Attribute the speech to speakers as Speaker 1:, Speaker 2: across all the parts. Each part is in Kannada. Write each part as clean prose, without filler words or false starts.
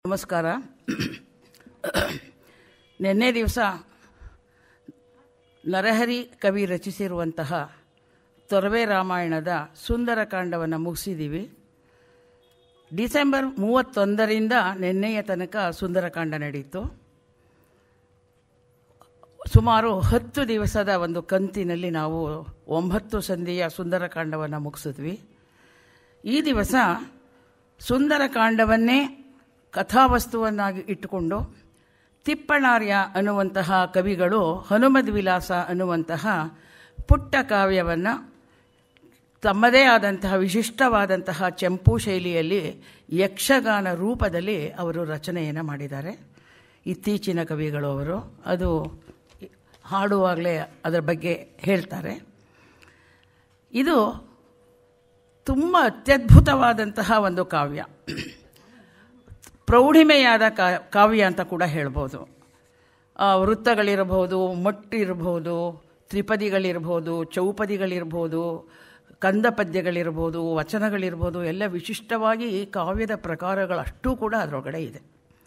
Speaker 1: ನಮಸ್ಕಾರ. ನಿನ್ನೆ ದಿವಸ ನರಹರಿ ಕವಿ ರಚಿಸಿರುವಂತಹ ತೊರವೆ ರಾಮಾಯಣದ ಸುಂದರಕಾಂಡವನ್ನು ಮುಗಿಸಿದ್ದೀವಿ. ಡಿಸೆಂಬರ್ 31ರಿಂದ ನಿನ್ನೆಯ ತನಕ ಸುಂದರಕಾಂಡ ನಡೀತು. ಸುಮಾರು 10 ದಿವಸದ ಒಂದು ಕಂತಿನಲ್ಲಿ ನಾವು 9 ಸಂಧಿಯ ಸುಂದರಕಾಂಡವನ್ನು ಮುಗಿಸಿದ್ವಿ. ಈ ದಿವಸ ಸುಂದರಕಾಂಡವನ್ನೇ ಕಥಾವಸ್ತುವನ್ನಾಗಿ ಇಟ್ಟುಕೊಂಡು ತಿಪ್ಪಣಾರ್ಯ ಅನ್ನುವಂತಹ ಕವಿಗಳು ಹನುಮದ್ ವಿಲಾಸ ಅನ್ನುವಂತಹ ಪುಟ್ಟ ಕಾವ್ಯವನ್ನು ತಮ್ಮದೇ ಆದಂತಹ ವಿಶಿಷ್ಟವಾದಂತಹ ಚಂಪೂ ಶೈಲಿಯಲ್ಲಿ ಯಕ್ಷಗಾನ ರೂಪದಲ್ಲಿ ಅವರು ರಚನೆಯನ್ನು ಮಾಡಿದ್ದಾರೆ. ಇತ್ತೀಚಿನ ಕವಿಗಳು ಅವರು ಅದು ಹಾಡುವಾಗಲೇ ಅದರ ಬಗ್ಗೆ ಹೇಳ್ತಾರೆ. ಇದು ತುಂಬ ಅತ್ಯದ್ಭುತವಾದಂತಹ ಒಂದು ಕಾವ್ಯ, ಪ್ರೌಢಿಮೆಯಾದ ಕಾವ್ಯ ಅಂತ ಕೂಡ ಹೇಳ್ಬೋದು. ವೃತ್ತಗಳಿರಬಹುದು, ಮಟ್ಟಿರಬಹುದು, ತ್ರಿಪದಿಗಳಿರ್ಬೋದು, ಚೌಪದಿಗಳಿರ್ಬೋದು, ಕಂದಪದ್ಯಗಳಿರ್ಬೋದು, ವಚನಗಳಿರ್ಬೋದು, ಎಲ್ಲ ವಿಶಿಷ್ಟವಾಗಿ ಈ ಕಾವ್ಯದ ಪ್ರಕಾರಗಳಷ್ಟೂ ಕೂಡ ಅದರೊಳಗಡೆ ಇದೆ.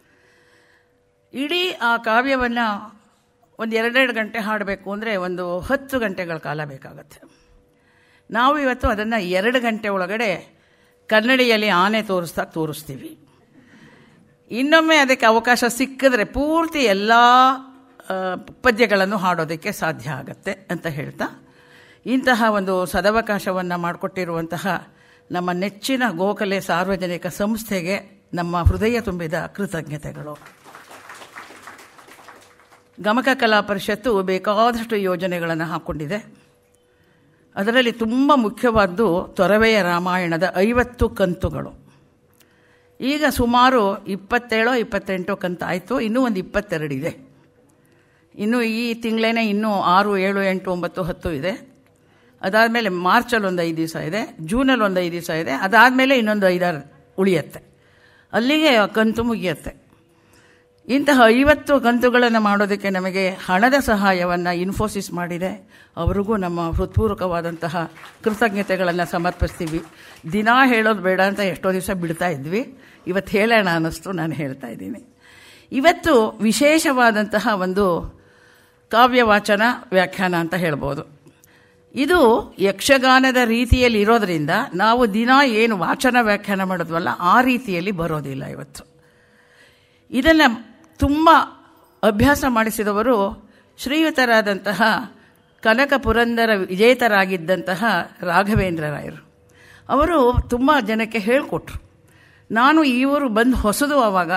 Speaker 1: ಇಡೀ ಆ ಕಾವ್ಯವನ್ನು ಒಂದು 2 ಗಂಟೆ ಹಾಡಬೇಕು ಅಂದರೆ ಒಂದು 10 ಗಂಟೆಗಳ ಕಾಲ ಬೇಕಾಗತ್ತೆ. ನಾವು ಇವತ್ತು ಅದನ್ನು 2 ಗಂಟೆ ಒಳಗಡೆ ಕನ್ನಡಿಯಲ್ಲಿ ಆನೆ ತೋರಿಸ್ತೀವಿ. ಇನ್ನೊಮ್ಮೆ ಅದಕ್ಕೆ ಅವಕಾಶ ಸಿಕ್ಕಿದ್ರೆ ಪೂರ್ತಿ ಎಲ್ಲ ಪದ್ಯಗಳನ್ನು ಹಾಡೋದಕ್ಕೆ ಸಾಧ್ಯ ಆಗತ್ತೆ ಅಂತ ಹೇಳ್ತಾ, ಇಂತಹ ಒಂದು ಸದವಕಾಶವನ್ನು ಮಾಡಿಕೊಟ್ಟಿರುವಂತಹ ನಮ್ಮ ನೆಚ್ಚಿನ ಗೋಖಲೆ ಸಾರ್ವಜನಿಕ ಸಂಸ್ಥೆಗೆ ನಮ್ಮ ಹೃದಯ ತುಂಬಿದ ಕೃತಜ್ಞತೆಗಳು. ಗಮಕ ಕಲಾ ಪರಿಷತ್ತು ಬೇಕಾದಷ್ಟು ಯೋಜನೆಗಳನ್ನು ಹಾಕ್ಕೊಂಡಿದೆ. ಅದರಲ್ಲಿ ತುಂಬ ಮುಖ್ಯವಾದ್ದು ತೊರವೆಯ ರಾಮಾಯಣದ 50 ಕಂತುಗಳು. ಈಗ ಸುಮಾರು 27-28 ಕಂತು ಆಯಿತು. ಇನ್ನೂ ಒಂದು 22 ಇದೆ. ಇನ್ನು ಈ ತಿಂಗಳೇ ಇನ್ನೂ 6, 7, 8, 9, 10 ಇದೆ. ಅದಾದಮೇಲೆ ಮಾರ್ಚಲ್ಲಿ ಒಂದು 5 ದಿವಸ ಇದೆ, ಜೂನಲ್ಲಿ ಒಂದು 5 ದಿವಸ ಇದೆ. ಅದಾದಮೇಲೆ ಇನ್ನೊಂದು 5-6 ಉಳಿಯುತ್ತೆ. ಅಲ್ಲಿಗೆ ಕಂತು ಮುಗಿಯುತ್ತೆ. ಇಂತಹ 50 ಕಂತುಗಳನ್ನು ಮಾಡೋದಕ್ಕೆ ನಮಗೆ ಹಣದ ಸಹಾಯವನ್ನು ಇನ್ಫೋಸಿಸ್ ಮಾಡಿದೆ. ಅವರಿಗೂ ನಮ್ಮ ಹೃತ್ಪೂರ್ವಕವಾದಂತಹ ಕೃತಜ್ಞತೆಗಳನ್ನು ಸಮರ್ಪಿಸ್ತೀವಿ. ದಿನ ಹೇಳೋದು ಬೇಡ ಅಂತ ಎಷ್ಟೋ ದಿವಸ ಬಿಡ್ತಾ ಇದ್ವಿ, ಇವತ್ತು ಹೇಳೋಣ ಅನ್ನಿಸ್ತು, ನಾನು ಹೇಳ್ತಾ ಇದ್ದೀನಿ. ಇವತ್ತು ವಿಶೇಷವಾದಂತಹ ಒಂದು ಕಾವ್ಯವಾಚನ ವ್ಯಾಖ್ಯಾನ ಅಂತ ಹೇಳ್ಬೋದು. ಇದು ಯಕ್ಷಗಾನದ ರೀತಿಯಲ್ಲಿ ಇರೋದರಿಂದ ನಾವು ದಿನ ಏನು ವಾಚನ ವ್ಯಾಖ್ಯಾನ ಮಾಡೋದ್ವಲ್ಲ ಆ ರೀತಿಯಲ್ಲಿ ಬರೋದಿಲ್ಲ. ಇವತ್ತು ಇದನ್ನು ತುಂಬ ಅಭ್ಯಾಸ ಮಾಡಿಸಿದವರು ಶ್ರೀಯುತರಾದಂತಹ ಕನಕ ಪುರಂದರ ವಿಜೇತರಾಗಿದ್ದಂತಹ ರಾಘವೇಂದ್ರ ರಾಯರು. ಅವರು ತುಂಬ ಜನಕ್ಕೆ ಹೇಳಿಕೊಟ್ರು. ನಾನು ಇವರು ಬಂದು ಹೊಸದು, ಆವಾಗ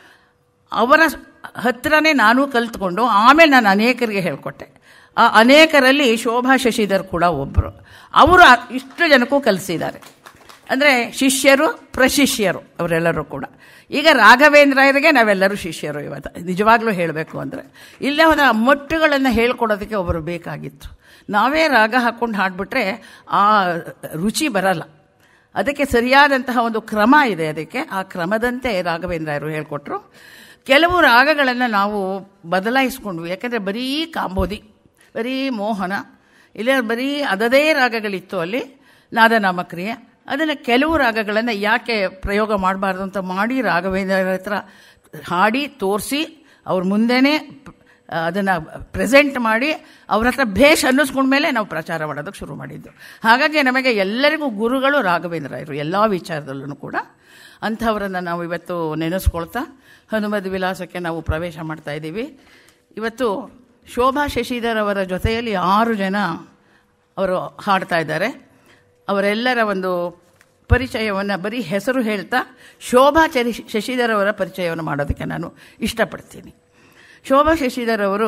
Speaker 1: ಅವರ ಹತ್ರನೇ ನಾನು ಕಲ್ತ್ಕೊಂಡು ಆಮೇಲೆ ನಾನು ಅನೇಕರಿಗೆ ಹೇಳಿಕೊಟ್ಟೆ. ಆ ಅನೇಕರಲ್ಲಿ ಶೋಭಾ ಶಶಿಧರ್ ಕೂಡ ಒಬ್ಬರು. ಅವರು ಇಷ್ಟು ಜನಕ್ಕೂ ಕಲಿಸಿದ್ದಾರೆ. ಅಂದರೆ ಶಿಷ್ಯರು ಪ್ರಶಿಷ್ಯರು ಅವರೆಲ್ಲರೂ ಕೂಡ. ಈಗ ರಾಘವೇಂದ್ರರಿಗೆ ನಾವೆಲ್ಲರೂ ಶಿಷ್ಯರು ಇವತ್ತು, ನಿಜವಾಗ್ಲೂ ಹೇಳಬೇಕು ಅಂದರೆ. ಇಲ್ಲೇ ಒಂದು ಮಟ್ಟುಗಳನ್ನು ಹೇಳ್ಕೊಡೋದಕ್ಕೆ ಒಬ್ಬರು ಬೇಕಾಗಿತ್ತು. ನಾವೇ ರಾಗ ಹಾಕ್ಕೊಂಡು ಹಾಡಿಬಿಟ್ರೆ ಆ ರುಚಿ ಬರಲ್ಲ. ಅದಕ್ಕೆ ಸರಿಯಾದಂತಹ ಒಂದು ಕ್ರಮ ಇದೆ. ಅದಕ್ಕೆ ಆ ಕ್ರಮದಂತೆ ರಾಘವೇಂದ್ರರು ಹೇಳಿಕೊಟ್ರು. ಕೆಲವು ರಾಗಗಳನ್ನು ನಾವು ಬದಲಾಯಿಸ್ಕೊಂಡ್ವಿ. ಯಾಕೆಂದರೆ ಬರೀ ಕಾಂಬೋದಿ, ಬರೀ ಮೋಹನ, ಇಲ್ಲ ಬರೀ ಅದದೇ ರಾಗಗಳಿತ್ತು ಅಲ್ಲಿ ನಾದನಾಮಕ್ರಿಯೆ. ಅದನ್ನು ಕೆಲವು ರಾಗಗಳನ್ನು ಯಾಕೆ ಪ್ರಯೋಗ ಮಾಡಬಾರ್ದು ಅಂತ ಮಾಡಿ ರಾಘವೇಂದ್ರರ ಹತ್ರ ಹಾಡಿ ತೋರಿಸಿ ಅವ್ರ ಮುಂದೆನೇ ಅದನ್ನು ಪ್ರೆಸೆಂಟ್ ಮಾಡಿ ಅವ್ರ ಹತ್ರ ಭೇಷ್ ಅನ್ನಿಸ್ಕೊಂಡ್ಮೇಲೆ ನಾವು ಪ್ರಚಾರ ಮಾಡೋದಕ್ಕೆ ಶುರು ಮಾಡಿದ್ದು. ಹಾಗಾಗಿ ನಮಗೆ ಎಲ್ಲರಿಗೂ ಗುರುಗಳು ರಾಘವೇಂದ್ರರು ಎಲ್ಲ ವಿಚಾರದಲ್ಲೂ ಕೂಡ. ಅಂಥವರನ್ನು ನಾವು ಇವತ್ತು ನೆನೆಸ್ಕೊಳ್ತಾ ಹನುಮದ್ ವಿಲಾಸಕ್ಕೆ ನಾವು ಪ್ರವೇಶ ಮಾಡ್ತಾ ಇದ್ದೀವಿ. ಇವತ್ತು ಶೋಭಾ ಶಶಿಧರ್ ಅವರ ಜೊತೆಯಲ್ಲಿ 6 ಜನ ಅವರು ಹಾಡ್ತಾ ಇದ್ದಾರೆ. ಅವರೆಲ್ಲರ ಒಂದು ಪರಿಚಯವನ್ನು ಬರೀ ಹೆಸರು ಹೇಳ್ತಾ ಶೋಭಾ ಶಶಿಧರ್ ಅವರ ಪರಿಚಯವನ್ನು ಮಾಡೋದಕ್ಕೆ ನಾನು ಇಷ್ಟಪಡ್ತೀನಿ. ಶೋಭಾ ಶಶಿಧರ್ ಅವರು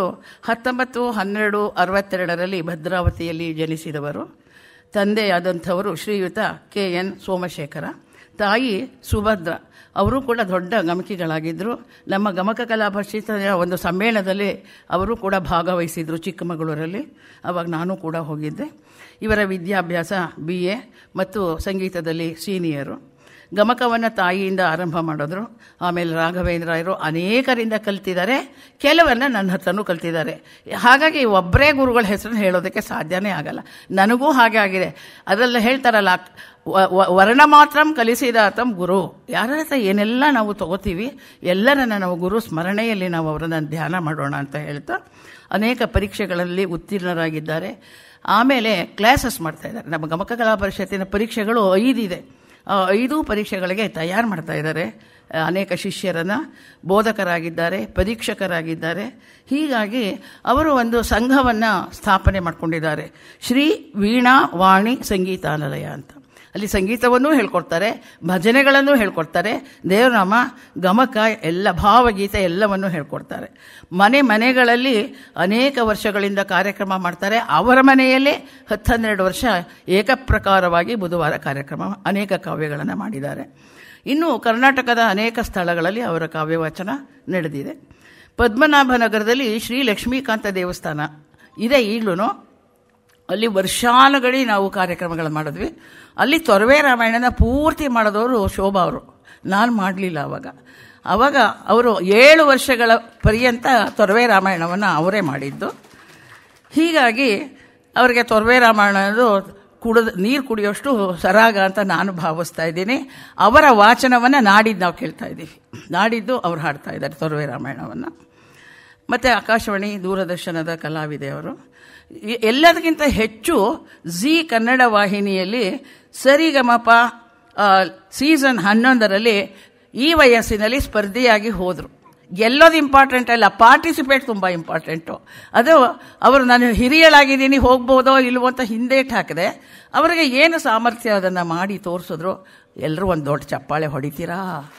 Speaker 1: 1912-62ರಲ್ಲಿ ಭದ್ರಾವತಿಯಲ್ಲಿ ಜನಿಸಿದವರು. ತಂದೆಯಾದಂಥವರು ಶ್ರೀಯುತ KN ಸೋಮಶೇಖರ, ತಾಯಿ ಸುಭದ್ರ. ಅವರು ಕೂಡ ದೊಡ್ಡ ಗಮಕಿಗಳಾಗಿದ್ದರು. ನಮ್ಮ ಗಮಕ ಕಲಾ ಪರಿಷತ್ತಿನ ಒಂದು ಸಮ್ಮೇಳನದಲ್ಲಿ ಅವರು ಕೂಡ ಭಾಗವಹಿಸಿದರು ಚಿಕ್ಕಮಗಳೂರಲ್ಲಿ. ಆವಾಗ ನಾನು ಕೂಡ ಹೋಗಿದ್ದೆ. ಇವರ ವಿದ್ಯಾಭ್ಯಾಸ BA ಮತ್ತು ಸಂಗೀತದಲ್ಲಿ ಸೀನಿಯರು. ಗಮಕವನ್ನು ತಾಯಿಯಿಂದ ಆರಂಭ ಮಾಡಿದ್ರು. ಆಮೇಲೆ ರಾಘವೇಂದ್ರರು ಅನೇಕರಿಂದ ಕಲ್ತಿದ್ದಾರೆ, ಕೆಲವನ್ನ ನನ್ನ ಹತ್ರನೂ ಕಲ್ತಿದ್ದಾರೆ. ಹಾಗಾಗಿ ಒಬ್ಬರೇ ಗುರುಗಳ ಹೆಸರನ್ನು ಹೇಳೋದಕ್ಕೆ ಸಾಧ್ಯನೇ ಆಗಲ್ಲ. ನನಗೂ ಹಾಗೆ ಆಗಿದೆ. ಅದೆಲ್ಲ ಹೇಳ್ತಾರಲ್ಲ, ವರ್ಣ ಮಾತ್ರ ಕಲಿಸಿದಾತಂ ಗುರು. ಯಾರ ಹತ್ರ ಏನೆಲ್ಲ ನಾವು ತಗೋತೀವಿ ಎಲ್ಲರನ್ನ ನಾವು ಗುರು ಸ್ಮರಣೆಯಲ್ಲಿ ನಾವು ಅವರನ್ನು ಧ್ಯಾನ ಮಾಡೋಣ ಅಂತ ಹೇಳ್ತಾ ಅನೇಕ ಪರೀಕ್ಷೆಗಳಲ್ಲಿ ಉತ್ತೀರ್ಣರಾಗಿದ್ದಾರೆ. ಆಮೇಲೆ ಕ್ಲಾಸಸ್ ಮಾಡ್ತಾಯಿದ್ದಾರೆ. ನಮ್ಮ ಗಮಕ ಕಲಾ ಪರಿಷತ್ತಿನ ಪರೀಕ್ಷೆಗಳು 5 ಇದೆ. 5 ಪರೀಕ್ಷೆಗಳಿಗೆ ತಯಾರು ಮಾಡ್ತಾ ಇದ್ದಾರೆ. ಅನೇಕ ಶಿಷ್ಯರನ್ನು ಬೋಧಕರಾಗಿದ್ದಾರೆ, ಪರೀಕ್ಷಕರಾಗಿದ್ದಾರೆ. ಹೀಗಾಗಿ ಅವರು ಒಂದು ಸಂಘವನ್ನು ಸ್ಥಾಪನೆ ಮಾಡಿಕೊಂಡಿದ್ದಾರೆ, ಶ್ರೀ ವೀಣಾ ವಾಣಿ ಸಂಗೀತಾಲಯ ಅಂತ. ಅಲ್ಲಿ ಸಂಗೀತವನ್ನೂ ಹೇಳ್ಕೊಡ್ತಾರೆ, ಭಜನೆಗಳನ್ನು ಹೇಳ್ಕೊಡ್ತಾರೆ, ದೇವರಾಮ, ಗಮಕ, ಎಲ್ಲ ಭಾವಗೀತೆ ಎಲ್ಲವನ್ನೂ ಹೇಳ್ಕೊಡ್ತಾರೆ. ಮನೆಗಳಲ್ಲಿ ಅನೇಕ ವರ್ಷಗಳಿಂದ ಕಾರ್ಯಕ್ರಮ ಮಾಡ್ತಾರೆ. ಅವರ ಮನೆಯಲ್ಲೇ 10-12 ವರ್ಷ ಏಕಪ್ರಕಾರವಾಗಿ ಬುಧವಾರ ಕಾರ್ಯಕ್ರಮ, ಅನೇಕ ಕಾವ್ಯಗಳನ್ನು ಮಾಡಿದ್ದಾರೆ. ಇನ್ನು ಕರ್ನಾಟಕದ ಅನೇಕ ಸ್ಥಳಗಳಲ್ಲಿ ಅವರ ಕಾವ್ಯವಾಚನ ನಡೆದಿದೆ. ಪದ್ಮನಾಭನಗರದಲ್ಲಿ ಶ್ರೀ ಲಕ್ಷ್ಮೀಕಾಂತ ದೇವಸ್ಥಾನ ಇದೆ ಈಗಲೂ. ಅಲ್ಲಿ ವರ್ಷಾನುಗಳಿ ನಾವು ಕಾರ್ಯಕ್ರಮಗಳು ಮಾಡಿದ್ವಿ. ಅಲ್ಲಿ ತೊರವೆ ರಾಮಾಯಣನ ಪೂರ್ತಿ ಮಾಡಿದವರು ಶೋಭಾ ಅವರು. ನಾನು ಮಾಡಲಿಲ್ಲ ಆವಾಗ ಅವರು 7 ವರ್ಷಗಳ ಪರ್ಯಂತ ತೊರವೆ ರಾಮಾಯಣವನ್ನು ಅವರೇ ಮಾಡಿದ್ದು. ಹೀಗಾಗಿ ಅವರಿಗೆ ತೊರವೆ ರಾಮಾಯಣದು ನೀರು ಕುಡಿಯೋಷ್ಟು ಸರಾಗ ಅಂತ ನಾನು ಭಾವಿಸ್ತಾ ಇದ್ದೀನಿ. ಅವರ ವಾಚನವನ್ನು ನಾಡಿದ್ದು ನಾವು ಕೇಳ್ತಾ ಇದ್ದೀವಿ. ನಾಡಿದ್ದು ಅವ್ರು ಹಾಡ್ತಾ ಇದ್ದಾರೆ ತೊರವೆ ರಾಮಾಯಣವನ್ನು. ಮತ್ತು ಆಕಾಶವಾಣಿ ದೂರದರ್ಶನದ ಕಲಾವಿದೆ ಅವರು. ಎಲ್ಲದಕ್ಕಿಂತ ಹೆಚ್ಚು ಜಿ ಕನ್ನಡ ವಾಹಿನಿಯಲ್ಲಿ ಸರಿಗಮಪ ಸೀಸನ್ 11ರಲ್ಲಿ ಈ ವಯಸ್ಸಿನಲ್ಲಿ ಸ್ಪರ್ಧಿಯಾಗಿ ಹೋದರು. ಗೆಲ್ಲೋದು ಇಂಪಾರ್ಟೆಂಟ್ ಅಲ್ಲ, ಪಾರ್ಟಿಸಿಪೇಟ್ ತುಂಬ ಇಂಪಾರ್ಟೆಂಟು. ಅದು ಅವರು ನಾನು ಹಿರಿಯಳಾಗಿದ್ದೀನಿ ಹೋಗ್ಬೋದೋ ಇಲ್ವೋ ಅಂತ ಹಿಂದೇಟು ಹಾಕಿದೆ. ಅವರಿಗೆ ಏನು ಸಾಮರ್ಥ್ಯ ಅದನ್ನು ಮಾಡಿ ತೋರಿಸಿದ್ರು. ಎಲ್ಲರೂ ಒಂದು ದೊಡ್ಡ ಚಪ್ಪಾಳೆ ಹೊಡಿತೀರಾ?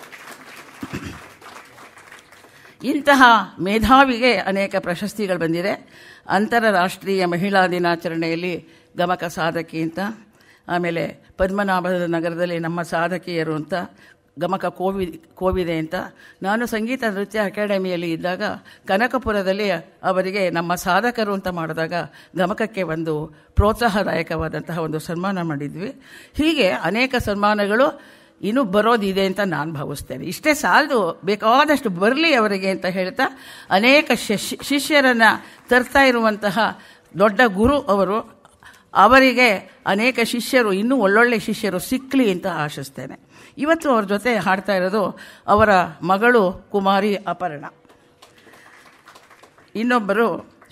Speaker 1: ಇಂತಹ ಮೇಧಾವಿಗೆ ಅನೇಕ ಪ್ರಶಸ್ತಿಗಳು ಬಂದಿದೆ. ಅಂತಾರಾಷ್ಟ್ರೀಯ ಮಹಿಳಾ ದಿನಾಚರಣೆಯಲ್ಲಿ ಗಮಕ ಸಾಧಕಿ ಅಂತ, ಆಮೇಲೆ ಪದ್ಮನಾಭದ ನಗರದಲ್ಲಿ ನಮ್ಮ ಸಾಧಕಿಯರು ಅಂತ, ಗಮಕ ಕೋವಿದೆ ಅಂತ. ನಾನು ಸಂಗೀತ ನೃತ್ಯ ಅಕಾಡೆಮಿಯಲ್ಲಿ ಇದ್ದಾಗ ಕನಕಪುರದಲ್ಲಿ ಅವರಿಗೆ ನಮ್ಮ ಸಾಧಕರು ಅಂತ ಮಾಡಿದಾಗ ಗಮಕಕ್ಕೆ ಒಂದು ಪ್ರೋತ್ಸಾಹದಾಯಕವಾದಂತಹ ಒಂದು ಸನ್ಮಾನ ಮಾಡಿದ್ವಿ. ಹೀಗೆ ಅನೇಕ ಸನ್ಮಾನಗಳು ಇನ್ನೂ ಬರೋದಿದೆ ಅಂತ ನಾನು ಭಾವಿಸ್ತೇನೆ. ಇಷ್ಟೇ ಸಾಲದು, ಬೇಕಾದಷ್ಟು ಬರಲಿ ಅವರಿಗೆ ಅಂತ ಹೇಳ್ತಾ ಅನೇಕ ಶಿಷ್ಯರನ್ನು ತರ್ತಾ ಇರುವಂತಹ ದೊಡ್ಡ ಗುರು ಅವರು. ಅವರಿಗೆ ಅನೇಕ ಶಿಷ್ಯರು, ಇನ್ನೂ ಒಳ್ಳೊಳ್ಳೆ ಶಿಷ್ಯರು ಸಿಕ್ಕಲಿ ಅಂತ ಆಶಿಸ್ತೇನೆ. ಇವತ್ತು ಅವ್ರ ಜೊತೆ ಹಾಡ್ತಾ ಇರೋದು ಅವರ ಮಗಳು ಕುಮಾರಿ ಅಪರ್ಣ, ಇನ್ನೊಬ್ಬರು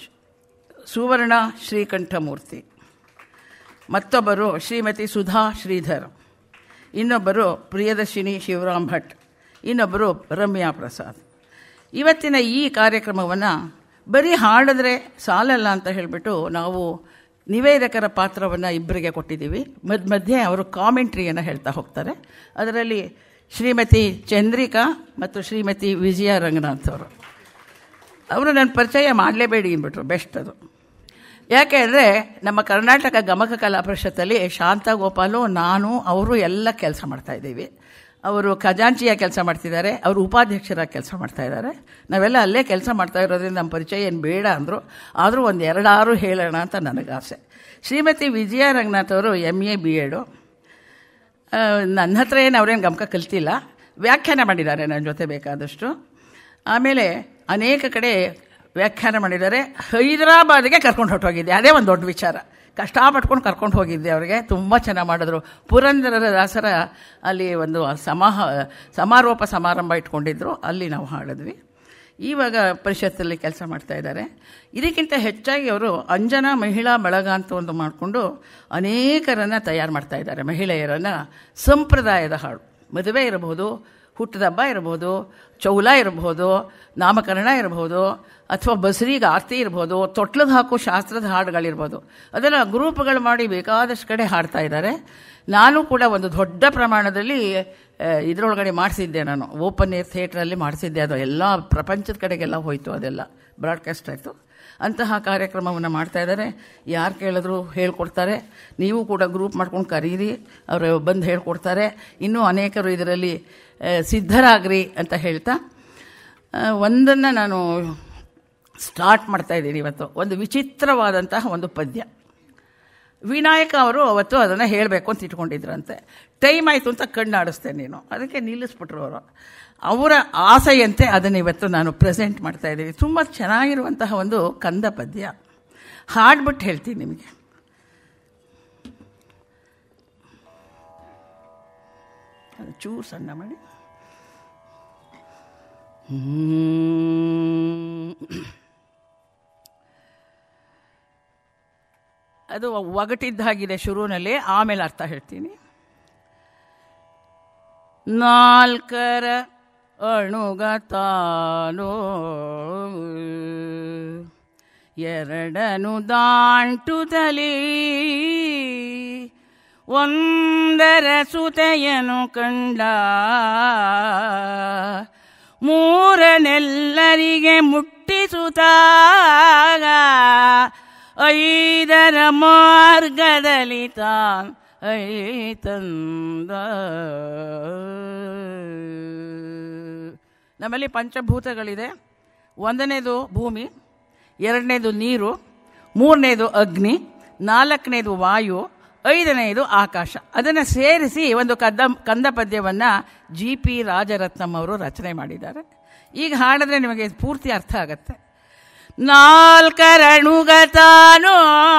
Speaker 1: ಸುವರ್ಣ ಶ್ರೀಕಂಠಮೂರ್ತಿ, ಮತ್ತೊಬ್ಬರು ಶ್ರೀಮತಿ ಸುಧಾ ಶ್ರೀಧರ್, ಇನ್ನೊಬ್ಬರು ಪ್ರಿಯದರ್ಶಿನಿ ಶಿವರಾಮ್ ಭಟ್, ಇನ್ನೊಬ್ಬರು ರಮ್ಯಾ ಪ್ರಸಾದ್. ಇವತ್ತಿನ ಈ ಕಾರ್ಯಕ್ರಮವನ್ನು ಬರೀ ಹಾಡಿದ್ರೆ ಸಾಲಲ್ಲ ಅಂತ ಹೇಳಿಬಿಟ್ಟು ನಾವು ನಿವೇದಕರ ಪಾತ್ರವನ್ನು ಇಬ್ಬರಿಗೆ ಕೊಟ್ಟಿದ್ದೀವಿ. ಮಧ್ಯೆ ಅವರು ಕಾಮೆಂಟ್ರಿಯನ್ನು ಹೇಳ್ತಾ ಹೋಗ್ತಾರೆ. ಅದರಲ್ಲಿ ಶ್ರೀಮತಿ ಚಂದ್ರಿಕಾ ಮತ್ತು ಶ್ರೀಮತಿ ವಿಜಯ ರಂಗನಾಥ್ ಅವರು ನನ್ನ ಪರಿಚಯ ಮಾಡಲೇಬೇಡಿ ಅಂದ್ಬಿಟ್ರು. ಬೆಸ್ಟ್ ಅದು. ಯಾಕೆ ಅಂದರೆ ನಮ್ಮ ಕರ್ನಾಟಕ ಗಮಕ ಕಲಾ ಪರಿಷತ್ತಲ್ಲಿ ಶಾಂತಾ ಗೋಪಾಲು, ನಾನು, ಅವರು ಎಲ್ಲ ಕೆಲಸ ಮಾಡ್ತಾಯಿದ್ದೀವಿ. ಅವರು ಖಜಾಂಚಿಯ ಕೆಲಸ ಮಾಡ್ತಿದ್ದಾರೆ, ಅವರು ಉಪಾಧ್ಯಕ್ಷರಾಗಿ ಕೆಲಸ ಮಾಡ್ತಾಯಿದ್ದಾರೆ. ನಾವೆಲ್ಲ ಅಲ್ಲೇ ಕೆಲಸ ಮಾಡ್ತಾ ಇರೋದ್ರಿಂದ ನಮ್ಮ ಪರಿಚಯ ಏನು ಬೇಡ ಅಂದರು. ಆದರೂ ಒಂದು 2-6 ಹೇಳೋಣ ಅಂತ ನನಗಾಸೆ. ಶ್ರೀಮತಿ ವಿಜಯ ರಂಗನಾಥ್ ಅವರು MA B.Ed. ನನ್ನ ಹತ್ರ ಏನು ಅವ್ರೇನು ಗಮಕ ಕಲ್ತಿಲ್ಲ, ವ್ಯಾಖ್ಯಾನ ಮಾಡಿದ್ದಾರೆ ನನ್ನ ಜೊತೆ ಬೇಕಾದಷ್ಟು. ಆಮೇಲೆ ಅನೇಕ ಕಡೆ ವ್ಯಾಖ್ಯಾನ ಮಾಡಿದ್ದಾರೆ. ಹೈದರಾಬಾದ್ಗೆ ಕರ್ಕೊಂಡು ಹೊರಟೋಗಿದ್ದೆ, ಅದೇ ಒಂದು ದೊಡ್ಡ ವಿಚಾರ. ಕಷ್ಟಪಟ್ಕೊಂಡು ಕರ್ಕೊಂಡು ಹೋಗಿದ್ದೆ ಅವರಿಗೆ. ತುಂಬ ಚೆನ್ನಾಗಿ ಮಾಡಿದ್ರು. ಪುರಂದರ ದಾಸರ ಅಲ್ಲಿ ಒಂದು ಸಮಾರೋಪ ಸಮಾರಂಭ ಇಟ್ಕೊಂಡಿದ್ರು, ಅಲ್ಲಿ ನಾವು ಹಾಡಿದ್ವಿ. ಇವಾಗ ಪರಿಷತ್ತಲ್ಲಿ ಕೆಲಸ ಮಾಡ್ತಾ ಇದ್ದಾರೆ. ಇದಕ್ಕಿಂತ ಹೆಚ್ಚಾಗಿ ಅವರು ಅಂಜನಾ ಮಹಿಳಾ ಬಳಗ ಅಂತ ಒಂದು ಮಾಡಿಕೊಂಡು ಅನೇಕರನ್ನು ತಯಾರು ಮಾಡ್ತಾ ಇದ್ದಾರೆ. ಮಹಿಳೆಯರನ್ನು ಸಂಪ್ರದಾಯದ ಹಾಡು, ಮದುವೆ ಇರಬಹುದು, ಹುಟ್ಟದ ಹಬ್ಬ ಇರಬಹುದು, ಚೌಲ ಇರಬಹುದು, ನಾಮಕರಣ ಇರಬಹುದು, ಅಥವಾ ಬಸರಿಗೆ ಆರತಿ ಇರ್ಬೋದು, ತೊಟ್ಲದ ಹಾಕು ಶಾಸ್ತ್ರದ ಹಾಡುಗಳಿರ್ಬೋದು, ಅದೆಲ್ಲ ಗ್ರೂಪ್ಗಳು ಮಾಡಿ ಬೇಕಾದಷ್ಟು ಕಡೆ ಹಾಡ್ತಾ ಇದ್ದಾರೆ. ನಾನು ಕೂಡ ಒಂದು ದೊಡ್ಡ ಪ್ರಮಾಣದಲ್ಲಿ ಇದರೊಳಗಡೆ ಮಾಡಿಸಿದ್ದೆ. ನಾನು ಓಪನ್ ಏರ್ ಥಿಯೇಟ್ರಲ್ಲಿ ಮಾಡಿಸಿದ್ದೆ. ಅದು ಎಲ್ಲ ಪ್ರಪಂಚದ ಕಡೆಗೆಲ್ಲ ಹೋಯಿತು, ಅದೆಲ್ಲ ಬ್ರಾಡ್ಕಾಸ್ಟ್ ಆಯಿತು. ಅಂತಹ ಕಾರ್ಯಕ್ರಮವನ್ನು ಮಾಡ್ತಾ ಇದ್ದಾರೆ. ಯಾರು ಕೇಳಿದ್ರು ಹೇಳ್ಕೊಡ್ತಾರೆ. ನೀವು ಕೂಡ ಗ್ರೂಪ್ ಮಾಡ್ಕೊಂಡು ಕರೀರಿ, ಅವರು ಬಂದು ಹೇಳ್ಕೊಡ್ತಾರೆ. ಇನ್ನೂ ಅನೇಕರು ಇದರಲ್ಲಿ ಸಿದ್ಧರಾಗ್ರಿ ಅಂತ ಹೇಳ್ತಾ ಒಂದನ್ನು ನಾನು ಸ್ಟಾರ್ಟ್ ಮಾಡ್ತಾಯಿದ್ದೀನಿ ಇವತ್ತು. ಒಂದು ವಿಚಿತ್ರವಾದಂತಹ ಒಂದು ಪದ್ಯ. ವಿನಾಯಕ ಅವರು ಅವತ್ತು ಅದನ್ನು ಹೇಳಬೇಕು ಅಂತ ಇಟ್ಕೊಂಡಿದ್ರಂತೆ. ಟೈಮ್ ಆಯಿತು ಅಂತ ಕಣ್ಣಾಡಿಸ್ತೆ ನೀನು, ಅದಕ್ಕೆ ನಿಲ್ಲಿಸ್ಬಿಟ್ರು ಅವರು. ಅವರ ಆಸೆಯಂತೆ ಅದನ್ನು ಇವತ್ತು ನಾನು ಪ್ರೆಸೆಂಟ್ ಮಾಡ್ತಾಯಿದ್ದೀವಿ. ತುಂಬ ಚೆನ್ನಾಗಿರುವಂತಹ ಒಂದು ಕಂದ ಪದ್ಯ. ಹಾಡ್ಬಿಟ್ಟು ಹೇಳ್ತೀನಿ ನಿಮಗೆ. ಚೂರು ಸಣ್ಣ ಮಾಡಿ. ಅದು ಒಗಟಿದ್ದಾಗಿದೆ ಶುರುವಿನಲ್ಲಿ, ಆಮೇಲೆ ಅರ್ಥ ಹೇಳ್ತೀನಿ. ನಾಲ್ಕರ ಅಣುಗತಾನೋ ಎರಡನು ದಾಂಟುತ್ತಲೀ ಒಂದರ ಸುತೆಯನು ಕಂಡ ಮೂರನೆಲ್ಲರಿಗೆ ಮುಟ್ಟಿಸುತ್ತಾಗ ಐದರ ಮಾರ್ಗದಲ್ಲಿ ತಾನ್ ಐತಂದ. ನಮ್ಮಲ್ಲಿ ಪಂಚಭೂತಗಳಿದೆ. ಒಂದನೇದು ಭೂಮಿ, ಎರಡನೇದು ನೀರು, ಮೂರನೇದು ಅಗ್ನಿ, ನಾಲ್ಕನೇದು ವಾಯು, ಐದನೇದು ಆಕಾಶ. ಅದನ್ನು ಸೇರಿಸಿ ಒಂದು ಕಂದ ಪದ್ಯವನ್ನು GP ರಾಜರತ್ನಂ ಅವರು ರಚನೆ ಮಾಡಿದ್ದಾರೆ. ಈಗ ಹಾಡಿದ್ರೆ ನಿಮಗೆ ಪೂರ್ತಿ ಅರ್ಥ ಆಗತ್ತೆ. ನಾಲ್ಕರಣುಗತಾನೋ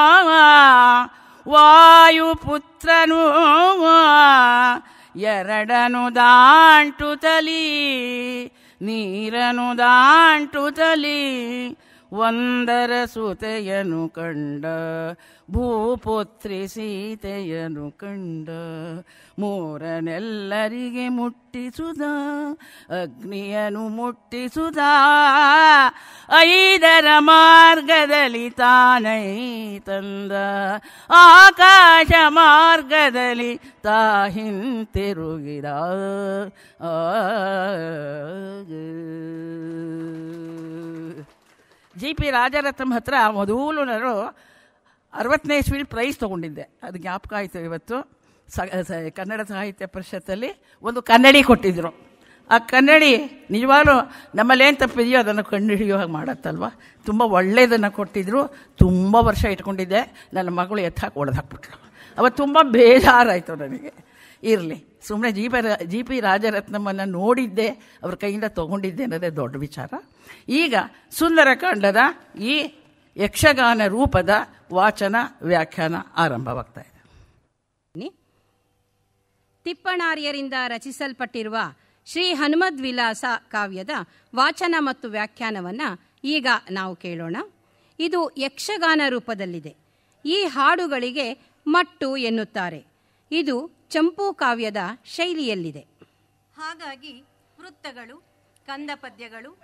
Speaker 1: ವಾಯುಪುತ್ರನು ಎರಡನು ದಾಂಟುತ್ತಲೀ ನೀರನು ದಾಂಟುತ್ತಲೀ ಒಂದರ ಸುತೆಯನು ಕಂಡ ಭೂಪುತ್ರಿ ಸೀತೆಯನು ಕಂಡ ಮೂರನೆಲ್ಲರಿಗೆ ಮುಟ್ಟಿಸುದ ಅಗ್ನಿಯನು ಮುಟ್ಟಿಸುದ ಐದರ ಮಾರ್ಗದಲ್ಲಿ ತಾನೈ ತಂದ ಆಕಾಶ ಮಾರ್ಗದಲ್ಲಿ ತಾ ಹಿಂತಿರುಗಿದ. GP ರಾಜರತ್ನಂ ಹತ್ರ ಮೊದಲು ನಾನು 60ನೇ ಇಸ್ವಿಲಿ ಪ್ರೈಸ್ ತೊಗೊಂಡಿದ್ದೆ. ಅದು ಜ್ಞಾಪಕ ಆಯಿತು ಇವತ್ತು. ಕನ್ನಡ ಸಾಹಿತ್ಯ ಪರಿಷತ್ತಲ್ಲಿ ಒಂದು ಕನ್ನಡಿ ಕೊಟ್ಟಿದ್ದರು. ಆ ಕನ್ನಡಿ ನಿಜವಾಗ್ಲೂ ನಮ್ಮಲ್ಲಿ ಏನು ತಪ್ಪಿದೆಯೋ ಅದನ್ನು ಕಂಡುಹಿಡಿಯೋ ಹಾಗೆ ಮಾಡತ್ತಲ್ವ. ತುಂಬ ಒಳ್ಳೆಯದನ್ನು ಕೊಟ್ಟಿದ್ದರು. ತುಂಬ ವರ್ಷ ಇಟ್ಕೊಂಡಿದ್ದೆ. ನನ್ನ ಮಗಳು ಎತ್ತಾಕಿ ಹೊಡೆದಾಕ್ಬಿಟ್ಲು. ಅವತ್ತು ತುಂಬ ಬೇಜಾರಾಯಿತು ನನಗೆ. ಇರಲಿ, ಸುಮ್ಮನೆ GP ರಾಜರತ್ನಮನ್ನು ನೋಡಿದ್ದೆ, ಅವ್ರ ಕೈಯಿಂದ ತೊಗೊಂಡಿದ್ದೆ ಅನ್ನೋದೇ ದೊಡ್ಡ ವಿಚಾರ. ಈಗ ಸುಂದರಕಾಂಡದ ಈ ಯಕ್ಷಗಾನ ರೂಪದ ವಾಚನ ವ್ಯಾಖ್ಯಾನ ಆರಂಭವಾಗ್ತಾ ಇದೆ.
Speaker 2: ತಿಪ್ಪಣಾರ್ಯರಿಂದ ರಚಿಸಲ್ಪಟ್ಟಿರುವ ಶ್ರೀ ಹನುಮದ್ವಿಲಾಸ ಕಾವ್ಯದ ವಾಚನ ಮತ್ತು ವ್ಯಾಖ್ಯಾನವನ್ನು ಈಗ ನಾವು ಕೇಳೋಣ. ಇದು ಯಕ್ಷಗಾನ ರೂಪದಲ್ಲಿದೆ. ಈ ಹಾಡುಗಳಿಗೆ ಮಟ್ಟು ಎನ್ನುತ್ತಾರೆ. ಇದು ಚಂಪೂ ಕಾವ್ಯದ ಶೈಲಿಯಲ್ಲಿದೆ.
Speaker 3: ಹಾಗಾಗಿ ವೃತ್ತಗಳು, ಕಂದ ಪದ್ಯಗಳು,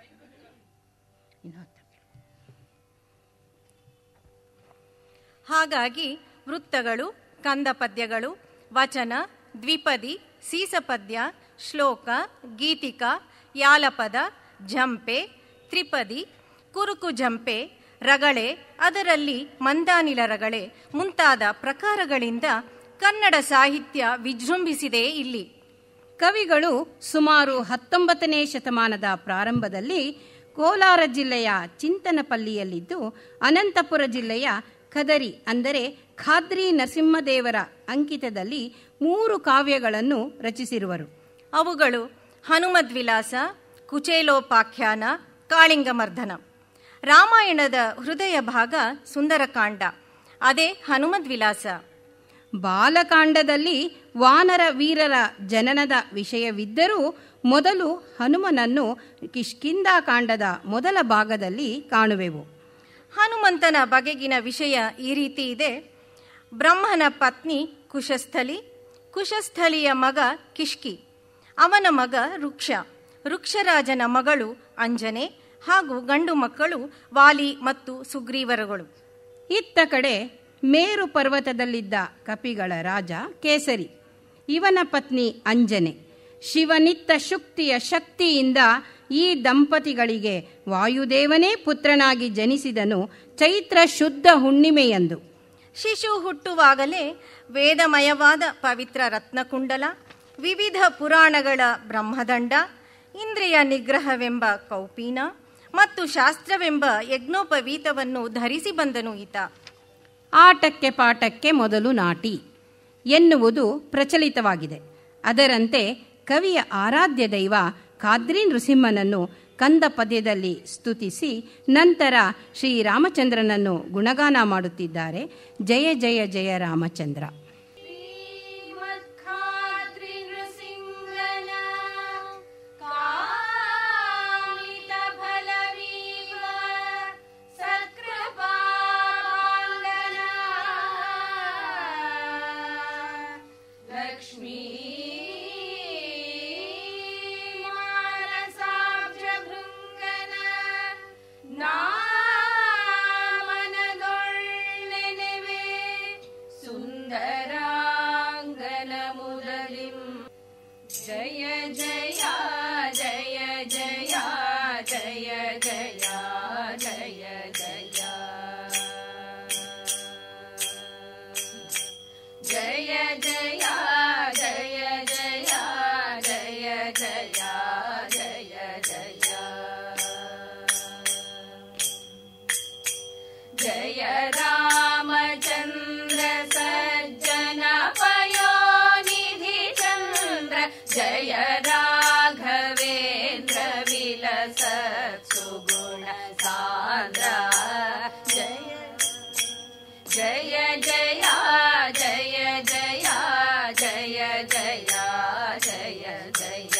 Speaker 3: ವಚನ, ದ್ವಿಪದಿ, ಸೀಸಪದ್ಯ, ಶ್ಲೋಕ, ಗೀತಿಕ, ಯಾಲಪದ, ಜಂಪೆ, ತ್ರಿಪದಿ, ಕುರುಕು ಜಂಪೆ, ರಗಳೆ, ಅದರಲ್ಲಿ ಮಂದಾನಿಲ ರಗಳೆ ಮುಂತಾದ ಪ್ರಕಾರಗಳಿಂದ ಕನ್ನಡ ಸಾಹಿತ್ಯ ವಿಜೃಂಭಿಸಿದೆ. ಇಲ್ಲಿ
Speaker 2: ಕವಿಗಳು ಸುಮಾರು 19ನೇ ಶತಮಾನದ ಪ್ರಾರಂಭದಲ್ಲಿ ಕೋಲಾರ ಜಿಲ್ಲೆಯ ಚಿಂತನಪಲ್ಲಿಯಲ್ಲಿದ್ದು ಅನಂತಪುರ ಜಿಲ್ಲೆಯ ಖದರಿ ಅಂದರೆ ಖಾದ್ರಿ ನರಸಿಂಹದೇವರ ಅಂಕಿತದಲ್ಲಿ 3 ಕಾವ್ಯಗಳನ್ನು ರಚಿಸಿರುವರು.
Speaker 3: ಅವುಗಳು ಹನುಮದ್ವಿಲಾಸ, ಕುಚೇಲೋಪಾಖ್ಯಾನ, ಕಾಳಿಂಗಮರ್ಧನ. ರಾಮಾಯಣದ ಹೃದಯ ಭಾಗ ಸುಂದರಕಾಂಡ, ಅದೇ ಹನುಮದ್ವಿಲಾಸ.
Speaker 2: ಬಾಲಕಾಂಡದಲ್ಲಿ ವಾನರ ವೀರರ ಜನನದ ವಿಷಯವಿದ್ದರೂ ಮೊದಲು ಹನುಮನನ್ನು ಕಿಷ್ಕಿಂಧಾಕಾಂಡದ ಮೊದಲ ಭಾಗದಲ್ಲಿ ಕಾಣುವೆವು.
Speaker 3: ಹನುಮಂತನ ಬಗೆಗಿನ ವಿಷಯ ಈ ರೀತಿ ಇದೆ. ಬ್ರಹ್ಮನ ಪತ್ನಿ ಕುಶಸ್ಥಲಿ, ಕುಶಸ್ಥಲಿಯ ಮಗ ಕಿಷ್ಕಿ, ಅವನ ಮಗ ರುಕ್ಷ, ರುಕ್ಷರಾಜನ ಮಗಳು ಅಂಜನೆ, ಹಾಗೂ ಗಂಡು ಮಕ್ಕಳು ವಾಲಿ ಮತ್ತು ಸುಗ್ರೀವರುಗಳು.
Speaker 2: ಇತ್ತ ಕಡೆ ಮೇರು ಪರ್ವತದಲ್ಲಿದ್ದ ಕಪಿಗಳ ರಾಜ ಕೇಸರಿ, ಇವನ ಪತ್ನಿ ಅಂಜನೆ. ಶಿವನಿತ್ತ ಶುಕ್ತಿಯ ಶಕ್ತಿಯಿಂದ ಈ ದಂಪತಿಗಳಿಗೆ ವಾಯುದೇವನೇ ಪುತ್ರನಾಗಿ ಜನಿಸಿದನು ಚೈತ್ರ ಶುದ್ಧ ಹುಣ್ಣಿಮೆಯಂದು.
Speaker 3: ಶಿಶು ಹುಟ್ಟುವಾಗಲೇ ವೇದಮಯವಾದ ಪವಿತ್ರ ರತ್ನಕುಂಡಲ, ವಿವಿಧ ಪುರಾಣಗಳ ಬ್ರಹ್ಮದಂಡ, ಇಂದ್ರಿಯ ನಿಗ್ರಹವೆಂಬ ಕೌಪೀನ ಮತ್ತು ಶಾಸ್ತ್ರವೆಂಬ ಯಜ್ಞೋಪವೀತವನ್ನು ಧರಿಸಿ ಬಂದನು ಈತ.
Speaker 2: ಆಟಕ್ಕೆ ಪಾಠಕ್ಕೆ ಮೊದಲು ನಾಟಿ ಎನ್ನುವುದು ಪ್ರಚಲಿತವಾಗಿದೆ. ಅದರಂತೆ ಕವಿಯ ಆರಾಧ್ಯ ದೈವ ಖಾದ್ರಿ ನೃಸಿಂಹನನ್ನು ಕಂದ ಪದ್ಯದಲ್ಲಿ ಸ್ತುತಿಸಿ ನಂತರ ಶ್ರೀರಾಮಚಂದ್ರನನ್ನು ಗುಣಗಾನ ಮಾಡುತ್ತಿದ್ದಾರೆ. ಜಯ ಜಯ ಜಯ ರಾಮಚಂದ್ರ.
Speaker 4: ಜಯ ಜಯ ಜಯ ಜಯ ಜಯ ಜಯ ಜಯ ಜಯ ಜಯ ಜಯ ಜಯ ಜಯ ಜಯ ಜಯ ಜಯ ಜಯ ಜಯ ರಾಮಚಂದ್ರ ಸಜ್ಜನ ಪಯೋನಿಧಿ ಚಂದ್ರ ಜಯ ರಾಘವೇಂದ್ರ ವಿಲಸತ್ ಸುಗುಣ ಸಾಂದ್ರ ಜಯ ಜಯ ಜಯ ಜಯ ಜಯ ಜಯ ಜಯ ಜಯ ಜಯ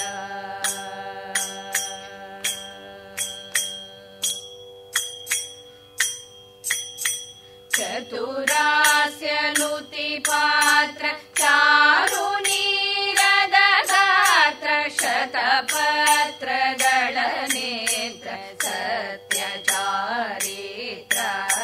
Speaker 4: ಚತುರಾಸ್ಯ ನುತಿ ಪಾತ್ರ ಚಾರು ನೀರದ ಗಾತ್ರ ಶತಪತ್ರದಳ ನೇತ್ರ ಸತ್ಯ ಚಾರಿತ್ರ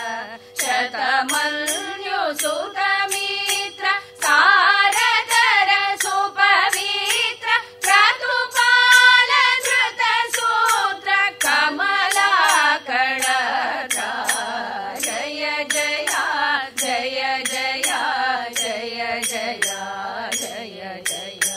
Speaker 4: ಶತಮನ್ಯು ಸುತ ಮಿತ್ರ ಸಾರದರ ಸುಪವಿತ್ರ ಕ್ರತುಪಾಲ ಧೃತ ಸೂತ್ರ ಕಮಲಾಕಳ ಜಯ ಜಯ ಜಯ ಜಯ ಜಯ ಜಯ ಜಯ ಜಯ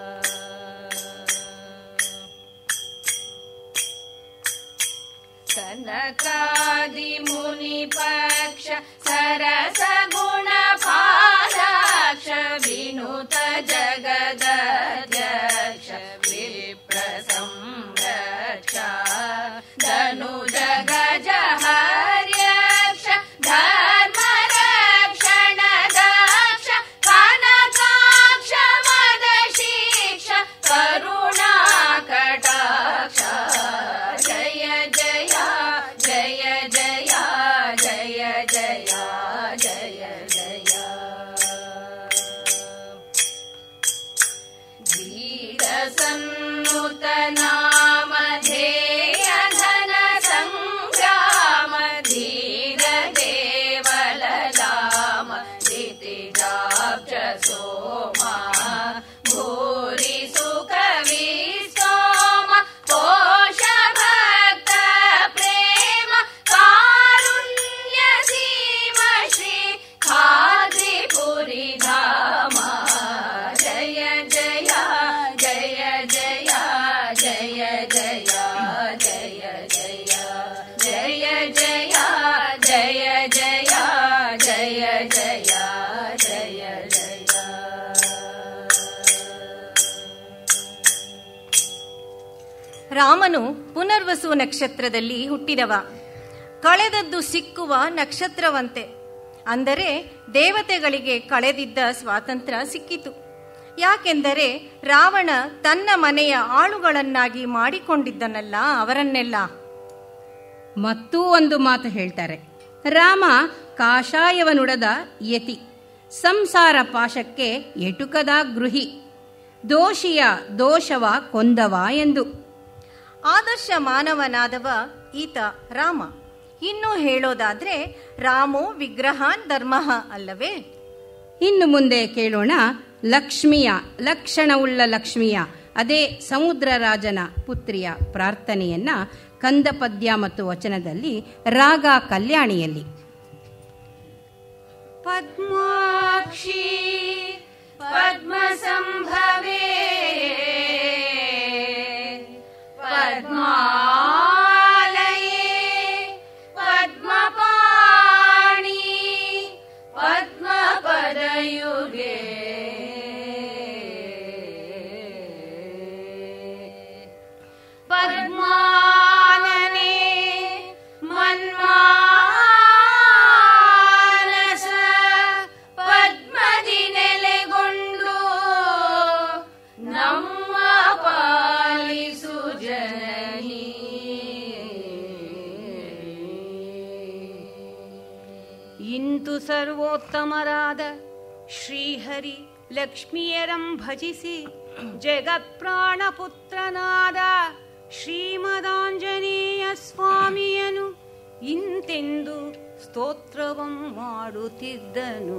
Speaker 4: ಸನಕಾದಿ ಮುನಿ ಪಕ್ಷ ಸರಸ ಗುಣ ಪಾಲಾಕ್ಷ ವಿನುತ ಜಗದಧ್ಯಕ್ಷ ವಿಪ್ರ ಸಂರಕ್ಷ ಧನುಜ ಗಜ ಹರ್ಯಕ್ಷ ಧರ್ಮ ರಕ್ಷಣ ದಕ್ಷ ಕನಕಾಕ್ಷ ಮದ ಶಿಕ್ಷ ಕರುಣಾ ಕಟಾಕ್ಷ ಜಯ ಜಯ ಜಯ ಜಯ ಜಯ ಜಯ ಜಯ ಜಯ ಧೀರ ಸನ್ನುತ ನಾಮ ಧ್ಯೇಯ ಘನ ಸಂಗ್ರಾಮ ಧೀರ ದೇವಲ ಲಾಮ ದಿತಿಜಾಬ್ಜ ಸೋಮ ಭೂರಿ ಸುಖ ವಿಸ್ತೋಮ ಕೋಶ ಭಕ್ತ ಪ್ರೇಮ ಕಾರುಣ್ಯ ಸೀಮ ಶ್ರೀ ಖಾದ್ರಿಪುರಿ ಧಾಮ ಜಯ ಜಯ ಜಯ ಜಯ ಜಯ ಜಯ ಜಯ ಜಯ ಜಯ ಜಯ ಜಯ ಜಯ ಜಯ ಜಯ ಜಯ ಜಯ
Speaker 3: ರಾಮನು ಪುನರ್ವಸು ನಕ್ಷತ್ರದಲ್ಲಿ ಹುಟ್ಟಿದವ. ಕಳೆದದ್ದು ಸಿಕ್ಕುವ ನಕ್ಷತ್ರವಂತೆ. ಅಂದರೆ ದೇವತೆಗಳಿಗೆ ಕಳೆದಿದ್ದ ಸ್ವಾತಂತ್ರ್ಯ ಸಿಕ್ಕಿತು. ಯಾಕೆಂದರೆ ರಾವಣ ತನ್ನ ಮನೆಯ ಆಳುಗಳನ್ನಾಗಿ ಮಾಡಿಕೊಂಡಿದ್ದನಲ್ಲ ಅವರನ್ನೆಲ್ಲ.
Speaker 2: ಮತ್ತೂ ಒಂದು ಮಾತು ಹೇಳ್ತಾರೆ. ರಾಮ ಕಾಷಾಯವನುಡದ ಯತಿ, ಸಂಸಾರ ಪಾಶಕ್ಕೆ ಎಟುಕದ ಗೃಹಿ, ದೋಷಿಯ ದೋಷವ ಕೊಂದವ ಎಂದು.
Speaker 3: ಆದರ್ಶ ಮಾನವನಾದವ ಈತ ರಾಮ. ಇನ್ನು ಹೇಳೋದಾದ್ರೆ ರಾಮೋ ವಿಗ್ರಹಾನ್ ಧರ್ಮ ಅಲ್ಲವೇ?
Speaker 2: ಇನ್ನು ಮುಂದೆ ಕೇಳೋಣ ಲಕ್ಷ್ಮಿಯ, ಲಕ್ಷಣವುಳ್ಳ ಲಕ್ಷ್ಮಿಯ, ಅದೇ ಸಮುದ್ರರಾಜನ ಪುತ್ರಿಯ ಪ್ರಾರ್ಥನೆಯನ್ನ ಕಂದ ಪದ್ಯ ಮತ್ತು ವಚನದಲ್ಲಿ ರಾಗ ಕಲ್ಯಾಣಿಯಲ್ಲಿ.
Speaker 4: ಪದ್ಮಾಕ್ಷಿ ಪದ್ಮ ಸಂಭವೇ ಪದ್ಮಾಲಯೇ ಪದ್ಮಪಾಣಿ ಪದ್ಮಪದಯುಗೆ
Speaker 5: ಇಂತು ಸರ್ವೋತ್ತಮರಾದ ಶ್ರೀಹರಿ ಲಕ್ಷ್ಮಿಯರಂ ಭಜಿಸಿ ಜಗತ್ಪ್ರಾಣಪುತ್ರನಾದ ಶ್ರೀಮದಾಂಜನೇಯ ಸ್ವಾಮಿಯನು ಇಂತೆಂದು ಸ್ತೋತ್ರವಂ ಮಾಡುತ್ತಿದ್ದನು.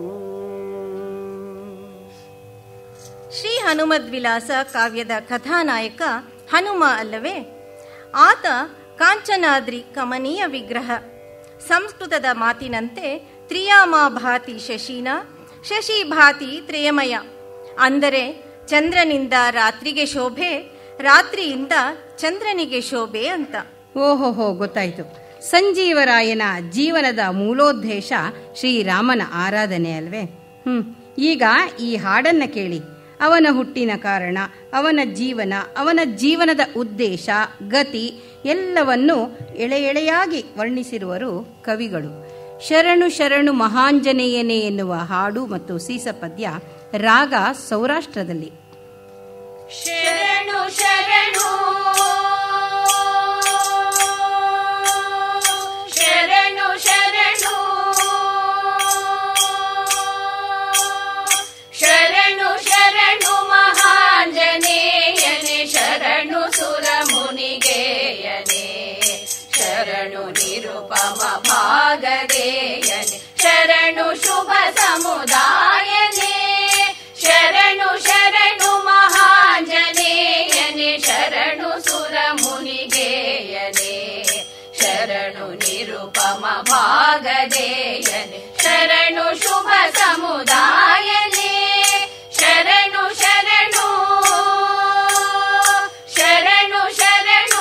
Speaker 3: ಶ್ರೀ ಹನುಮದ್ವಿಲಾಸ ಕಾವ್ಯದ ಕಥಾನಾಯಕ ಹನುಮ ಅಲ್ಲವೇ? ಆತ ಕಾಂಚನಾದ್ರಿ ಕಮನೀಯ ವಿಗ್ರಹ. ಸಂಸ್ಕೃತದ ಮಾತಿನಂತೆ ತ್ರಿಯಾಮ ಭಾತಿ ಶಶಿನ, ಶಶಿ ಭಾತಿ ತ್ರಯಮಯ. ಅಂದರೆ ಚಂದ್ರನಿಂದ ರಾತ್ರಿಗೆ ಶೋಭೆ, ರಾತ್ರಿಯಿಂದ ಚಂದ್ರನಿಗೆ ಶೋಭೆ ಅಂತ.
Speaker 2: ಓಹೋಹೋ, ಗೊತ್ತಾಯಿತು. ಸಂಜೀವರಾಯನ ಜೀವನದ ಮೂಲೋದ್ದೇಶ ಶ್ರೀರಾಮನ ಆರಾಧನೆ ಅಲ್ವೇ? ಈಗ ಈ ಹಾಡನ್ನು ಕೇಳಿ. ಅವನ ಹುಟ್ಟಿನ ಕಾರಣ, ಅವನ ಜೀವನ, ಅವನ ಜೀವನದ ಉದ್ದೇಶ, ಗತಿ ಎಲ್ಲವನ್ನೂ ಎಳೆ ಎಳೆಯಾಗಿ ವರ್ಣಿಸಿರುವರು ಕವಿಗಳು. ಶರಣು ಶರಣು ಮಹಾಂಜನೇಯನೇ ಎನ್ನುವ ಹಾಡು ಮತ್ತು ಸೀಸಪದ್ಯ ರಾಗ ಸೌರಾಷ್ಟ್ರದಲ್ಲಿ.
Speaker 4: ಶರಣು ಶರಣು ಶರಣು ಶರಣು ಶರಣು ಶರಣು ಮಹಾಂಜನೇಯನೇ, ಶರಣು ಸುರ ಮುನಿಗೇಯನೇ, ಶರಣು ನಿರುಪಮ ಭಾಗದೇಯನೇ, ಶರಣು ಶುಭ ಸಮುದಾಯನೇ, ಶರಣು ಶರಣು ಮಹಾಂಜನೇಯನೇ, ಶರಣು ಸುರ ಮುನಿಗೇಯನೇ, ಶರಣು ನಿರುಪಮ ಭಾಗದೇಯನೇ, ಶರಣು ಶುಭ ಸಮುದಾಯನೇ, ಶರಣು ಶರಣು ಶರಣು ಶರಣು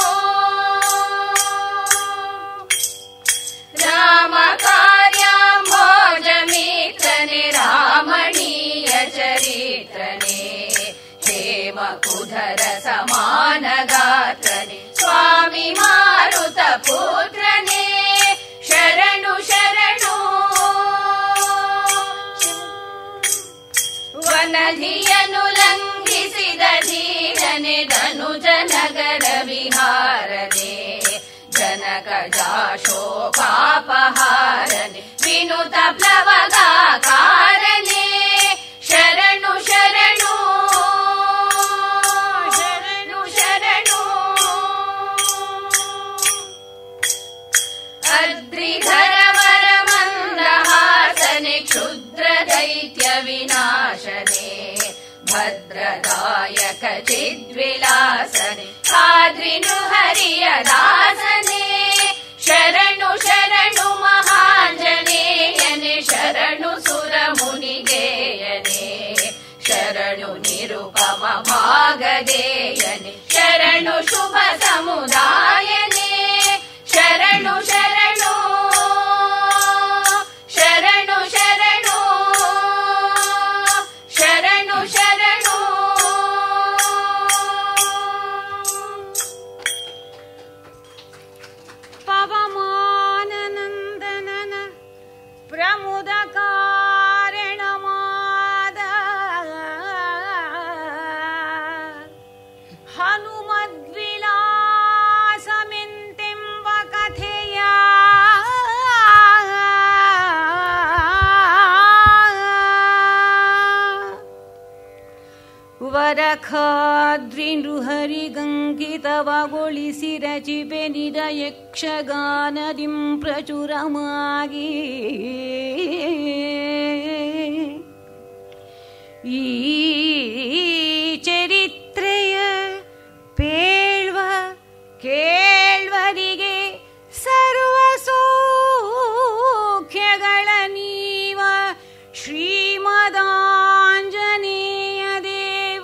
Speaker 4: ರಾಮ ಕಾರ್ಯಾಂಭೋಜ ಮಿತ್ರನೇ, ರಾಮಣೀಯ ಚರಿತ್ರನೇ, ಹೇಮ ಕುಧರ ಸಮಾನ ಗಾತ್ರನೇ, ಸ್ವಾಮಿ ಮಾರುತ ಪುತ್ರನೇ, ಶರಣು ಶರಣು ವನಧಿಯನು ಲಂಘಿಸಿದ ಧೀರನೆ, ಧನುಜ ನಗರ ವಿಹಾರನೆ, ಜನಕ ಜಾಶೋಕಾಪಹಾರನೆ, ವಿನುತ ಪ್ಲವಗಾಕಾರನೆ, ಶರಣು ಶರಣು ಶರಣು ಶರಣು ಅದ್ರಿಧರ ವರ ಮಂದಹಾಸನೆ, ಕ್ಷುದ್ರ ದೈತ್ಯ ವಿನಾಶನೆ, ಭದ್ರದಾಯಕ ಚಿದ್ವಿಲಾಸನೆ, ಖಾದ್ರಿ ನೃಹರಿಯ ದಾಸನೆ, ಶರಣು ಶರಣು ಮಹಾಂಜನೇಯನೇ, ಶರಣು ಸುರ ಮುನಿಗೇಯನೇ, ಶರಣು ನಿರುಪಮ ಭಾಗದೇಯನೇ, ಶರಣು ಶುಭ ಸಮುದಾಯನೇ, ಶರಣು ಶರಣು ಶರಣು ಶರಣು ಶರಣು ಶರಣು
Speaker 5: ಪವಮಾನನಂದನನ ಪ್ರಮುದ ಕಾರಣಮಾದ ಹನುಮದ್ವಿಲಾಸಮೆಂತೆಂಬ ಕಥೆಯ ವರಖಾದ್ರಿ ನೃಹರಿಗಂಕಿತವಗೊಳಿಸಿ ರಚಿಪೆನಿದ ಯಕ್ಷಗಾನದಿಂ ಪ್ರಚುರಮಾಗಿ ಈ ಚರಿತ್ರೆಯ ಪೇಳ್ವ ಕೇಳ್ವರಿಗೆ ಸರ್ವ ಸೌಖ್ಯಗಳ ನೀವ ಶ್ರೀಮದಾಂಜನೇಯ ದೇವ.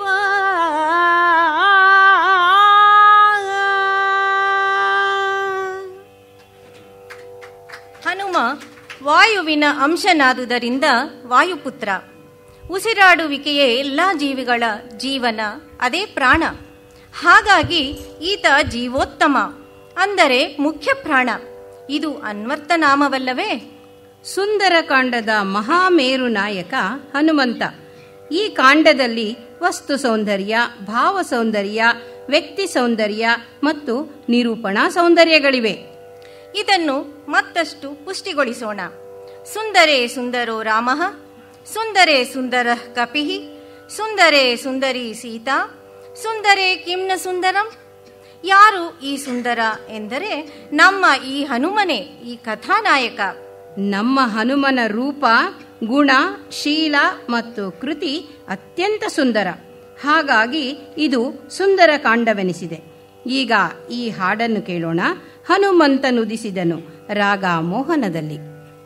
Speaker 3: ಹನುಮ ವಾಯುವಿನ ಅಂಶನಾದುದರಿಂದ ವಾಯುಪುತ್ರ. ಉಸಿರಾಡುವಿಕೆಯೇ ಎಲ್ಲ ಜೀವಿಗಳ ಜೀವನ, ಅದೇ ಪ್ರಾಣ. ಹಾಗಾಗಿ ಈತ ಜೀವೋತ್ತಮ, ಅಂದರೆ ಮುಖ್ಯ ಪ್ರಾಣ. ಇದು ಅನ್ವರ್ಥನಾಮವಲ್ಲವೇ?
Speaker 2: ಸುಂದರಕಾಂಡದ ಮಹಾಮೇರು ನಾಯಕ ಹನುಮಂತ. ಈ ಕಾಂಡದಲ್ಲಿ ವಸ್ತು ಸೌಂದರ್ಯ, ಭಾವ ಸೌಂದರ್ಯ, ವ್ಯಕ್ತಿ ಸೌಂದರ್ಯ ಮತ್ತು ನಿರೂಪಣಾ ಸೌಂದರ್ಯಗಳಿವೆ.
Speaker 3: ಇದನ್ನು ಮತ್ತಷ್ಟು ಪುಷ್ಟಿಗೊಳಿಸೋಣ. ಸುಂದರೇ ಸುಂದರೋ ರಾಮಃ, ಸುಂದರೇ ಸುಂದರಃ ಕಪಿಃ, ಸುಂದರೇ ಸುಂದರಿ ಸೀತಾ, ಸುಂದರೇ ಕಿಮ್ನ ಸುಂದರಂ. ಯಾರು ಈ ಸುಂದರ ಎಂದರೆ ನಮ್ಮ ಈ ಹನುಮನೇ ಈ ಕಥಾನಾಯಕ.
Speaker 2: ನಮ್ಮ ಹನುಮನ ರೂಪ, ಗುಣ, ಶೀಲ ಮತ್ತು ಕೃತಿ ಅತ್ಯಂತ ಸುಂದರ. ಹಾಗಾಗಿ ಇದು ಸುಂದರ ಕಾಂಡವೆನಿಸಿದೆ. ಈಗ ಈ ಹಾಡನ್ನು ಕೇಳೋಣ. ಹನುಮಂತನುದಿಸಿದನು ರಾಗ ಮೋಹನದಲ್ಲಿ.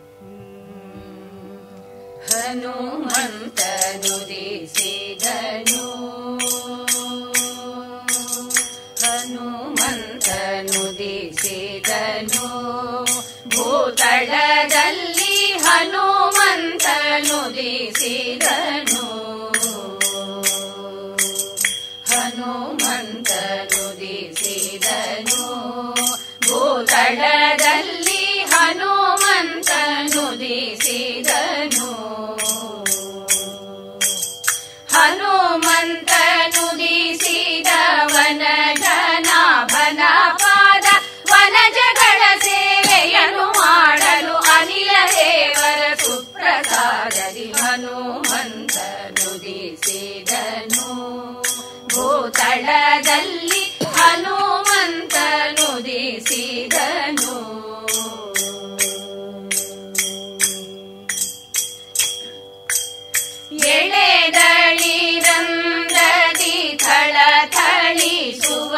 Speaker 4: ಹನುಮಂತನುದಿಸಿದನು, ಹನುಮಂತನುದಿಸಿದನು, ಭೂತಳದಲ್ಲಿ ಹನುಮಂತನುದಿಸಿದನು, ಹನುಮಂತನುದಿಸಿದನು, ಭೂತಳದಲ್ಲಿ ಹನುಮಂತನುದಿಸಿದನು, ಹನುಮಂತನುದಿಸಿದ ವನಜನಾಭನ ಪಾದ ವನಜಗಳ ಸೇವೆಯನ್ನು ಮಾಡಲು ಅನಿಲ ದೇವರ ಸುಪ್ರಸಾದದಿ ಹನುಮಂತನುದಿಸಿದನು, ಭೂತಳದಲ್ಲಿ ಹನುಮಂತನುದಿಸಿದನು. ಎಳೆದಳಿರಂದದಿ ಥಳಥಳಿಸುವ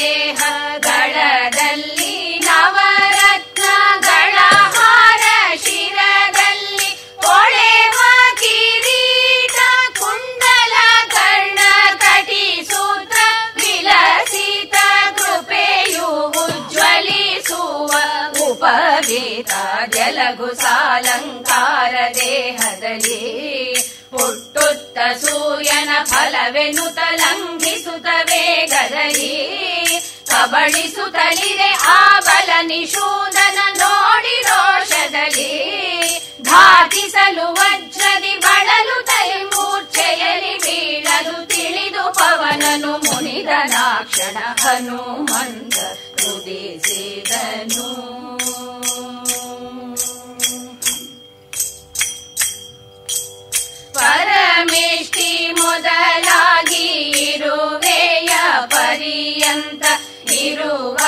Speaker 4: ದೇಹಗಳದಲ್ಲಿ ನವರತ್ನಗಳ ಹಾರ ಶಿರದಲ್ಲಿ ಹೊಳೆವ ಕಿರೀಟ ಕುಂಡಲ ಕರ್ಣ ಕಟಿಸೂತ್ರ ವಿಲಸಿತ ಕೃಪೆಯು ಉಜ್ವಲಿಸುವ ಉಪವೀತ ಜಲಗು ಸಾಲಂಕಾರ ದೇಹದಲ್ಲಿ ಹುಟ್ಟುತ್ತ ಸೂರ್ಯನ ಫಲವೆನುತ ಲಂಘಿಸುತ್ತ ವೇಗದಲ್ಲಿ ಕಬಳಿಸುತ್ತಲಿದೆ ಆ ಬಲ ನಿಷೂದನ ನೋಡಿ ರೋಷದಲ್ಲಿ ಘಾತಿಸಲು ವಜ್ರದಿ ಬಳಲು ತೈ ಮೂರ್ಛೆಯಲಿ ಬೀಳಲು ತಿಳಿದು ಪವನನು ಮುನಿದನಾಕ್ಷಣ ಹನುಮಂತ ನುದಿಸಿದನು. ಪರಮೇಷ್ಠಿ ಮೊದಲಾಗಿ ಇರುವೆಯ ಪರ್ಯಂತ ಇರುವ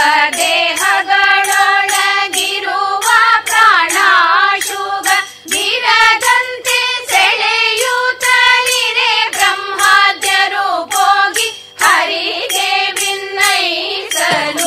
Speaker 4: ದೇಹಗಳೊಳಗಿರುವ ಪ್ರಾಣಾಶುಗ ಗಿರದಂತೆ ಸೆಳೆಯುತ್ತಲಿರೆ ಬ್ರಹ್ಮಾದ್ಯರು ಹೋಗಿ ಹರಿಗೆ ವಿನ್ನಯಿಸಲು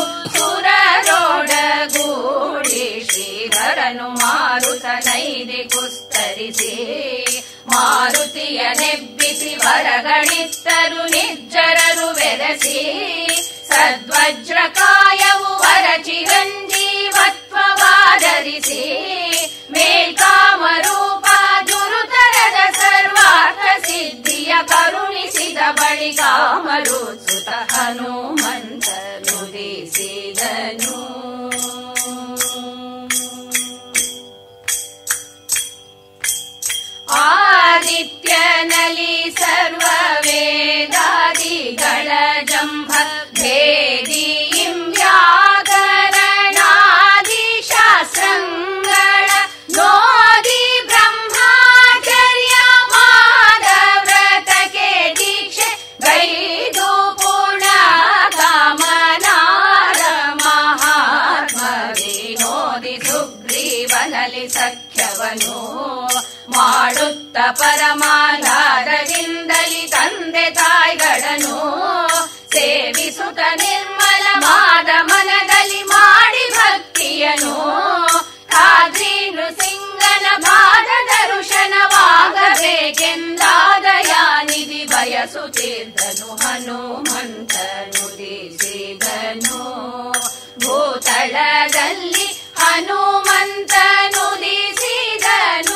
Speaker 4: ಸುರರೊಡಗೂಡಿ ಶ್ರೀಧರನು ಮಾರುತ ನೈದೆ ಕುಸ್ತರಿಸಿ ಮಾರುತಿಯ ನೆಬ್ಬಿಸಿ ವರಗಳಿತ್ತರು ನಿರ್ಜರರು ಬೆರೆಸಿ ಸದ್ವಜ್ರಕಾಯವು ವರ ಚಿರಂಜೀವತ್ವವಾಧರಿಸಿ ಮೇಲ್ಕಾಮರೂಪ ದುರುತರದ ಸರ್ವಾರ್ಥ ಸಿದ್ಧಿಯ ಕರುಣಿಸಿದ ಬಳಿಕ ಮರುಸುತ ಹನುಮಂತ ನುದಿಸಿದನು. ಆದಿತ್ಯನಲಿ ಸರ್ವ ವೇದಾದಿಗಳ ಜಂಭ ಭೇದಿ ವ್ಯಾಕರಣಾದಿ ಶಾಸ್ತ್ರಗಳ ನೋದಿ ಬ್ರಹ್ಮಚರ್ಯ ಮಾದ ವ್ರತಕ್ಕೆ ದೀಕ್ಷೆ ಗೈದು ಪೂರ್ಣ ಕಾಮನಾರ ಮಹಾತ್ಮ ವಿನೋದಿ ಸುಗ್ರೀವನಲಿ ಸಖ್ಯವನು ಮಾಡುತ್ತ ಪರಮಾಧಾರದಿಂದಲಿ ತಂದೆ ತಾಯಿಗಳನ್ನು ಸೇವಿಸುತ್ತ ನಿರ್ಮಲವಾದ ಮನದಲ್ಲಿ ಮಾಡಿ ಭಕ್ತಿಯನು ಖಾದ್ರಿ ನೃಸಿಂಗನ ಪಾದ ದರ್ಶನವಾಗಬೇಕೆಂದಾದ ಯಾನಿಧಿ ಬಯಸುತ್ತಿದ್ದನು ಹನುಮಂತ ನುದಿಸಿದನು. ಭೂತಳದಲ್ಲಿ ಹನುಮಂತ ನುದಿಸಿದನು.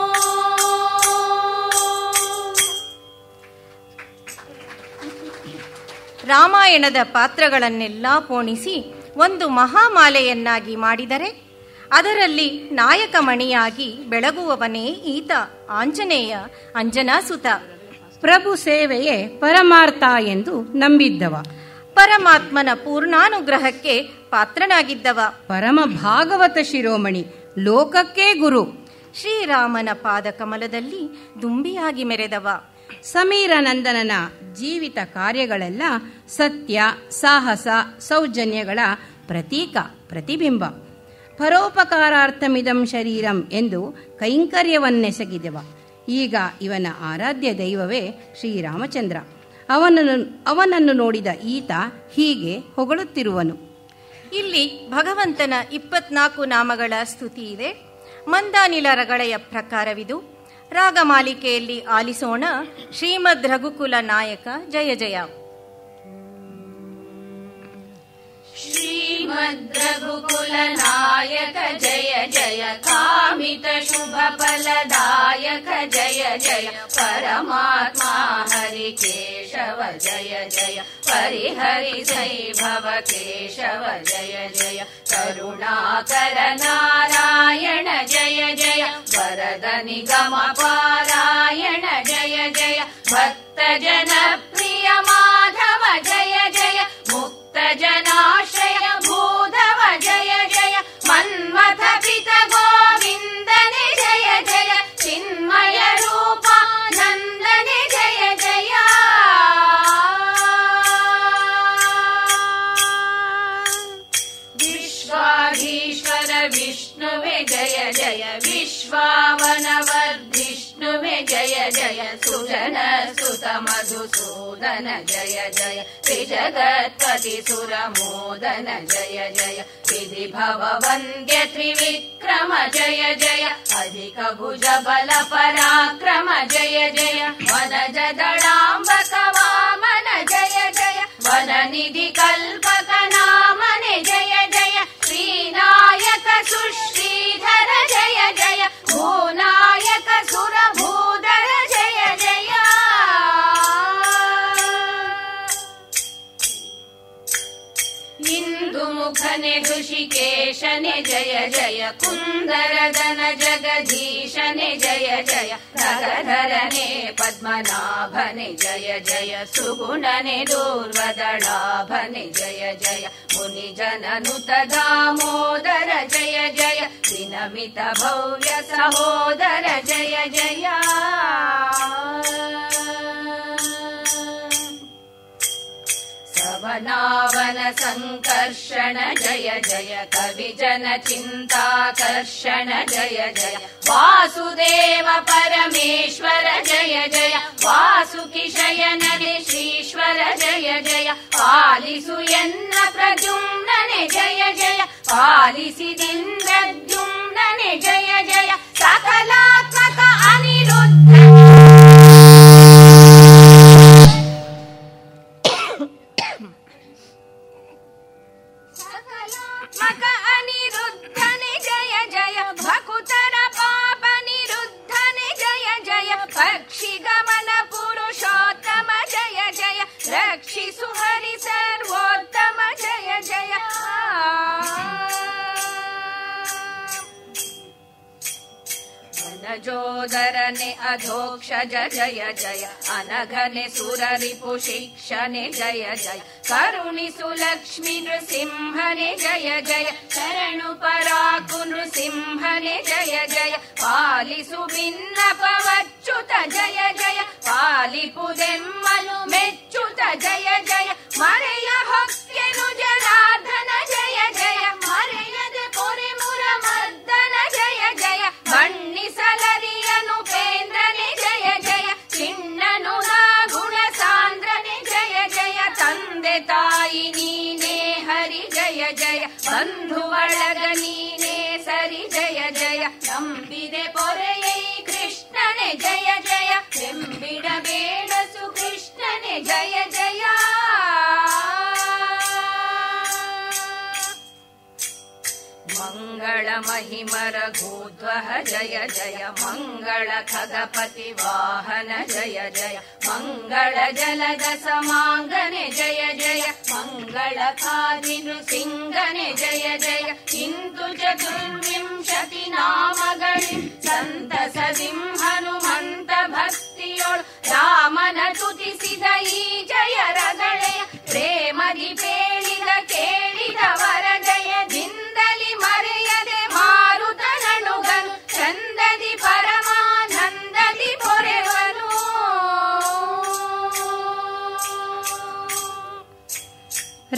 Speaker 3: ರಾಮಾಯಣದ ಪಾತ್ರಗಳನ್ನೆಲ್ಲ ಪೋಣಿಸಿ ಒಂದು ಮಹಾಮಾಲೆಯನ್ನಾಗಿ ಮಾಡಿದರೆ ಅದರಲ್ಲಿ ನಾಯಕಮಣಿಯಾಗಿ ಬೆಳಗುವವನೇ ಈತ ಆಂಜನೇಯ, ಅಂಜನಾಸುತ.
Speaker 2: ಪ್ರಭು ಸೇವೆಯೇ ಪರಮಾರ್ಥ ಎಂದು ನಂಬಿದ್ದವ,
Speaker 3: ಪರಮಾತ್ಮನ ಪೂರ್ಣಾನುಗ್ರಹಕ್ಕೆ ಪಾತ್ರನಾಗಿದ್ದವ,
Speaker 2: ಪರಮ ಭಾಗವತ ಶಿರೋಮಣಿ, ಲೋಕಕ್ಕೇ ಗುರು.
Speaker 3: ಶ್ರೀರಾಮನ ಪಾದಕಮಲದಲ್ಲಿ ದುಂಬಿಯಾಗಿ ಮೆರೆದವ.
Speaker 2: ಸಮೀರ ನಂದನನ ಜೀವಿತ ಕಾರ್ಯಗಳೆಲ್ಲ ಸತ್ಯ, ಸಾಹಸ, ಸೌಜನ್ಯಗಳ ಪ್ರತೀಕ, ಪ್ರತಿಬಿಂಬ. ಪರೋಪಕಾರಾರ್ಥಮಿದಂ ಶರೀರಂ ಎಂದು ಕೈಂಕರ್ಯವನ್ನೆಸಗಿದೆವ. ಈಗ ಇವನ ಆರಾಧ್ಯ ದೈವವೇ ಶ್ರೀರಾಮಚಂದ್ರ. ಅವನನ್ನು ನೋಡಿದ ಈತ ಹೀಗೆ ಹೊಗಳುತ್ತಿರುವನು.
Speaker 3: ಇಲ್ಲಿ ಭಗವಂತನ 24 ನಾಮಗಳ ಸ್ತುತಿ ಇದೆ. ಮಂದಾನಿಲ ರಗಳೆಯ ಪ್ರಕಾರವಿದು. ರಾಗಮಾಲಿಕೆಯಲ್ಲಿ ಆಲಿಸೋಣ. ಶ್ರೀಮದ್ ರಘುಕುಲ ನಾಯಕ ಜಯ ಜಯ.
Speaker 4: ಶ್ರೀಮದ್ ರಘುಕುಲ ನಾಯಕ ಜಯ ಜಯ, ಕಾಮಿತ ಶುಭ ಫಲದಾಯಕ ಜಯ ಜಯ, ಪರಮಾತ್ಮ ಹರಿ ಕೇಶವ ಜಯ ಜಯ, ಪರಿಹರಿ ಸೈಭವ ಕೇಶವ ಜಯ ಜಯ, ಕರುಣಾಕರ ನಾರಾಯಣ ಜಯ ಜಯ, ವರದ ನಿಗಮ ಪಾರಾಯಣ ಜಯ ಜಯ, ಭಕ್ತ ಜನ ಪ್ರಿಯ ಮಾಧವ ಜಯ ಜಯ, ಮುಕ್ತ ಜನಾಶ್ರಯ ಭೂಧವ ಜಯ ಜಯ, ಮನ್ಮಥ ಪಿತ ಗೋವಿಂದನೆ ಜಯ ಜಯ, ಚಿನ್ಮಯ ರೂಪ ನಂದನೆ ಜಯ ಜಯ. ವಿಶ್ವಾಧೀಶ್ವರ ವಿಷ್ಣುವೆ ಜಯ ಜಯ, ವಿಶ್ವಾವನವರ್ಧಿಷ್ಣುವೆ ಜಯ ಜಯ, ಸುಜನ ಸುತ ಮಧುಸೂದನ ಜಯ ಜಯ, ತ್ರಿಜಗತ್ಪತಿ ಸುರಮೋದನ ಜಯ ಜಯ, ವಿಧಿ ಭವ ವಂದ್ಯ ತ್ರಿವಿಕ್ರಮ ಜಯ ಜಯ, ಅಧಿಕ ಭುಜ ಬಲ ಪರಾಕ್ರಮ ಜಯ ಜಯ, ವನಜ ದಳಾಂಬಕ ವಾಮನ ಜಯ ಜಯ, ವನನಿಧಿ ಕಲ್ಪಕ ನಾಮನೆ ಜಯ ಜಯ, ಶ್ರೀನಾಯಕ ಸುಶ್ರೀಧರ ಜಯ ಜಯ, ಭೂನಾಯಕ ಸುರ ಭೂಧರ ಜಯ ಜಯ. ಇಂದು ಮುಖನೆ ಋಷಿಕೇಶನೆ ಜಯ ಜಯ, ಕುಂದರದನ ಜಗದೀಶನೆ ಜಯ ಜಯ, ನಗಧರನೆ ಪದ್ಮನಾಭನೆ ಜಯ ಜಯ, ಸುಗುಣನೆ ದೂರ್ವದಳಾಭನೆ ಜಯ ಜಯ, ಮುನಿ ಜನನುತ ದಾಮೋದರ ಜಯ ಜಯ, ದಿನಮಿತ ಭವ್ಯ ಸಹೋದರ ಜಯ ಜಯ. ಸವನಾವನ ಸಂಕರ್ಷಣ ಜಯ ಜಯ, ಕವಿ ಜನ ಚಿಂತಾಕರ್ಷಣ ಜಯ ಜಯ, ವಾಸುದೇವ ಪರಮೇಶ್ವರ ಜಯ ಜಯ, ವಾಸುಕಿ ಶಯನನೆ ಶ್ರೀಶ್ವರ ಜಯ ಜಯ, ಪಾಲಿಸು ಎನ್ನ ಪ್ರದ್ಯುಮ್ನನೆ ಜಯ ಜಯ, ಪಾಲಿಸಿದಿಂದ್ರದ್ಯುಮ್ನನೆ ಜಯ ಜಯ, ಸಕಲಾತ್ಮಕ ಅನಿರುದ್ಧ ಮಕ ಅನಿರುದ್ಧನೆ ಜಯ ಜಯ, ಭಕುತರ ಪಾಪ ನಿರುದ್ಧನೆ ಜಯ ಜಯ, ಪಕ್ಷಿ ಗಮನ ಪುರುಷೋತ್ತಮ ಜಯ ಜಯ, ರಕ್ಷಿಸು ಹರಿ ಸರ್ವೋತ್ತಮ ಜಯ ಜಯ. ವನಜೋದರನೆ ಅಧೋಕ್ಷಜ ಜಯ ಜಯ, ಅನಘನೆ ಸುರರಿಪು ಶಿಕ್ಷನೆ ಜಯ ಜಯ, ಕರುಣಿಸು ಲಕ್ಷ್ಮಿ ನೃಸಿಂಹನೆ ಜಯ ಜಯ, ಶರಣು ಪರಾಕು ನೃಸಿಂಹನೆ ಜಯ ಜಯ, ಪಾಲಿಸು ಭಿನ್ನಪವಚ್ಯುತ ಜಯ ಜಯ, ಪಾಲಿಪುದೆಮ್ಮನು ಮೆಚ್ಚುತ ಜಯ ಜಯ, ಮರೆಯ ಹೊಕ್ಕೆನು ಜನಾರ್ದನ ಜಯ ಜಯ, ಮರೆಯದೆ ಪೊರೆ ಮುರ ಮರ್ದನ ಜಯ ಜಯ, ಬಣ್ಣಿಸಲರಿಯನು ಕೇಂದ್ರನೆ ಜಯ ಜಯ, ಚಿಣ್ಣನು ನಾ ಗುಣ ಸಾಂದ್ರನೆ ಜಯ ಜಯ, ತಂದೆ ತಾಯಿ ನೀನೇ ಹರಿ ಜಯ ಜಯ, ಬಂಧು ಬಳಗ ನೀನೇ ಸರಿ ಜಯ ಜಯ, ನಂಬಿದೆ ಪೊರೆಯೈ ಕೃಷ್ಣನೆ ಜಯ ಜಯ, ಬೆಂಬಿಡಬೇಡಸು ಕೃಷ್ಣನೆ ಜಯ ಜಯ. ಮಂಗಳ ಮಹಿಮರ ಗೋಧ್ವಹ ಜಯ ಜಯ, ಮಂಗಳ ಖಗಪತಿ ವಾಹನ ಜಯ ಜಯ, ಮಂಗಳ ಜಲದ ಸಮಾಂಗನೆ ಜಯ ಜಯ, ಮಂಗಳ ಖಾದಿ ನೃಸಿಂಗನೆ ಜಯ ಜಯ, ಇಂದು ಚತುರ್ವಿಂಶತಿ ನಾಮಗಳಿ ಸಂತಸದಿಂ ಹನುಮಂತ ಭಕ್ತಿಯೊಳು ರಾಮನ ತುತಿಸಿದ ಈ ಜಯ ರಗಳೆಯ, ಪ್ರೇಮದಿ ಪೇಳಿದ ಕೇಳಿದವರ ಜಯದಿಂದಲಿ ಮರೆಯದೆ ಮಾರುತನನುಗನು ಚಂದದಿ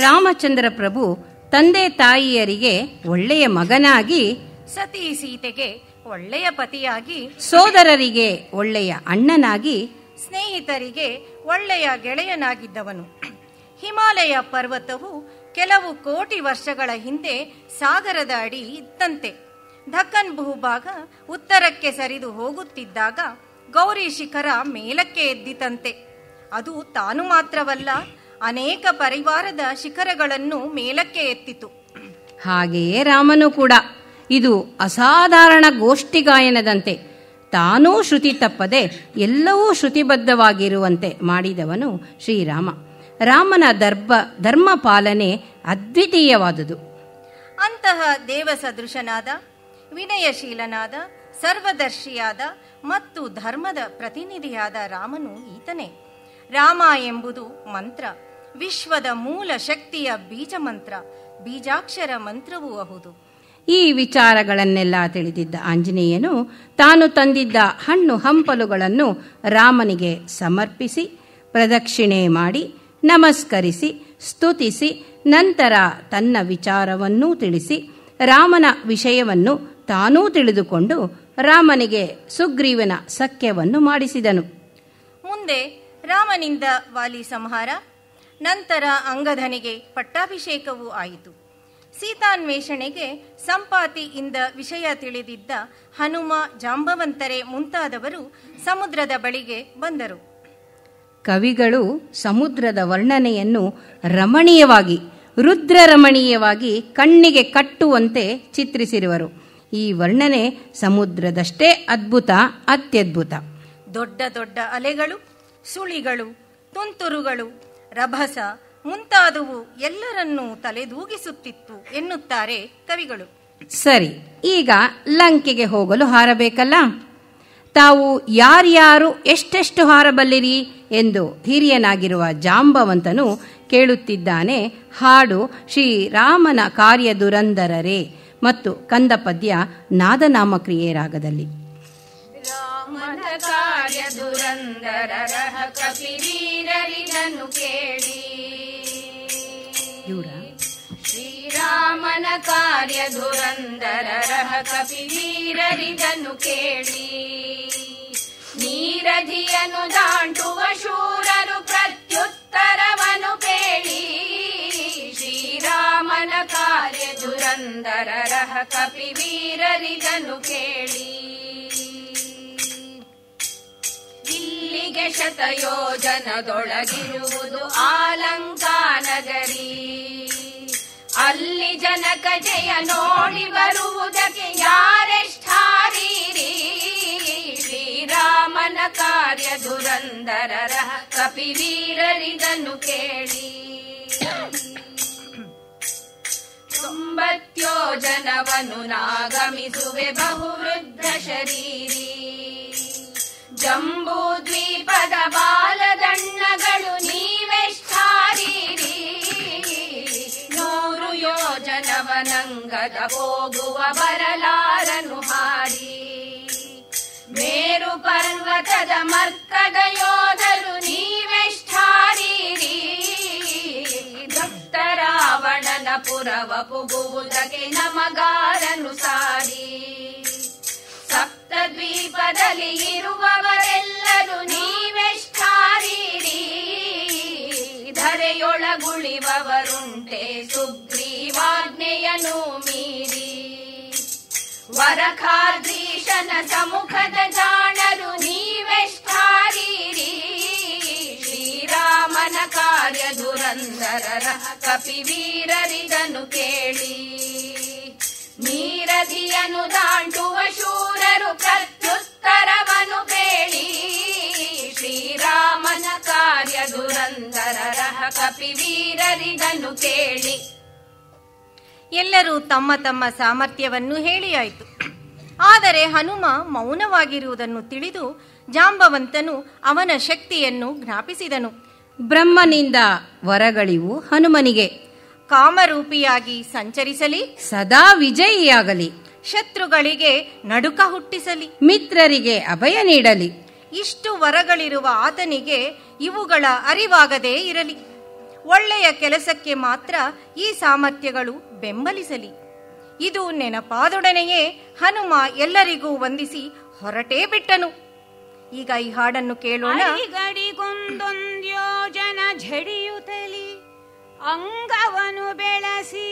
Speaker 2: ರಾಮಚಂದ್ರ ಪ್ರಭು ತಂದೆ ತಾಯಿಯರಿಗೆ ಒಳ್ಳೆಯ ಮಗನಾಗಿ,
Speaker 3: ಸತಿ ಸೀತೆಗೆ ಒಳ್ಳೆಯ ಪತಿಯಾಗಿ,
Speaker 2: ಸೋದರರಿಗೆ ಒಳ್ಳೆಯ ಅಣ್ಣನಾಗಿ,
Speaker 3: ಸ್ನೇಹಿತರಿಗೆ ಒಳ್ಳೆಯ ಗೆಳೆಯನಾಗಿದ್ದವನು. ಹಿಮಾಲಯ ಪರ್ವತವು ಕೆಲವು ಕೋಟಿ ವರ್ಷಗಳ ಹಿಂದೆ ಸಾಗರದ ಅಡಿ ಇತ್ತಂತೆ. ದಕ್ಕನ್ ಭೂಭಾಗ ಉತ್ತರಕ್ಕೆ ಸರಿದು ಹೋಗುತ್ತಿದ್ದಾಗ ಗೌರಿ ಶಿಖರ ಮೇಲಕ್ಕೆ ಎದ್ದಿತಂತೆ. ಅದು ತಾನು ಮಾತ್ರವಲ್ಲ, ಅನೇಕ ಪರಿವಾರದ ಶಿಖರಗಳನ್ನು ಮೇಲಕ್ಕೆ ಎತ್ತಿತು.
Speaker 2: ಹಾಗೆಯೇ ರಾಮನು ಕೂಡ. ಇದು ಅಸಾಧಾರಣ ಗೋಷ್ಠಿಗಾಯನದಂತೆ. ತಾನೂ ಶ್ರುತಿ ತಪ್ಪದೆ ಎಲ್ಲವೂ ಶ್ರುತಿಬದ್ಧವಾಗಿರುವಂತೆ ಮಾಡಿದವನು ಶ್ರೀರಾಮ. ರಾಮನ ಧರ್ಮ ಪಾಲನೆ ಅದ್ವಿತೀಯವಾದುದು.
Speaker 3: ಅಂತಹ ದೇವ ಸದೃಶನಾದ, ವಿನಯಶೀಲನಾದ, ಸರ್ವದರ್ಶಿಯಾದ ಮತ್ತು ಧರ್ಮದ ಪ್ರತಿನಿಧಿಯಾದ ರಾಮನು ಈತನೇ. ರಾಮ ಎಂಬುದು ಮಂತ್ರ, ವಿಶ್ವದ ಮೂಲ ಶಕ್ತಿಯ ಬೀಜ ಮಂತ್ರ, ಬೀಜಾಕ್ಷರ ಮಂತ್ರವೂ ಹೌದು.
Speaker 2: ಈ ವಿಚಾರಗಳನ್ನೆಲ್ಲ ತಿಳಿದಿದ್ದ ಆಂಜನೇಯನು ತಾನು ತಂದಿದ್ದ ಹಣ್ಣು ಹಂಪಲುಗಳನ್ನು ರಾಮನಿಗೆ ಸಮರ್ಪಿಸಿ ಪ್ರದಕ್ಷಿಣೆ ಮಾಡಿ ನಮಸ್ಕರಿಸಿ ಸ್ತುತಿಸಿ ನಂತರ ತನ್ನ ವಿಚಾರವನ್ನೂ ತಿಳಿಸಿ ರಾಮನ ವಿಷಯವನ್ನು ತಾನೂ ತಿಳಿದುಕೊಂಡು ರಾಮನಿಗೆ ಸುಗ್ರೀವನ ಸಖ್ಯವನ್ನು ಮಾಡಿಸಿದನು.
Speaker 3: ಮುಂದೆ ರಾಮನಿಂದ ವಾಲಿ ಸಂಹಾರ, ನಂತರ ಅಂಗದನಿಗೆ ಪಟ್ಟಾಭಿಷೇಕವೂ ಆಯಿತು. ಸೀತಾನ್ವೇಷಣೆಗೆ ಸಂಪಾತಿಯಿಂದ ವಿಷಯ ತಿಳಿದಿದ್ದ ಹನುಮ, ಜಾಂಬವಂತರೆ ಮುಂತಾದವರು ಸಮುದ್ರದ ಬಳಿಗೆ ಬಂದರು.
Speaker 2: ಕವಿಗಳು ಸಮುದ್ರದ ವರ್ಣನೆಯನ್ನು ರಮಣೀಯವಾಗಿ, ರುದ್ರರಮಣೀಯವಾಗಿ ಕಣ್ಣಿಗೆ ಕಟ್ಟುವಂತೆ ಚಿತ್ರಿಸಿರುವರು. ಈ ವರ್ಣನೆ ಸಮುದ್ರದಷ್ಟೇ ಅದ್ಭುತ, ಅತ್ಯದ್ಭುತ.
Speaker 3: ದೊಡ್ಡ ದೊಡ್ಡ ಅಲೆಗಳು, ಸುಳಿಗಳು, ತುಂತುರುಗಳು, ರಭಸ ಮುಂತಾದವು ಎಲ್ಲರನ್ನೂ ತಲೆದೂಗಿಸುತ್ತಿತ್ತು ಎನ್ನುತ್ತಾರೆ ಕವಿಗಳು.
Speaker 2: ಸರಿ, ಈಗ ಲಂಕೆಗೆ ಹೋಗಲು ಹಾರಬೇಕಲ್ಲ. ತಾವು ಯಾರ್ಯಾರು ಎಷ್ಟೆಷ್ಟು ಹಾರಬಲ್ಲಿರಿ ಎಂದು ಹಿರಿಯನಾಗಿರುವ ಜಾಂಬವಂತನು ಕೇಳುತ್ತಿದ್ದಾನೆ. ಹಾಡು ಶ್ರೀರಾಮನ ಕಾರ್ಯ ದುರಂದರರೇ ಮತ್ತು ಕಂದ ಪದ್ಯ ನಾದನಾಮಕ್ರಿಯೆ ರಾಗದಲ್ಲಿ.
Speaker 4: ರಾಮನ ಕಾರ್ಯ ದುರಂದರರಹ ಕಪಿವೀರರಿದನು ಕೇಳಿ. ಶ್ರೀರಾಮನ ಕಾರ್ಯ ದುರಂದರರಹ ಕಪಿವೀರರಿದನು ಕೇಳಿ. ನೀರಜಿಯನು ದಾಂಟುವ ಶೂರರು ಪ್ರತ್ಯುತ್ತರವನು ಕೇಳಿ. ಶ್ರೀರಾಮನ ಕಾರ್ಯ ದುರಂದರರಹ ಕಪಿವೀರರಿದನು ಕೇಳಿ. ಇಲ್ಲಿಗೆ ಶತಯೋಜನದೊಳಗಿರುವುದು ಆಲಂಕಾ ನಗರಿ. ಅಲ್ಲಿ ಜನಕ ಜಯ ನೋಡಿ ಬರುವುದಕ್ಕೆ ಯಾರೆಷ್ಟಾರೀರಿ. ಶ್ರೀರಾಮನ ಕಾರ್ಯ ದುರಂದರರ ಕಪಿವೀರರಿದನು ಕೇಳಿ. 90 ಯೋಜನವನು ನಾಗಮಿಸುವೆ ಬಹುವೃದ್ಧ ಶರೀರಿ. ಜಂಬೂ ದ್ವೀಪದ ಬಾಲದಣ್ಣಗಳು ನೀವೆಷ್ಟಾರೀರಿ. 100 ಯೋಜನವನಂಗದ ಹೋಗುವ ಬರಲಾರನು ಹಾರಿ. ಮೇರು ಪರ್ವತದ ಮರ್ಕದ ಯೋಧರು ನೀವೆಷ್ಟಾರೀರಿ. ಭಕ್ತ ರಾವಣನ ಪುರವ ಪುಗುವುದಕ್ಕೆ ನಮಗಾರನು ಸಾರಿ. ಸಪ್ತ ದ್ವೀಪದಲ್ಲಿ ಇರುವವರೆಲ್ಲರೂ ನೀವೆಷ್ಟಾರೀರಿ. ಧರೆಯೊಳಗುಳಿವವರುಂಟೆ ಸುಗ್ರೀವಾಜ್ಞೆಯನು ಮೀರಿ. ವರಖಾದ್ರೀಶನ ಸಮ್ಮುಖದ ಜಾಣರು ನೀವೆಷ್ಟಾರೀರಿ. ಶ್ರೀರಾಮನ ಕಾರ್ಯ ದುರಂದರರ ಕಪಿವೀರರಿದನು ಕೇಳಿ. ನೀರದಿಯನು ದಾಂಟುವ ಶೂರರು ಪ್ರತ್ಯುತ್ತರವನು ಕೇಳಿ. ಶ್ರೀರಾಮನ ಕಾರ್ಯ ದುರಂದರರ ಕಪಿವೀರರಿದನು ಕೇಳಿ.
Speaker 3: ಎಲ್ಲರೂ ತಮ್ಮ ತಮ್ಮ ಸಾಮರ್ಥ್ಯವನ್ನು ಹೇಳಿಯಾಯಿತು. ಆದರೆ ಹನುಮ ಮೌನವಾಗಿರುವುದನ್ನು ತಿಳಿದು ಜಾಂಬವಂತನು ಅವನ ಶಕ್ತಿಯನ್ನು ಜ್ಞಾಪಿಸಿದನು.
Speaker 2: ಬ್ರಹ್ಮನಿಂದ ವರಗಳಿವು ಹನುಮನಿಗೆ.
Speaker 3: ಕಾಮರೂಪಿಯಾಗಿ ಸಂಚರಿಸಲಿ,
Speaker 2: ಸದಾ ವಿಜಯಿಯಾಗಲಿ,
Speaker 3: ಶತ್ರುಗಳಿಗೆ ನಡುಕ ಹುಟ್ಟಿಸಲಿ,
Speaker 2: ಮಿತ್ರರಿಗೆ ಅಭಯ ನೀಡಲಿ.
Speaker 3: ಇಷ್ಟು ವರಗಳಿರುವ ಆತನಿಗೆ ಇವುಗಳ ಅರಿವಾಗದೇ ಇರಲಿ. ಒಳ್ಳೆಯ ಕೆಲಸಕ್ಕೆ ಮಾತ್ರ ಈ ಸಾಮರ್ಥ್ಯಗಳು ಬೆಂಬಲಿಸಲಿ. ಇದು ನೆನಪಾದೊಡನೆಯೇ ಹನುಮ ಎಲ್ಲರಿಗೂ ವಂದಿಸಿ ಹೊರಟೇ ಬಿಟ್ಟನು. ಈಗ ಈ ಹಾಡನ್ನು ಕೇಳೋಣ.
Speaker 5: ಗಡಿಗೊಂದೊಂದ್ಯೋಜನ ಝಡಿಯುತ್ತಲಿ ಅಂಗವನು ಬೆಳಸಿ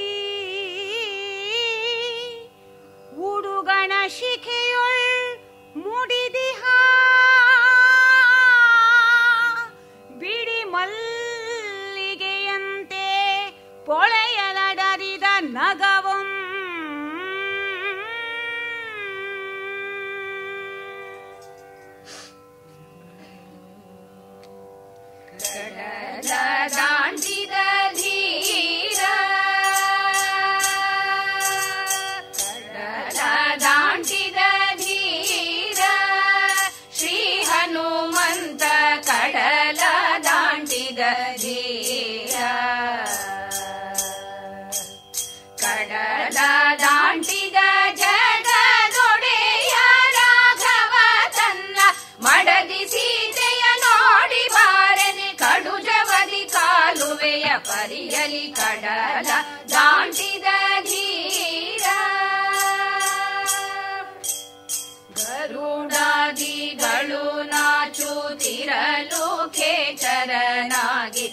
Speaker 5: ಉಡುಗಣ ಶಿಖೆಯೊಳ್ ಮುಡಿದಿಹ ಬಿಡಿ ಮಲ್ಲಿಗೆಯಂತೆ ಪೊಳೆಯಲಡರಿದ ನಗವಂ
Speaker 4: ದಾಂಡಿದ ಧೀರ ದಾಂಡಿದ ಧೀರ ಶ್ರೀ ಹನುಮಂತ ಕಡಲ ದಾಂಡಿದ ಧೀರ ಕಡಲ ದಾಂಡಿದ ಜಗದೊಡೆಯ ರಾಘವ ತನ್ನ ಮಡದಿ ಸೀತೆಯ ನೋಡಿ ಬಾರನೆ ಕಡುಜವದಿ ಕಾಲುವೆಯ ಪರಿಯಲಿ ಕಡಲ ದಾಂಡಿದ ಧೀರ ಗರುಡಾದಿಗಳು ನಾಚುತ್ತಿರಲು ಖೇಚರನಾಗಿ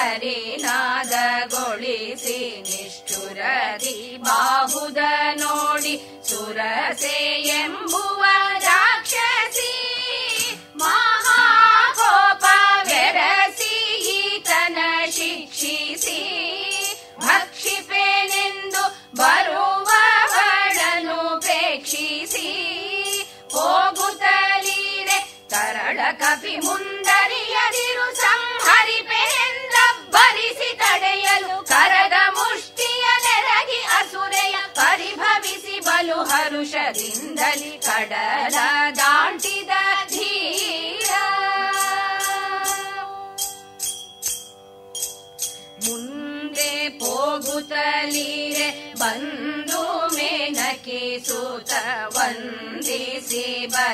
Speaker 4: ಹರಿನಾದಗೊಳಿಸಿ ನಿಷ್ಠುರದಿ ಬಾಹುದ ನೋಡಿ ಸುರಸೆ ಎಂಬುವ ರಾಕ್ಷಸಿ ಮಹಾಕೋಪವೆರಸಿ ಈತನ ಶಿಕ್ಷಿಸಿ ಭಕ್ಷಿಪೇನೆಂದು ಬರುವವಳನು ಪ್ರೇಕ್ಷಿಸಿ ಹೋಗುತ್ತಲೀರೆ ತರಳ ಕಪಿ ಮುಂದರಿಯದಿರು ಸಂಹರಿಪೆನೆಂದಬ್ಬರಿಸಿ ತಡೆಯಲು ಕರದ ಮುಷ್ಟಿಯ ನೆರಗಿ ಅಸುರೆಯ ಪರಿಭವಿಸಿ ಬಲು ಹರುಷದಿಂದಲಿ ಕಡಲ ದಾಂಟಿದ ಧೀರ ಮುಂದೆ ಹೋಗುತ್ತಲೀರೆ ಬಂದು ಮೇನಕೆ ಸೂತ ವಂದಿಸಿ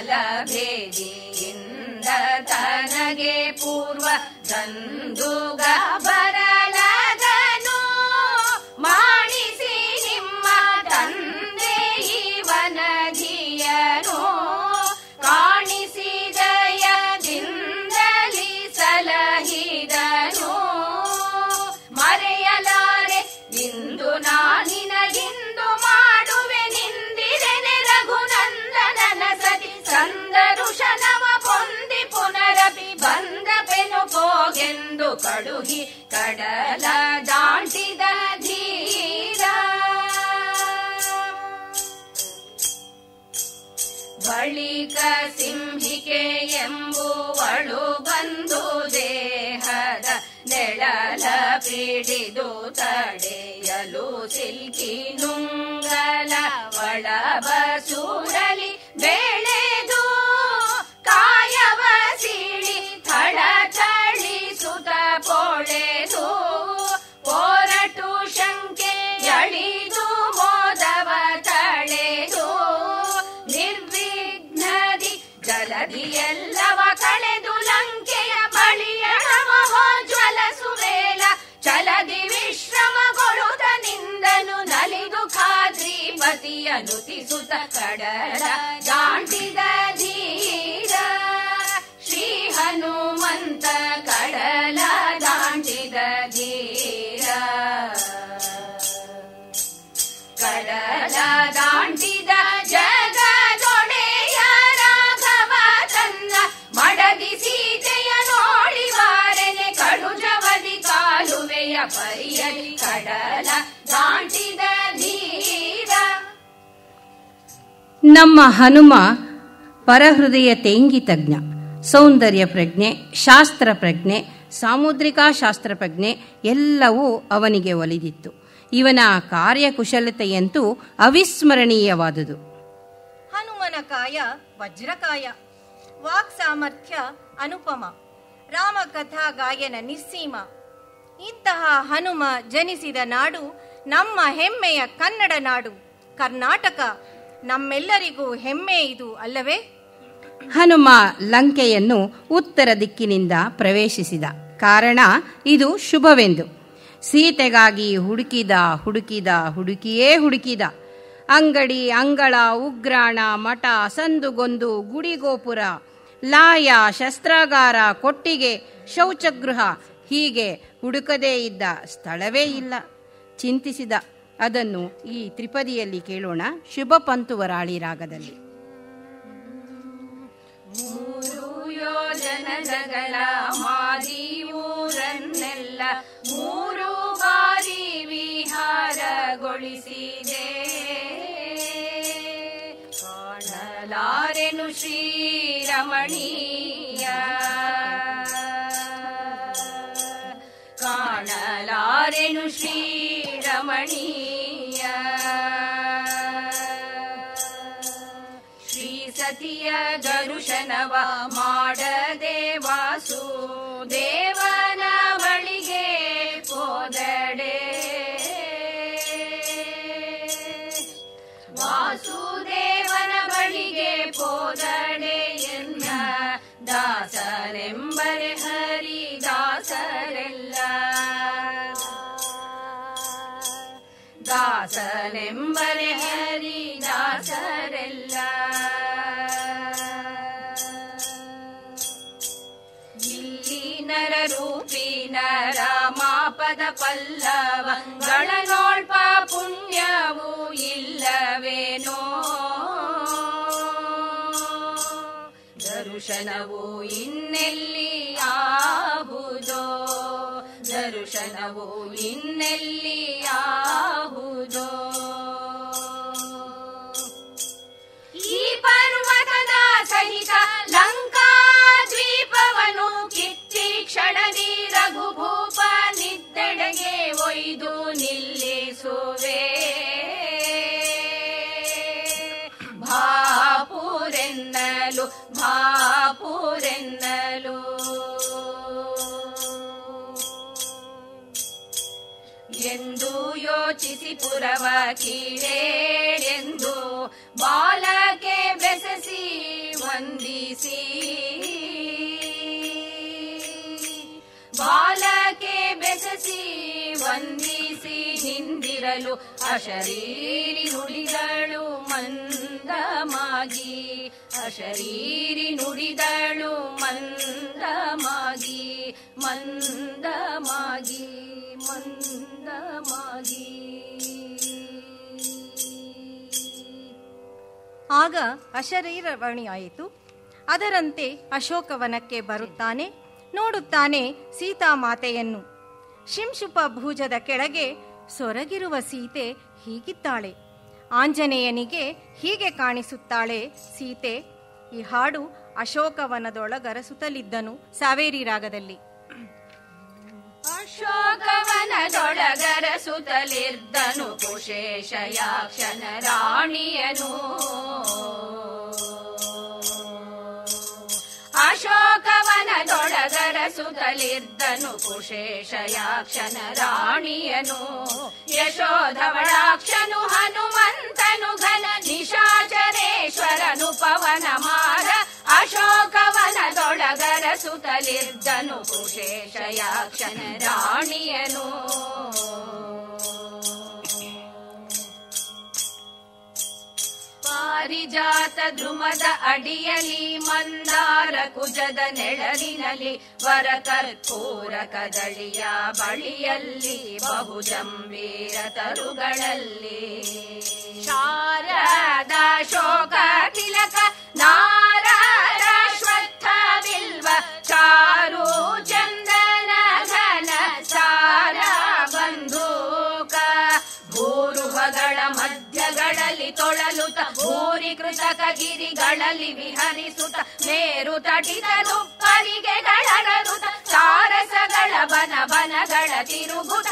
Speaker 4: ಬಲಭೇದಿಯಿಂದ ತನಗೆ ಪೂರ್ವ ದಂದುಗ ಬರಲದನು ಮಾಡಿಸಿ ನಿಮ್ಮ ತಂದೆ ಇವನ ಧಿಯನು ಕಾಣಿಸಿ ದಯದಿಂದಲಿ ಸಲಹಿದನು ಮರೆಯಲಾರೆ ಇಂದು ನಾನಿನಗಿಂದು ಮಾಡುವೆ ನಿಂದಿರೆನೆ ರಘುನಂದನನ ಸತಿ ಸಂದರುಷನವ ಪೊಂದಿ ಪುನರಪಿ ಬಂದ ಪೆನು ಹೋಗೆಂದು ಕಡುಹಿ ಕಡಲ ದಾಂಟಿದ ಧೀರ ಬಳಿಕ ಸಿಂಹಿಕೆ ಎಂಬುವಳು ಬಂದು ದೇಹದ ನೆಳಲ ಪಿಡಿದು ತಡೆಯಲು ಸಿಲ್ಕಿ ನುಂಗಲ ಒಳಬಸೂರಲಿ ಬೆಳೆದು ಕಾಯವ ಸಿಳಿ ಥಳಥಳಿಸುತ್ತ ಪೊಳೆದು ಪೊರಟು ಶಂಕೆ ಎಳಿದು ಮೋದವ ತಳೆದು ನಿರ್ವಿಘ್ನದಿ ಜಲದಿ ಎಲ್ಲವ ಕಳೆದು ಲಂಕೆಯ ಬಳಿಯಣ ಮಹೋಜ್ವಲ ಸುವೇಲ ಚಲದಿ ವಿಶ್ರಮಗೊಳುತ ನಿಂದನು ನಲಿದು ಖಾದ್ರಿಪತಿಯ ನುತಿಸುತ್ತ ಕಡಲ ದಾಂಟಿದ ಧೀರ ಶ್ರೀ ಹನುಮಂತ ಕಡಲ ದಾಂಟಿದ ಧೀರ ಕಡಲ ದಾಂಟಿದ ಜಗದೊಡೆಯ ರಾಘವ ತನ್ನ ಮಡದಿ ಸೀತೆಯ ನೋಡಿ ಬಾರನೆ ಕಡುಜವದಿ ಕಾಲುವೆಯ ಪರಿಯಲಿ ಕಡಲ ದಾಂಟಿದ ಧೀರ.
Speaker 2: ನಮ್ಮ ಹನುಮ ಪರಹೃದಯ ತೇಂಗಿತಜ್ಞ, ಸೌಂದರ್ಯ ಪ್ರಜ್ಞೆ, ಶಾಸ್ತ್ರ ಪ್ರಜ್ಞೆ, ಸಾಮುದ್ರಿಕಾ ಶಾಸ್ತ್ರ ಪ್ರಜ್ಞೆ ಎಲ್ಲವೂ ಅವನಿಗೆ ಒಲಿದಿತ್ತು. ಇವನ ಕಾರ್ಯಕುಶಲತೆಯಂತೂ ಅವಿಸ್ಮರಣೀಯವಾದುದು.
Speaker 3: ಹನುಮನ ಕಾಯ ವಜ್ರಕಾಯ, ವಾಕ್ ಸಾಮರ್ಥ್ಯ ಅನುಪಮ, ರಾಮಕಥಾ ಗಾಯನ ನಿಸ್ಸೀಮ. ಇಂತಹ ಹನುಮ ಜನಿಸಿದ ನಾಡು ನಮ್ಮ ಹೆಮ್ಮೆಯ ಕನ್ನಡ ನಾಡು ಕರ್ನಾಟಕ. ನಮ್ಮೆಲ್ಲರಿಗೂ ಹೆಮ್ಮೆ ಇದು ಅಲ್ಲವೇ?
Speaker 2: ಹನುಮ ಲಂಕೆಯನ್ನು ಉತ್ತರ ದಿಕ್ಕಿನಿಂದ ಪ್ರವೇಶಿಸಿದ ಕಾರಣ ಇದು ಶುಭವೆಂದು. ಸೀತೆಗಾಗಿ ಹುಡುಕಿಯೇ ಹುಡುಕಿದ. ಅಂಗಡಿ ಅಂಗಳ ಉಗ್ರಾಣ ಮಠ ಸಂದುಗೊಂದು ಗುಡಿಗೋಪುರ ಲಾಯ ಶಸ್ತ್ರಾಗಾರ ಕೊಟ್ಟಿಗೆ ಶೌಚಗೃಹ ಹೀಗೆ ಹುಡುಕದೇ ಇದ್ದ ಸ್ಥಳವೇ ಇಲ್ಲ. ಚಿಂತಿಸಿದ. ಅದನ್ನು ಈ ತ್ರಿಪದಿಯಲ್ಲಿ ಕೇಳೋಣ, ಶುಭ ಪಂತುವರಾಳಿ ರಾಗದಲ್ಲಿ.
Speaker 4: ಮೂರು ಯೋಜನಗಳ ಮಾದಿಯೂರನ್ನೆಲ್ಲ ಮೂರು ಬಾರಿ ವಿಹಾರಗೊಳಿಸಿದೆ. ಕಾಣಲಾರೆನು ಶ್ರೀರಮಣೀಯ, ಕಾಣಲಾರೆನು ಶ್ರೀರಮಣೀಯ. ಶ್ರೀ ಸತಿಯ ದರುಶನವ ಮಾಡದೆ ವಾಸುದೇವನ ಬಳಿಗೆ ಹೋದಡೆ, ವಾಸುದೇವನ ಬಳಿಗೆ ಹೋದಡೆ ಎನ್ನ ದಾಸರೆಂಬರೆ ಹರಿದಾಸರೆಲ್ಲ, ದಾಸರೆಂಬರೆ ಹರಿದಾಸರೆಲ್ಲ. ಇಲ್ಲಿ ನರರೂಪಿನ ರಾಮಾಪದ ಪಲ್ಲವಗಳನೋಳ್ಪ ಪುಣ್ಯವೂ ಇಲ್ಲವೇನೋ, ದರುಶನವು ಇನ್ನೆಲ್ಲಿ ಆಹುದೋ, ದರುಶನವು ಇನ್ನೆಲ್ಲಿ ಆಹುದೋ. ಈ ಪರ್ವತದ ಸಹಿತ ಲಂಕಾ ದ್ವೀಪವನು ಕಿತ್ತಿ ಕ್ಷಣದಿ ರಘುಭೂಪ ನಿದ್ದೆಡೆಗೆ ಒಯ್ದು ನಿಲ್ಲಿಸುವೆ. ಭಾಪುರೆನ್ನಲು ಭಾಪುರೆನ್ನಲು ಎಂದು ಯೋಚಿಸಿ ಪುರವ ಕೀಳೇಳೆಂದು ಬಾಲಕೆ ಬೆಸಸಿ ವಂದಿಸಿ, ಬಾಲಕೆ ಬೆಸಸಿ ವಂದಿಸಿ ನಿಂದಿರಲು ಅಶರೀರಿ ನುಡಿದಳು ಮಂದಮಾಗಿ, ಅಶರೀರಿ ನುಡಿದಳು ಮಂದಮಾಗಿ, ಮಂದಮಾಗಿ ಮಂದಮಾಗಿ.
Speaker 3: ಆಗ ಅಶರೀರವಾಣಿಯಾಯಿತು. ಅದರಂತೆ ಅಶೋಕವನಕ್ಕೆ ಬರುತ್ತಾನೆ. ನೋಡುತ್ತಾನೆ ಸೀತಾಮಾತೆಯನ್ನು. ಶಿಂಶುಪ ಭುಜದ ಕೆಳಗೆ ಸೊರಗಿರುವ ಸೀತೆ ಹೀಗಿದ್ದಾಳೆ. ಆಂಜನೇಯನಿಗೆ ಹೀಗೆ ಕಾಣಿಸುತ್ತಾಳೆ ಸೀತೆ. ಈ ಹಾಡು ಅಶೋಕವನದೊಳಗರಸುತ್ತಲಿದ್ದನು ಸಾವೇರಿ ರಾಗದಲ್ಲಿ.
Speaker 4: ಅಶೋಕವನದೊಳಗರಸುತ್ತಲಿದ್ದನು ಕುಶೇಷಯಾಕ್ಷನ ರಾಣಿಯನು, ಅಶೋಕವನದೊಳಗರಸುತ್ತಲಿದ್ದನು ಕುಶೇಷಯಾಕ್ಷನ ರಾಣಿಯನು. ಯಶೋಧವಳಾಕ್ಷನು ಹನುಮಂತನು ಘನ ನಿಶಾಚರೇಶ್ವರನು ಪವನ ಮಾರ, ಅಶೋಕವನದೊಳಗರಸುತ್ತಲಿದ್ದನು ಕುಶೇಷಯಾಕ್ಷನ ರಾಣಿಯನು. ಪಾರಿಜಾತ ದ್ರುಮದ ಅಡಿಯಲಿ ಮಂದಾರ ಕುಜದ ನೆಳಲಿನಲ್ಲಿ ವರ ಕರ್ಪೂರ ಕದಳಿಯ ಬಳಿಯಲ್ಲಿ ಬಹುಜಂಬೀರ ತರುಗಳಲ್ಲಿ ಶಾರದ ಶೋಕ ತಿಲಕ ನಾರಾಶ್ವತ್ಥ ಬಿಲ್ವ ಚಾರು ಚಂದನ ಘನ ಸಾರ ಬಂಧೂಕ ಭೂರುಹಗಳ ಮಧ್ಯಗಳಲ್ಲಿ ತೊಳಲುತ ಭೂರಿ ಕೃತಕ ಗಿರಿಗಳಲ್ಲಿ ವಿಹರಿಸುತ್ತ ಮೇರು ತಟಿತ ದುಪ್ಪರಿಗೆಗಳರುತ ಸಾರಸಗಳ ಬನ ಬನಗಳ ತಿರುಗುತ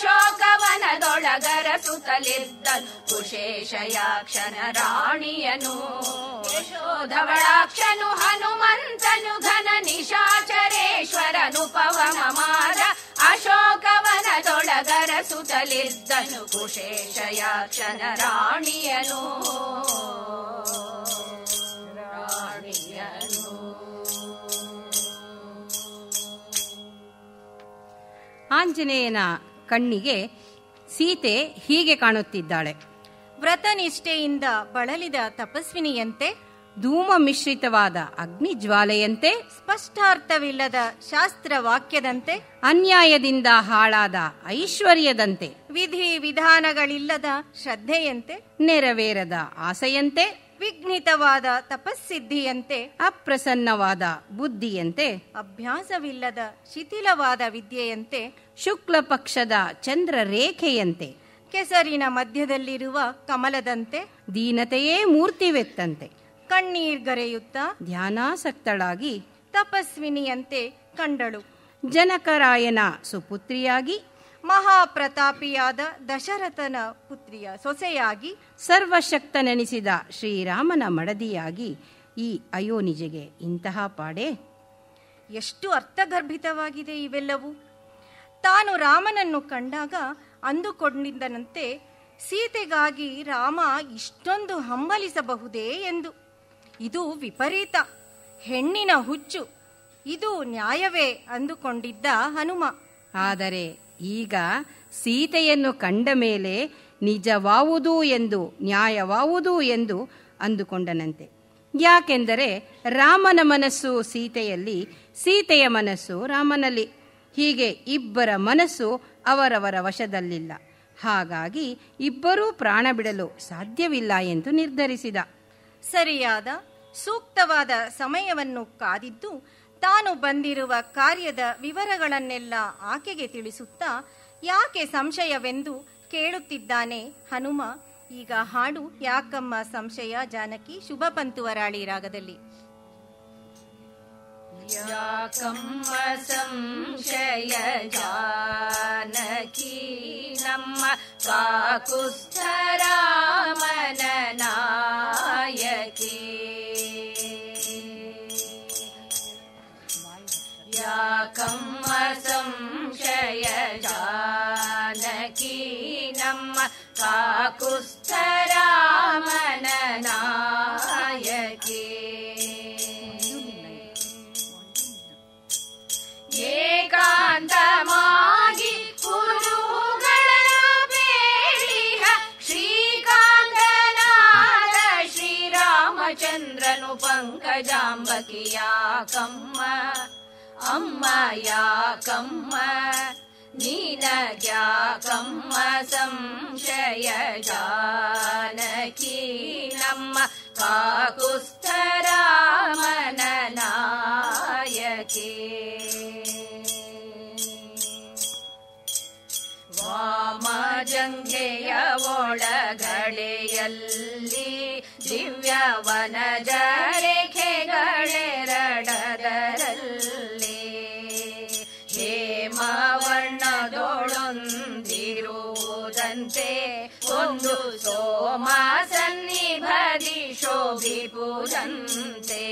Speaker 4: ಅಶೋಕವನದೊಳಗರಸುತ್ತಲಿದ್ದನು ಕುಶೇಷಯಾಕ್ಷನ ರಾಣಿಯನು. ಯಶೋಧವಳಾಕ್ಷನು ಹನುಮಂತನು ಘನ ನಿಶಾಚರೇಶ್ವರನು ಪವನ ಮಾರ, ಅಶೋಕವನದೊಳಗರಸುತ್ತಲಿದ್ದನು ಕುಶೇಷಯಾಕ್ಷನ ರಾಣಿಯನು. ರಾಣಿಯನು
Speaker 2: ಆಂಜನೇಯನ ಕಣ್ಣಿಗೆ ಸೀತೆ ಹೀಗೆ ಕಾಣುತ್ತಿದ್ದಾಳೆ.
Speaker 3: ವ್ರತನಿಷ್ಠೆಯಿಂದ ಬಳಲಿದ ತಪಸ್ವಿನಿಯಂತೆ,
Speaker 2: ಧೂಮ ಮಿಶ್ರಿತವಾದ ಅಗ್ನಿ ಜ್ವಾಲೆಯಂತೆ,
Speaker 3: ಸ್ಪಷ್ಟಾರ್ಥವಿಲ್ಲದ ಶಾಸ್ತ್ರವಾಕ್ಯದಂತೆ,
Speaker 2: ಅನ್ಯಾಯದಿಂದ ಹಾಳಾದ ಐಶ್ವರ್ಯದಂತೆ,
Speaker 3: ವಿಧಿ ವಿಧಾನಗಳಿಲ್ಲದ ಶ್ರದ್ಧೆಯಂತೆ,
Speaker 2: ನೆರವೇರದ ಆಸೆಯಂತೆ,
Speaker 3: ವಿಘ್ನಿತವಾದ ತಪಸ್ಸಿದ್ಧಿಯಂತೆ,
Speaker 2: ಅಪ್ರಸನ್ನವಾದ ಬುದ್ಧಿಯಂತೆ,
Speaker 3: ಅಭ್ಯಾಸವಿಲ್ಲದ ಶಿಥಿಲವಾದ ವಿದ್ಯೆಯಂತೆ,
Speaker 2: ಶುಕ್ಲ ಪಕ್ಷದ ಚಂದ್ರ ರೇಖೆಯಂತೆ,
Speaker 3: ಕೆಸರಿನ ಮಧ್ಯದಲ್ಲಿರುವ ಕಮಲದಂತೆ,
Speaker 2: ದೀನತೆಯೇ ಮೂರ್ತಿವೆತ್ತಂತೆ,
Speaker 3: ಕಣ್ಣೀರ್ಗರೆಯುತ್ತಾ
Speaker 2: ಧ್ಯಾನಾಸಕ್ತಳಾಗಿ
Speaker 3: ತಪಸ್ವಿನಿಯಂತೆ ಕಂಡಳು.
Speaker 2: ಜನಕರಾಯನ ಸುಪುತ್ರಿಯಾಗಿ,
Speaker 3: ಮಹಾಪ್ರತಾಪಿಯಾದ ದಶರಥನ ಪುತ್ರಿಯ ಸೊಸೆಯಾಗಿ,
Speaker 2: ಸರ್ವಶಕ್ತನೆನಿಸಿದ ಶ್ರೀರಾಮನ ಮಡದಿಯಾಗಿ ಈ ಅಯೋನಿಜೆಗೆ ಇಂತಹ ಪಾಡೆ.
Speaker 3: ಎಷ್ಟು ಅರ್ಥಗರ್ಭಿತವಾಗಿದೆ ಇವೆಲ್ಲವೂ. ತಾನು ರಾಮನನ್ನು ಕಂಡಾಗ ಅಂದುಕೊಂಡಿದ್ದನಂತೆ ಸೀತೆಗಾಗಿ ರಾಮ ಇಷ್ಟೊಂದು ಹಂಬಲಿಸಬಹುದೇ ಎಂದು. ಇದು ವಿಪರೀತ, ಹೆಣ್ಣಿನ ಹುಚ್ಚು, ಇದು ನ್ಯಾಯವೇ ಅಂದುಕೊಂಡಿದ್ದ ಹನುಮ.
Speaker 2: ಆದರೆ ಈಗ ಸೀತೆಯನ್ನು ಕಂಡ ಮೇಲೆ ನಿಜವಾವುದು ಎಂದು, ನ್ಯಾಯವಾವುದು ಎಂದು ಅಂದುಕೊಂಡನಂತೆ. ಯಾಕೆಂದರೆ ರಾಮನ ಮನಸ್ಸು ಸೀತೆಯಲ್ಲಿ, ಸೀತೆಯ ಮನಸ್ಸು ರಾಮನಲ್ಲಿ. ಹೀಗೆ ಇಬ್ಬರ ಮನಸ್ಸು ಅವರವರ ವಶದಲ್ಲಿಲ್ಲ. ಹಾಗಾಗಿ ಇಬ್ಬರೂ ಪ್ರಾಣ ಬಿಡಲು ಸಾಧ್ಯವಿಲ್ಲ ಎಂದು ನಿರ್ಧರಿಸಿದ.
Speaker 3: ಸರಿಯಾದ ಸೂಕ್ತವಾದ ಸಮಯವನ್ನು ಕಾದಿದ್ದು ತಾನು ಬಂದಿರುವ ಕಾರ್ಯದ ವಿವರಗಳನ್ನೆಲ್ಲ ಆಕೆಗೆ ತಿಳಿಸುತ್ತಾ ಯಾಕೆ ಸಂಶಯವೆಂದು ಕೇಳುತ್ತಿದ್ದಾನೆ ಹನುಮ. ಈಗ ಹಾಡು ಯಾಕಮ್ಮ ಸಂಶಯ ಜಾನಕಿ ಶುಭ ಪಂತುವರಾಳಿ ರಾಗದಲ್ಲಿ.
Speaker 4: ಯಾಕಮ್ಮ ಸಂಶಯ ಜಾನಕಿ ನಮ್ಮ ಕಾಕುಸ್ಥರಾಮನ ನಾಯಕಿ. ಯಾಕಮ್ಮ ಸಂಶಯ ಜಾನಕಿ ನಮ್ಮ ಕಾಕುಸ್ಥರಾಮನ ನಾಯಕಿ. ಏಕಾಂತಮಾಗಿ ಕುರುಗಳ ಬೇಡಿಹ ಶ್ರೀಕಾಂತನಾದ ಶ್ರೀರಾಮಚಂದ್ರನು ಪಂಕಜಾಂಬಕಿ. ಯಾಕಮ್ಮ ಅಮ್ಮ ಯಾಕಮ್ಮ ನೀನಗ್ಯಾಕಮ್ಮ ಸಂಶಯ ಜಾನಕಿ ನಮ್ಮ ಕಾಕುಸ್ಥರಾಮನ ನಾಯಕಿ. ವಾಮಜಂಘೆಯ ಒಳಗಳೆಯಲ್ಲಿ ದಿವ್ಯವನಜ ರೇಖೆಗಳೆರಡದರಲ್ಲಿ ಹೇಮವರ್ಣದೊಳೊಂದಿರುವುದಂತೆ ಒಂದು ಸೋಮ ಸನ್ನಿಭದಿ ಶೋಭಿಪುದಂತೆ.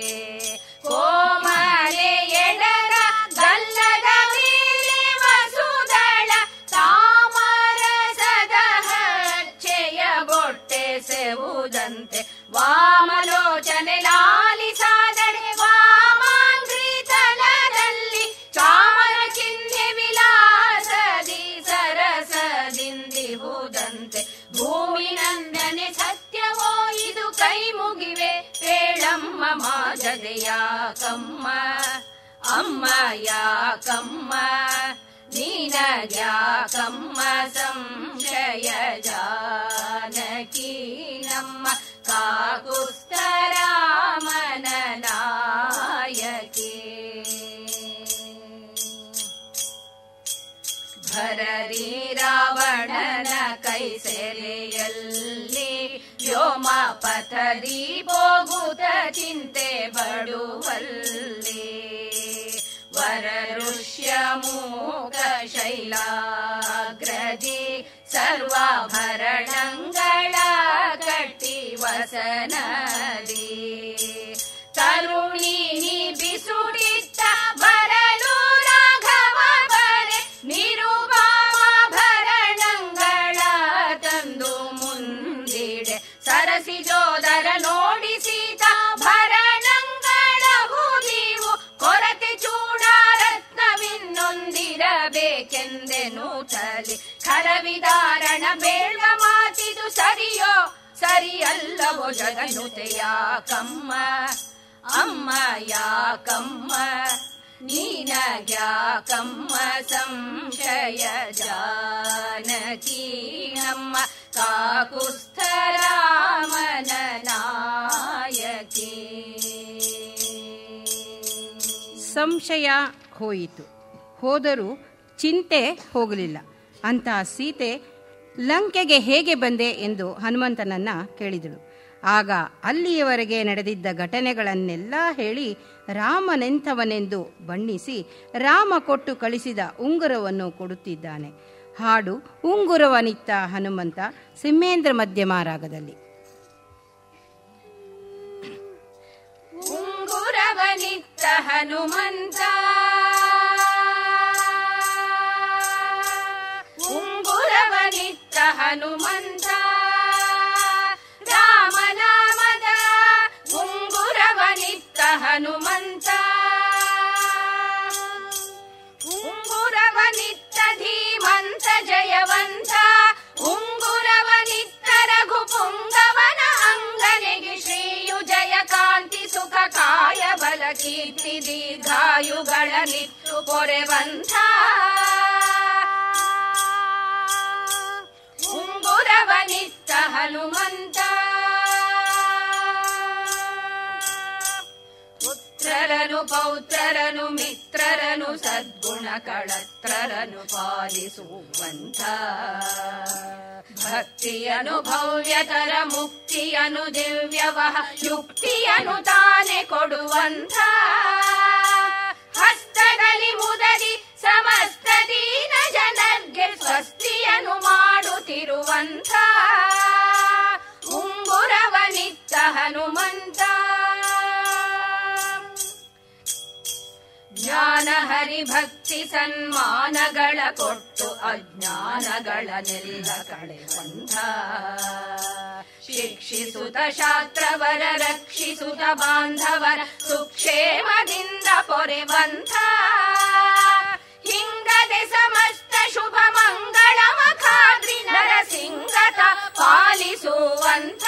Speaker 4: ಕೋಮಲೆ ಎಡದ ಗಲ್ಲದ ಮೇಲೆ ವಸುದಳ ತಾಮರಸದ ಹಚ್ಚೆಯ ಬೊಟ್ಟೆ ಸೆವುದಂತೆ. ವಾಮಲೋಚನೆ ಲಾಲಿಸಾದಡೆ ವಾಮಾಂಗ್ರಿ ತಲದಲ್ಲಿ ಚಾಮರ ಚಿಹ್ನೆ ವಿಲಾಸದಿ ಸರಸದಿಂದಿಹುದಂತೆ. ಭೂಮಿ ನಂದನೆ ಸತ್ಯವೋ ಇದು ಕೈ ಮುಗಿವೆ ಹೇಳಮ್ಮ ಮಾಜದೆ. ಯಾಕಮ್ಮ ಅಮ್ಮ ಯಾಕಮ್ಮ ನೀನಗ್ಯಾಕಮ್ಮ ಸಂಶಯ ಜಾನಕಿ ನಮ್ಮ ಕಾಕುಸ್ಥರಾಮನ ನಾಯಕಿ. ಭರರಿ ರಾವಣನ ಕೈ ಸೆರೆಯಲ್ಲಿ ವ್ಯೋಮ ಪಥದಿ ಹೋಗುತ್ತ ಚಿಂತೆ ಬಡುವಲ್ಲಿ. ವರ ಋಷ್ಯ ಮೂಕ ಶೈಲಾಗ್ರದಿ ಸರ್ವಾಭರಣಗಳ ಕಟ್ಟಿ ವಸನದಿ. ತರುಣಿನಿ ಬಿಸುಡಿತ್ತ ಬರಲು ರಾಘವ ಬರೆ ನಿರುಪಾಭರಣಗಳ ತಂದು ಮುಂದಿಡೆ. ಸರಸಿ ಜೋದರ ನೋಡಿ ಸೀತಾ ಭರಣಗಳ ಹುದಿವು ಕೊರತೆ ಚೂಡ ರತ್ನವಿನ್ನೊಂದಿರಬೇಕೆಂದೆನು ತರ ಬೇಳ್ವ ಮಾತಿದು ಸರಿಯೋ ಸರಿಯಲ್ಲವೋ ಜಗನುತೆ ಯಾಕಮ್ಮ ಅಮ್ಮ ಯಾಕಮ್ಮ ನೀನಗ್ಯಾಕಮ್ಮ ಸಂಶಯ ಜಾನಕಿ ನಮ್ಮ ಕಾಕುಸ್ಥರಾಮನ ನಾಯಕಿ.
Speaker 2: ಸಂಶಯ ಹೋಯಿತು, ಹೋದರೂ ಚಿಂತೆ ಹೋಗಲಿಲ್ಲ. ಅಂತಹ ಸೀತೆ ಲಂಕೆಗೆ ಹೇಗೆ ಬಂದೆ ಎಂದು ಹನುಮಂತನನ್ನ ಕೇಳಿದಳು. ಆಗ ಅಲ್ಲಿಯವರೆಗೆ ನಡೆದಿದ್ದ ಘಟನೆಗಳನ್ನೆಲ್ಲ ಹೇಳಿ ರಾಮನೆಂಥವನೆಂದು ಬಣ್ಣಿಸಿ ರಾಮ ಕೊಟ್ಟು ಕಳಿಸಿದ ಉಂಗುರವನ್ನು ಕೊಡುತ್ತಿದ್ದಾನೆ. ಹಾಡು ಉಂಗುರವನಿತ್ತ ಹನುಮಂತ, ಸಿಂಹೇಂದ್ರ ಮಧ್ಯಮ ರಾಗದಲ್ಲಿ.
Speaker 4: ಉಂಗುರವನಿತ್ತ ಹನುಮಂತ ಉಂಗುರವನಿತ್ತ ಹನುಮಂತ ರಾಮನಾಮದ ಉಂಗುರವನಿತ್ತ ಹನುಮಂತ ಉಂಗುರವನಿತ್ತ ಧೀಮಂತ ಜಯವಂತ ಉಂಗುರವನಿತ್ತ ರಘು ಪುಂಗವನ ಅಂಗನೆಗೆ ಶ್ರೀಯು ಜಯ ಕಾಂತಿ ಸುಖ ಕಾಯ ಬಲ ಕೀರ್ತಿ ದೀರ್ಘಾಯುಗಳ ನಿತ್ತು ಪೊರೆವಂತ ಉಂಗುರವನಿತ್ತ ಹನುಮಂತ ಪುತ್ರರನು ಪೌತ್ರರನು ಮಿತ್ರರನು ಸದ್ಗುಣ ಕಳತ್ರರನು ಪಾಲಿಸುವಂತ ಭಕ್ತಿಯನು ಭವ್ಯತರ ಮುಕ್ತಿಯನು ದಿವ್ಯವಹ ಯುಕ್ತಿಯನು ತಾನೆ ಕೊಡುವಂತ ಹಸ್ತದಲ್ಲಿ ಮುದರಿ ಸಮಸ್ತ ದೀನ ಜನರ್ಗೆ ಸ್ವಸ್ತಿಯನು ಮಾಡುತ್ತಿರುವಂತ ಉಂಗುರವನಿತ್ತ ಹನುಮಂತ ಜ್ಞಾನ ಹರಿಭಕ್ತಿ ಸನ್ಮಾನಗಳ ಕೊಟ್ಟು ಅಜ್ಞಾನಗಳನ್ನೆಲ್ಲ ಕಳೆವಂತ ಶಿಕ್ಷಿಸುತ್ತ ಶಾಸ್ತ್ರವರ ರಕ್ಷಿಸುತ್ತ ಬಾಂಧವರ ಸುಕ್ಷೇಮದಿಂದ ಪೊರೆವಂತ ಹಿಂಗದೆ ಸಮಸ್ತ ಶುಭ ಮಂಗಳ ಮಖಾದ್ರಿ ನರಸಿಂಗತ ಪಾಲಿಸುವಂತ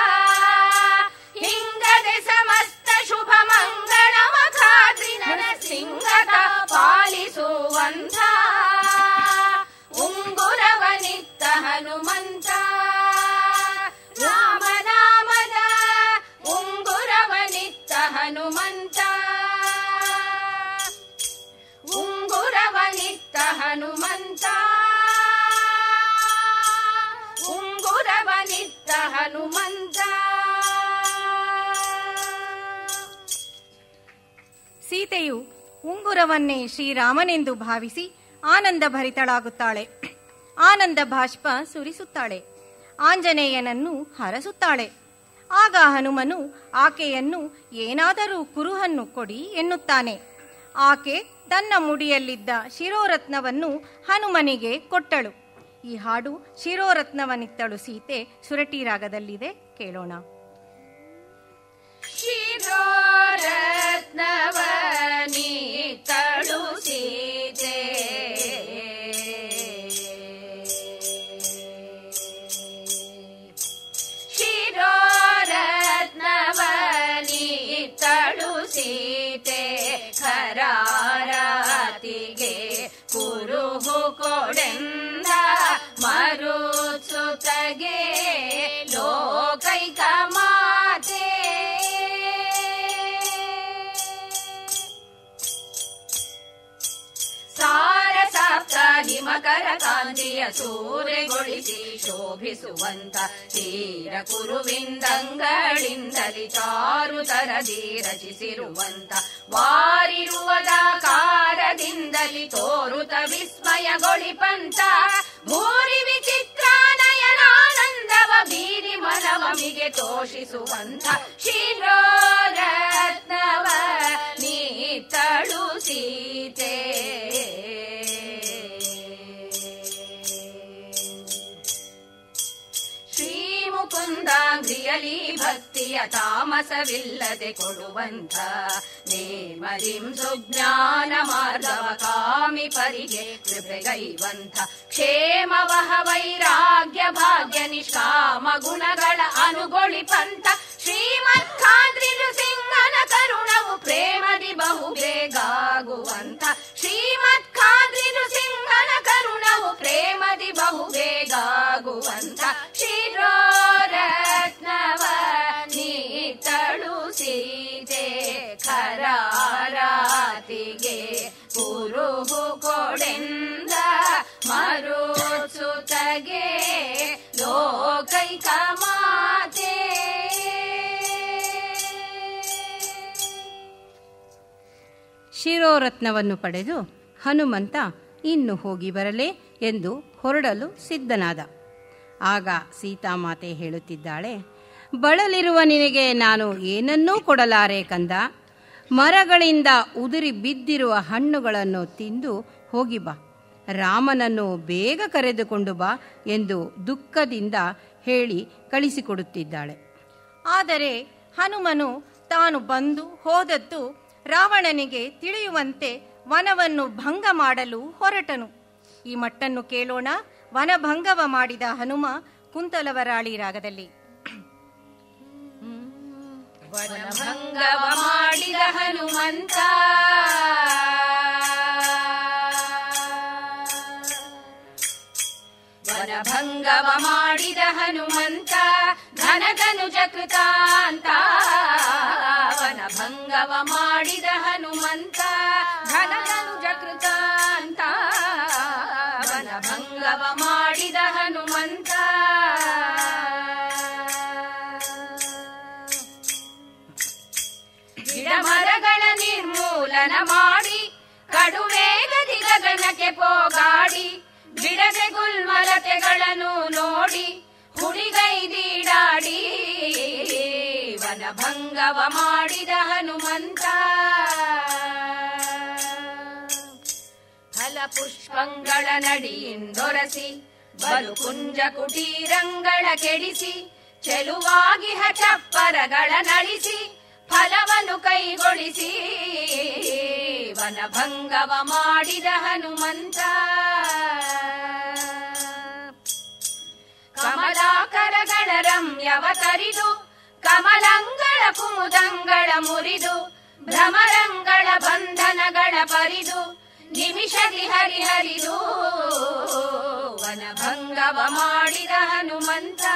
Speaker 4: ಹಿಂಗದೆ ಸಮಸ್ತ ಶುಭ ಮಂಗಳ ಮಖಾದ್ರಿ ನರಸಿಂಗತ ಪಾಲಿಸುವಂತ ಉಂಗುರವನಿತ್ತ ಹನುಮಂತ ರಾಮನಾಮದ ಉಂಗುರವನಿತ್ತ ಹನುಮಂತ ಉಂಗುರವನಿತ್ತ ಹನುಮಂತ ಉಂಗುರವನಿತ್ತ ಹನುಮಂತ.
Speaker 3: ಸೀತೆಯು ಉಂಗುರವನ್ನೇ ಶ್ರೀರಾಮನೆಂದು ಭಾವಿಸಿ ಆನಂದ ಭರಿತಳಾಗುತ್ತಾಳೆ. ಆನಂದ ಬಾಷ್ಪ ಸುರಿಸುತ್ತಾಳೆ. ಆಂಜನೇಯನನ್ನು ಹರಸುತ್ತಾಳೆ. ಆಗ ಹನುಮನು ಆಕೆಯನ್ನು ಏನಾದರೂ ಕುರುಹನ್ನು ಕೊಡಿ ಎನ್ನುತ್ತಾನೆ. ಆಕೆ ತನ್ನ ಮುಡಿಯಲ್ಲಿದ್ದ ಶಿರೋರತ್ನವನ್ನು ಹನುಮನಿಗೆ ಕೊಟ್ಟಳು. ಈ ಹಾಡು ಶಿರೋರತ್ನವನಿತ್ತಳು ಸೀತೆ ಸುರಟಿ ರಾಗದಲ್ಲಿದೆ, ಕೇಳೋಣ.
Speaker 4: ಶಿರೋರತ್ನವನಿತ್ತಳು ಸೀತೆ ಶಿರೋರತ್ನವನಿತ್ತಳು ಸೀತೆ ಖರಾರಾತಿಗೆ ಕುರುಹು ಕೊಡೆಂದ ಮರುತ್ಸುತಗೆ ಲೋಕೈಕ ಮಾತೆ ಸಾರಸಾಪ್ತ ಹಿಮಕರ ಕಾಂತಿಯ ಸೂರೆಗೊಳಿಸಿ ಶೋಭಿಸುವಂತ ತೀರ ಕುರುವಿಂದಂಗಳಿಂದಲಿ ಚಾರು ತರದಿ ರಚಿಸಿರುವಂತ ವಾರಿರುವುದಾಕಾರದಿಂದಲಿ ತೋರುತ ವಿಸ್ಮಯಗೊಳಿಪಂತ ಭೂರಿ ವಿಚಿತ್ರಾನಯನಾನಂದವ ಬೀರಿ ಮನವಮಿಗೆ ತೋಷಿಸುವಂತ ಶಿರೋರತ್ನವ ನೀತಳು ಸೀತೆ ಶ್ರೀ ಮುಕುಂದ ಮಾರ್ಗಾಂಗ್ರಿಯಲಿ ಭಕ್ತಿಯ ತಾಮಸವಿಲ್ಲದೆ ಕೊಡುವಂಥ ನೇಮದಿಂ ಸುಜ್ಞಾನ ಮಾರ್ಗವ ಕಾಮಿ ಪರಿಗೆ ಕೃಪೆಗೈವಂಥ ಕ್ಷೇಮವಹ ವೈರಾಗ್ಯ ಭಾಗ್ಯ ನಿಷ್ಕಾಮ ಗುಣಗಳ ಅನುಗೊಳಿಪಂಥ ಶ್ರೀಮತ್ ಖಾದ್ರಿ ನೃಸಿಂಹನ ಕರುಣವು ಪ್ರೇಮದಿ ಬಹು ಬೇಗಾಗುವಂಥ ಶ್ರೀಮತ್ ಖಾದ್ರಿ ನೃಸಿಂಹನ ಕರುಣವು ಪ್ರೇಮದಿ ಬಹು ಬೇಗಾಗುವಂಥ ಶಿರೋರತ್ನವ ನೀತಳು ಸೀತೆ ಖರಾರಾತಿಗೆ ಕುರುಹು ಕೊಡೆಂದ ಮರುಸುತಗೆ ಲೋಕೈಕ ಮಾತೆ.
Speaker 2: ಶಿರೋರತ್ನವನ್ನು ಪಡೆದು ಹನುಮಂತ ಇನ್ನು ಹೋಗಿ ಬರಲೇ ಎಂದು ಹೊರಡಲು ಸಿದ್ಧನಾದ. ಆಗ ಸೀತಾಮಾತೆ ಹೇಳುತ್ತಿದ್ದಾಳೆ, ಬಳಲಿರುವ ನಿನಗೆ ನಾನು ಏನನ್ನೂ ಕೊಡಲಾರೆ ಕಂದ. ಮರಗಳಿಂದ ಉದುರಿ ಬಿದ್ದಿರುವ ಹಣ್ಣುಗಳನ್ನು ತಿಂದು ಹೋಗಿ ಬಾ, ರಾಮನನ್ನು ಬೇಗ ಕರೆದುಕೊಂಡು ಬಾ ಎಂದು ದುಃಖದಿಂದ ಹೇಳಿ ಕಳಿಸಿಕೊಡುತ್ತಿದ್ದಾಳೆ.
Speaker 3: ಆದರೆ ಹನುಮನು ತಾನು ಬಂದು ಹೋದದ್ದು ರಾವಣನಿಗೆ ತಿಳಿಯುವಂತೆ ವನವನ್ನು ಭಂಗ ಮಾಡಲು ಹೊರಟನು. ಈ ಮಟ್ಟನ್ನು ಕೇಳೋಣ. ವನಭಂಗವ ಮಾಡಿದ ಹನುಮ ಕುಂತಲವರಾಳಿ ರಾಗದಲ್ಲಿ.
Speaker 4: ವನಭಂಗವ ಮಾಡಿದ ಹನುಮಂತ ವನಭಂಗವ ಮಾಡಿದ ಹನುಮಂತ ಘನಧನುಜ ಕೃತಾಂತ ವನಭಂಗವ ಮಾಡಿದ ಹನುಮಂತ ಘನಧನುಜ ಕೃತಾಂತ ವನಭಂಗವ ಮಾಡಿದ ಹನುಮಂತ ಗಿಡ ಮರಗಳ ನಿರ್ಮೂಲನ ಮಾಡಿ ಕಡುವೇಗದಿ ಗಗನಕ್ಕೆ ಪೋಗಾಡಿ ಬಿಡದೆ ಗುಲ್ಮಲತೆಗಳನ್ನು ನೋಡಿ ಹುಡಿಗೈದೀಡಾಡಿ ವನಭಂಗವ ಮಾಡಿದ ಹನುಮಂತ ಫಲ ಪುಷ್ಪಂಗಳ ನಡಿಯಿಂದೊರಸಿ ಬಲು ಕುಂಜ ಕುಟೀರಂಗಳ ಕೆಡಿಸಿ ಚೆಲುವಾಗಿಹ ಚಪ್ಪರಗಳ ನಳಿಸಿ ಫಲವನ್ನು ಕೈಗೊಳಿಸಿ ವನಭಂಗವ ಮಾಡಿದ ಹನುಮಂತ ಕಮಲಾಕರಗಳ ರಮ್ಯವ ತರಿದು ಕಮಲಂಗಳ ಕುಮುದಂಗಳ ಮುರಿದು ಭ್ರಮರಂಗಳ ಬಂಧನಗಳ ಪರಿದು ನಿಮಿಷದಿ ಹರಿಹರಿದು ವನಭಂಗವ ಮಾಡಿದ ಹನುಮಂತ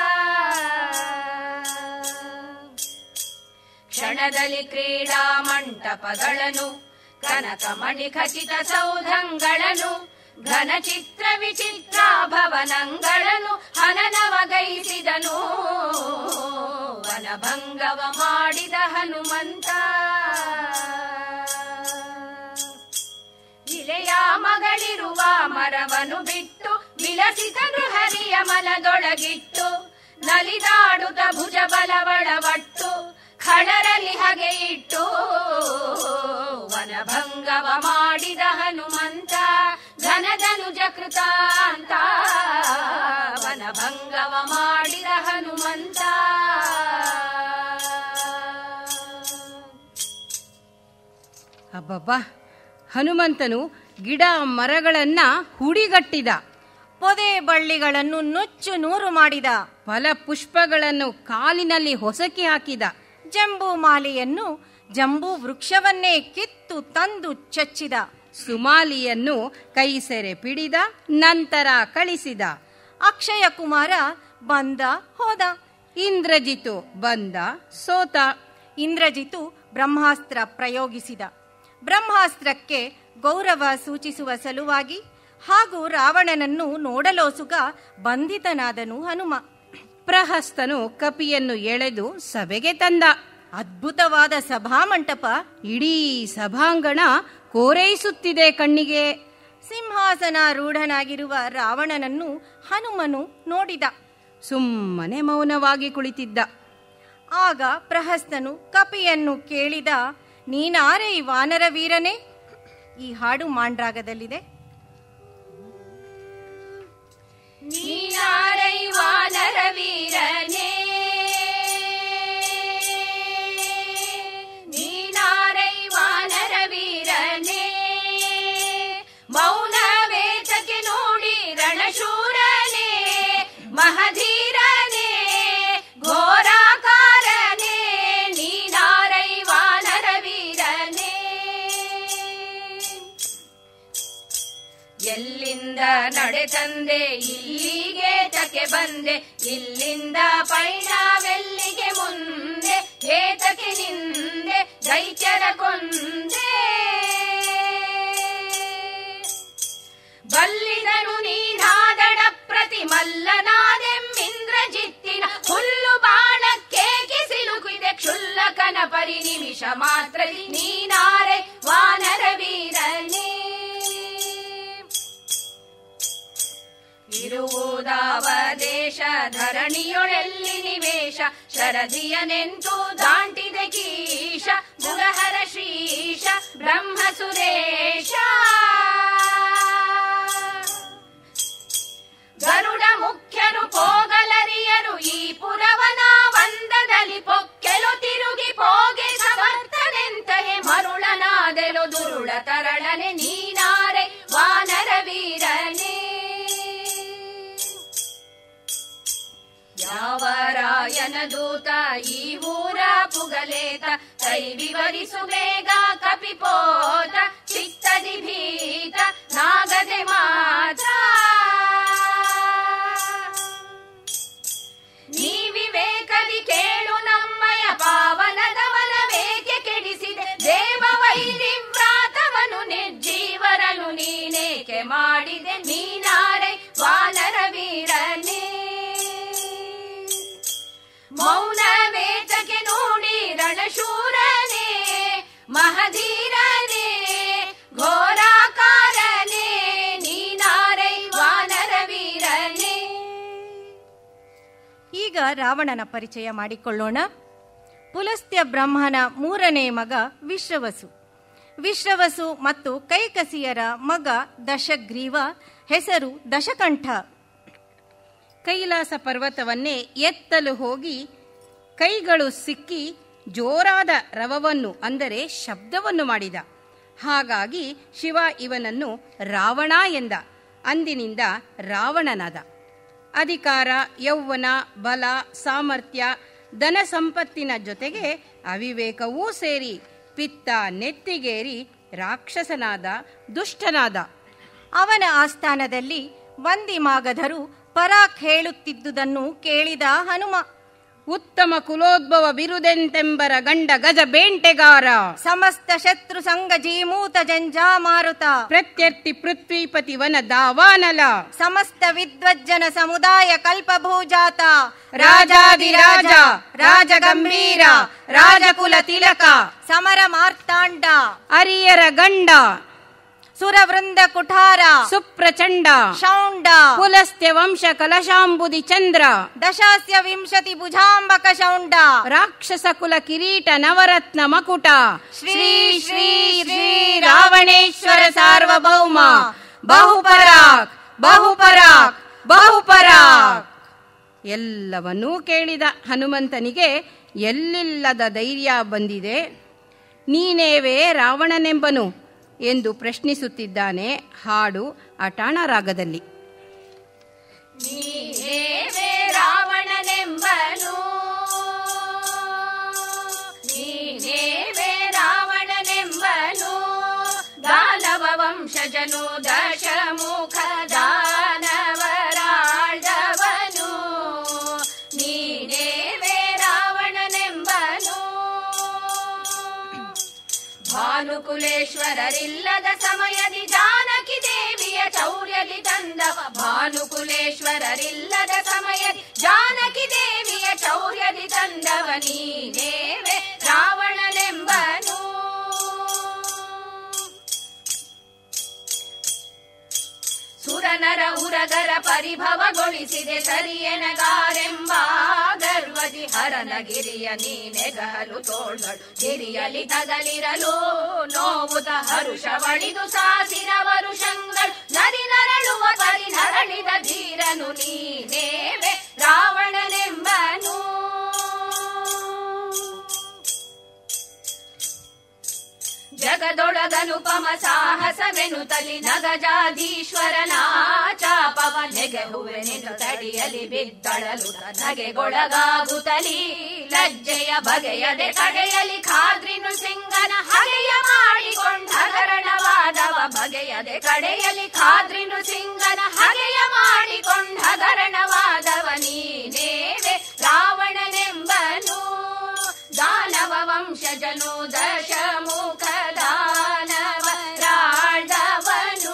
Speaker 4: ಕ್ಷಣದಲ್ಲಿ ಕ್ರೀಡಾ ಮಂಟಪಗಳನ್ನು ಕನಕ ಮಣಿ ಖಚಿತ ಸೌಧಗಳನ್ನು ಘನ ಚಿತ್ರ ವಿಚಿತ್ರ ಭವನಗಳನ್ನು ಹನನವಗೈಸಿದನು ವನಭಂಗವ ಮಾಡಿದ ಹನುಮಂತ ಇಲೆಯ ಮಗಳಿರುವ ಮರವನ್ನು ಬಿಟ್ಟು ವಿಲಸಿತನು ಹರಿಯ ಮನದೊಳಗಿಟ್ಟು ನಲಿದಾಡುತ್ತ ಭುಜ ಬಲವಳವಟ್ಟು ಖಳರಲ್ಲಿ ಹಗೆ ಇಟ್ಟು ವನಭಂಗವ ಮಾಡಿದ ಹನುಮಂತ ಘನಧನುಜ ಕೃತಾಂತ ವನಭಂಗವ ಮಾಡಿದ ಹನುಮಂತ
Speaker 2: ಅಬ್ಬಬ್ಬಾ, ಹನುಮಂತನು ಗಿಡ ಮರಗಳನ್ನ ಹುಡಿಗಟ್ಟಿದ,
Speaker 3: ಪೊದೆ ಬಳ್ಳಿಗಳನ್ನು ನುಚ್ಚು ನೂರು ಮಾಡಿದ,
Speaker 2: ಫಲ ಪುಷ್ಪಗಳನ್ನು ಕಾಲಿನಲ್ಲಿ ಹೊಸಕಿ ಹಾಕಿದ,
Speaker 3: ಜಂಬೂ ಮಾಲೆಯನ್ನು ಜಂಬೂ ವೃಕ್ಷವನ್ನೇ ಕಿತ್ತು ತಂದು ಚಚ್ಚಿದ,
Speaker 2: ಸುಮಾಲಿಯನ್ನು ಕೈ ಸೆರೆ ಪಿಡಿದ, ನಂತರ ಕಳಿಸಿದ.
Speaker 3: ಅಕ್ಷಯ ಕುಮಾರ ಬಂದ ಹೋದ,
Speaker 2: ಇಂದ್ರಜಿತು ಬಂದ ಸೋತ.
Speaker 3: ಇಂದ್ರಜಿತು ಬ್ರಹ್ಮಾಸ್ತ್ರ ಪ್ರಯೋಗಿಸಿದ. ಬ್ರಹ್ಮಾಸ್ತ್ರಕ್ಕೆ ಗೌರವ ಸೂಚಿಸುವ ಸಲುವಾಗಿ ಹಾಗೂ ರಾವಣನನ್ನು ನೋಡಲೋಸುಗ ಬಂಧಿತನಾದನು ಹನುಮ.
Speaker 2: ಪ್ರಹಸ್ತನು ಕಪಿಯನ್ನು ಎಳೆದು ಸಭೆಗೆ ತಂದ.
Speaker 3: ಅದ್ಭುತವಾದ ಸಭಾಮಂಟಪ,
Speaker 2: ಇಡೀ ಸಭಾಂಗಣ ಕೋರೈಸುತ್ತಿದೆ ಕಣ್ಣಿಗೆ.
Speaker 3: ಸಿಂಹಾಸನಾರೂಢನಾಗಿರುವ ರಾವಣನನ್ನು ಹನುಮನು ನೋಡಿದ.
Speaker 2: ಸುಮ್ಮನೆ ಮೌನವಾಗಿ ಕುಳಿತಿದ್ದ.
Speaker 3: ಆಗ ಪ್ರಹಸ್ತನು ಕಪಿಯನ್ನು ಕೇಳಿದ, ನೀನಾರೇ ವಾನರ ವೀರನೇ? ಈ ಹಾಡು ಮಾಂಡ್ರಾಗದಲ್ಲಿದೆ.
Speaker 4: ನೀನಾರೈ ವಾನರ ವೀರನೇ ತಂದೆ ಇಲ್ಲಿಗೆ ತಕೆ ಬಂದೆ, ಇಲ್ಲಿಂದ ಪಯಣವೆಲ್ಲಿಗೆ ಮುಂದೆ, ಏತಕ್ಕೆ ನಿಂದೆ ದೈತ್ಯರ ಕೊಂದೆ. ಬಲ್ಲಿದನು ನೀನಾದಡ ಪ್ರತಿ ಮಲ್ಲನಾದೆಂಬಿಂದ್ರಜಿತ್ತಿನ ಹುಲ್ಲು ಬಾಣಕ್ಕೇಕೆ ಸಿಲುಕಿದೆ ಕ್ಷುಲ್ಲಕನ ಪರಿ ನಿಮಿಷ ಮಾತ್ರದಿ ನೀನಾರೆ ವಾನರ ವೀರನೇ. ಇರುವುದಾವ ದೇಶ ಧರಣಿಯೊಳೆಲ್ಲಿ ನಿವೇಶ, ಶರದಿಯನೆಂತು ದಾಂಟಿದೆ ಕೀಶ, ಮುರಹರ ಶ್ರೀಶ ಬ್ರಹ್ಮ ಸುರೇಶ. ಗರುಡ ಮುಖ್ಯರು ಪೋಗಲರಿಯರು ಈ ಪುರವನ ವಂದದಲ್ಲಿ ಪೊಕ್ಕೆಲು ತಿರುಗಿ ಪೋಗೆ ಸಮರ್ಥನೆಂತಯೇ ಮರುಳನಾದೆಲು ದುರುಳ ತರಳನೆ ನೀನಾರೆ ವಾನರ ವೀರನೇ. ಯಾವ ರಾಯನ ದೂತ ಈ ಊರ ಪುಗಲೇತ, ಕೈ ವಿವರಿಸು ಬೇಗ ಕಪಿಪೋತ, ಚಿತ್ತದಿ ಭೀತ ನಾಗದೆ ಮಾತ. ನೀ ವಿವೇಕದಿ ಕೇಳು ನಮ್ಮಯ ಪಾವನದವನ ವೇಕೆ ಕೆಡಿಸಿದೆ, ದೇವ ವೈರಿವ್ರಾತವನು ನಿರ್ಜೀವರನು ನೀನೇಕೆ ಮಾಡಿದೆ ನೀನಾರೆ ವಾನರ ವೀರನೇ. ಮೌನ ವೇತಕ್ಕೆ ನೋಡಿ ರಣಶೂರನೇ ಮಹಧೀರನೇ ಘೋರಾಕಾರನೇ ನೀನಾರೈ ವಾನರ ವೀರನೇ.
Speaker 3: ಈಗ ರಾವಣನ ಪರಿಚಯ ಮಾಡಿಕೊಳ್ಳೋಣ. ಪುಲಸ್ತ್ಯ ಬ್ರಹ್ಮನ ಮೂರನೇ ಮಗ ವಿಶ್ರವಸು. ವಿಶ್ರವಸು ಮತ್ತು ಕೈಕಸಿಯರ ಮಗ ದಶಗ್ರೀವ, ಹೆಸರು ದಶಕಂಠ.
Speaker 2: ಕೈಲಾಸ ಪರ್ವತವನ್ನೇ ಎತ್ತಲು ಹೋಗಿ ಕೈಗಳು ಸಿಕ್ಕಿ ಜೋರಾದ ರವವನ್ನು ಅಂದರೆ ಶಬ್ದವನ್ನು ಮಾಡಿದ. ಹಾಗಾಗಿ ಶಿವ ಇವನನ್ನು ರಾವಣ ಎಂದ. ಅಂದಿನಿಂದ ರಾವಣನಾದ. ಅಧಿಕಾರ, ಯೌವನ, ಬಲ, ಸಾಮರ್ಥ್ಯ, ಧನ ಸಂಪತ್ತಿನ ಜೊತೆಗೆ ಅವಿವೇಕವೂ ಸೇರಿ ಪಿತ್ತ ನೆತ್ತಿಗೇರಿ ರಾಕ್ಷಸನಾದ, ದುಷ್ಟನಾದ.
Speaker 3: ಅವನ ಆಸ್ಥಾನದಲ್ಲಿ ವಂದಿಮಾಗಧರು ಪರಾಕ್ ಹೇಳುತ್ತಿದ್ದುದನ್ನು ಕೇಳಿದ ಹನುಮ,
Speaker 2: ಉತ್ತಮ ಕುಲೋದ್ಭವ ಬಿರುದೆಂತೆಂಬರ ಗಂಡ ಗಜ ಬೇಂಟೆಗಾರ,
Speaker 3: ಸಮಸ್ತ ಶತ್ರು ಸಂಗ ಜೀಮೂತ ಜಂಜಾಮಾರುತ,
Speaker 2: ಪ್ರತ್ಯರ್ಥಿ ಪೃಥ್ವೀಪತಿ ವನ ದಾವಾನಲ,
Speaker 3: ಸಮಸ್ತ ವಿದ್ವಜ್ಜನ ಸಮುದಾಯ ಕಲ್ಪಭೂಜಾತ,
Speaker 2: ರಾಜಾದಿರಾಜ ರಾಜಗಂಭೀರ ರಾಜಕುಲ ತಿಲಕ,
Speaker 3: ಸಮರ ಮಾರ್ತಾಂಡ,
Speaker 2: ಅರಿಯರ ಗಂಡ,
Speaker 3: ಸುರವೃಂದ ಕುಠಾರ,
Speaker 2: ಸುಪ್ರಚಂಡ,
Speaker 3: ಶೌಂಡ,
Speaker 2: ಪುಲಸ್ತ್ಯ ವಂಶ ಕಲಶಾಂಬುದಿ ಚಂದ್ರ,
Speaker 3: ದಶಾಸ್ಯ ವಿಂಶತಿ ಭುಜಾಂಬಕ ಶೌಂಡ,
Speaker 2: ರಾಕ್ಷಸ ಕುಲ ಕಿರೀಟ ನವರತ್ನ ಮಕುಟ,
Speaker 3: ಶ್ರೀ ಶ್ರೀ ಶ್ರೀ
Speaker 2: ರಾವಣೇಶ್ವರ ಸಾರ್ವಭೌಮ, ಬಹುಪರಾಕ್ ಬಹುಪರಾಕ್ ಬಹುಪರಾಕ್. ಎಲ್ಲವನ್ನೂ ಕೇಳಿದ ಹನುಮಂತನಿಗೆ ಎಲ್ಲಿಲ್ಲದ ಧೈರ್ಯ ಬಂದಿದೆ. ನೀನೇವೇ ರಾವಣನೆಂಬನು ಎಂದು ಪ್ರಶ್ನಿಸುತ್ತಿದ್ದಾನೆ. ಹಾಡು ಅಟಾಣ ರಾಗದಲ್ಲಿ.
Speaker 4: ನೀನೇವೇ ರಾವಣನೆಂಬನು, ನೀನೇವೇ ರಾವಣನೆಂಬನು, ದಾನವ ವಂಶಜನು ದಶಮುಖ ದಾನವರಾಳ್ದವನು, ನೀನೇವೇ ರಾವಣನೆಂಬನು. ಭಾನುಕುಲೇಶ್ವರರಿಲ್ಲದ ಸಮಯದಿ ಜಾನಕಿ ದೇವಿಯ ಚೌರ್ಯದಿ ತಂದವ, ಭಾನುಕುಲೇಶ್ವರರಿಲ್ಲದ ಸಮಯದಿ ಜಾನಕಿ ದೇವಿಯ ಚೌರ್ಯದಿ ತಂದವ, ನೀನೇವೇ ರಾವಣನೆಂಬನು. ಸುರನರ ಉರಗರ ಪರಿಭವಗೊಳಿಸಿದೆ ಸರಿಯನಗಾರೆಂಬ ಗರ್ವದಿ, ಹರನಗಿರಿಯ ನೀನೆಗಲು ತೋಳ್ಗಳು ಗಿರಿಯಲಿ ತಗಲಿರಲು ನೋವುತ ಹರುಷವಳಿದು ಸಾಸಿರ ವರುಷಂಗಳು, ನರಿ ನರಳುವ ಪರಿ ನರಳಿದ ಧೀರನು ನೀನೇವೇ ರಾವಣನೆಂಬನು. ಜಗದೊಳಗನುಪಮ ಸಾಹಸವೆನುತಲಿ ನಗಜಾಧೀಶ್ವರನ ಚಾಪವ ನೆಗೆಹುವೆನೆನು ತಡಿಯಲಿ ಬಿದ್ದಳಲು ನಗೆಗೊಳಗಾಗುತ್ತಲಿ, ಲಜ್ಜೆಯ ಬಗೆಯದೆ ಕಡೆಯಲಿ ಖಾದ್ರಿನು ಸಿಂಗನ ಹಗೆಯ ಮಾಡಿಕೊಂಡ ಹಗರಣವಾ ಯಾದವ ಬಗೆಯದೆ ಕಡೆಯಲಿ ಖಾದ್ರಿ ನೃಸಿಂಗನ ಹಗೆಯ ಮಾಡಿಕೊಂಡ ಹಗರಣವಾದವ ನೀನೇವೆ ರಾವಣನೆಂಬನು. ದಾನವ ವಂಶಜನು ದಶಮುಖ ದಾನವ ರಾಳವನು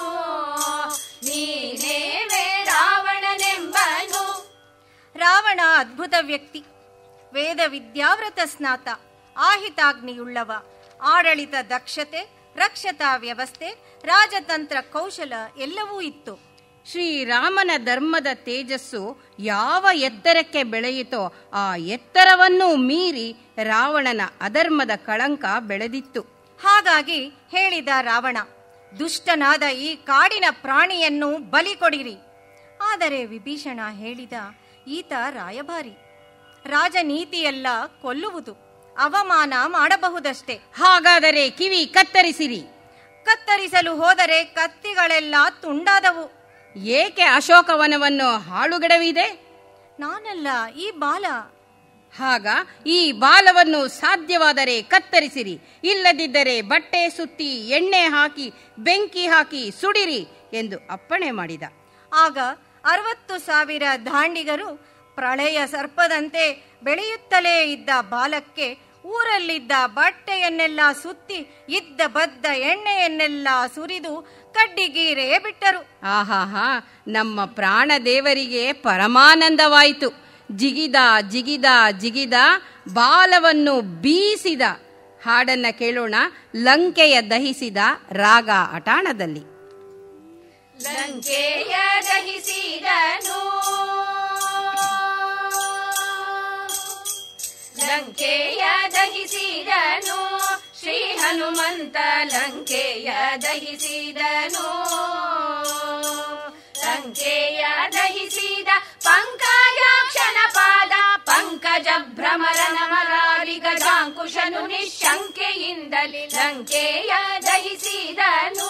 Speaker 4: ನೀನೇವೆ ರಾವಣನೆಂಬನು.
Speaker 3: ರಾವಣ ಅದ್ಭುತ ವ್ಯಕ್ತಿ, ವೇದ ವಿದ್ಯಾವ್ರತ ಸ್ನಾತ, ಆಹಿತಾಗ್ನಿಯುಳ್ಳವ, ಆಡಳಿತ ದಕ್ಷತೆ, ರಕ್ಷತಾ ವ್ಯವಸ್ಥೆ, ರಾಜತಂತ್ರ ಕೌಶಲ ಎಲ್ಲವೂ ಇತ್ತು.
Speaker 2: ಶ್ರೀರಾಮನ ಧರ್ಮದ ತೇಜಸ್ಸು ಯಾವ ಎತ್ತರಕ್ಕೆ ಬೆಳೆಯಿತೋ ಆ ಎತ್ತರವನ್ನು ಮೀರಿ ರಾವಣನ ಅಧರ್ಮದ ಕಳಂಕ ಬೆಳೆದಿತ್ತು.
Speaker 3: ಹಾಗಾಗಿ ಹೇಳಿದ ರಾವಣ, ದುಷ್ಟನಾದ ಈ ಕಾಡಿನ ಪ್ರಾಣಿಯನ್ನು ಬಲಿ ಕೊಡಿರಿ. ಆದರೆ ವಿಭೀಷಣ ಹೇಳಿದ, ಈತ ರಾಯಭಾರಿ, ರಾಜನೀತಿಯೆಲ್ಲ ಕೊಲ್ಲುವುದು, ಅವಮಾನ ಮಾಡಬಹುದಷ್ಟೇ.
Speaker 2: ಹಾಗಾದರೆ ಕಿವಿ ಕತ್ತರಿಸಿರಿ.
Speaker 3: ಕತ್ತರಿಸಲು ಹೋದರೆ ಕತ್ತಿಗಳೆಲ್ಲ ತುಂಡಾದವು.
Speaker 2: ಏಕೆ ಅಶೋಕವನವನ್ನು ಹಾಳುಗೆಡವಿದೆ?
Speaker 3: ನಾನಲ್ಲ, ಈ ಬಾಲ.
Speaker 2: ಆಗ ಈ ಬಾಲವನ್ನು ಸಾಧ್ಯವಾದರೆ ಕತ್ತರಿಸಿರಿ, ಇಲ್ಲದಿದ್ದರೆ ಬಟ್ಟೆ ಸುತ್ತಿ ಎಣ್ಣೆ ಹಾಕಿ ಬೆಂಕಿ ಹಾಕಿ ಸುಡಿರಿ ಎಂದು ಅಪ್ಪಣೆ ಮಾಡಿದ.
Speaker 3: ಆಗ 60,000 ದಾಂಡಿಗರು ಪ್ರಳಯ ಸರ್ಪದಂತೆ ಬೆಳೆಯುತ್ತಲೇ ಇದ್ದ ಬಾಲಕ್ಕೆ ಊರಲ್ಲಿದ್ದ ಬಟ್ಟೆಯನ್ನೆಲ್ಲ ಸುತ್ತಿ ಇದ್ದ ಬದ್ದ ಎಣ್ಣೆಯನ್ನೆಲ್ಲ ಸುರಿದು ಕಡ್ಡಿಗೀರೇ ಬಿಟ್ಟರು.
Speaker 2: ಆಹಾಹಾ, ನಮ್ಮ ಪ್ರಾಣ ದೇವರಿಗೆ ಪರಮಾನಂದವಾಯಿತು. ಜಿಗಿದ ಜಿಗಿದ ಜಿಗಿದ ಬಾಲವನ್ನು ಬೀಸಿದ ಹಾಡನ್ನ ಕೇಳೋಣ. ಲಂಕೆಯ ದಹಿಸಿದ ರಾಗ ಅಟಾಣದಲ್ಲಿ.
Speaker 4: ಲಂಕೆಯ ದಹಿಸಿದನು, ಲಂಕೆಯ ದಹಿಸಿದನು, ಶ್ರೀ ಹನುಮಂತ ಲಂಕೆಯ ದಹಿಸಿದನು. ಲಂಕೆಯ ದಹಿಸಿದ ಪಂಕಜಾಕ್ಷನ ಪಾದ, ಪಂಕಜ ಭ್ರಮರನ ಮರಾರಿ ಗಜಾಂಕುಶನು ನಿಶಂಕೆಯಿಂದಲಿ ಲಂಕೆಯ ದಹಿಸಿದನು.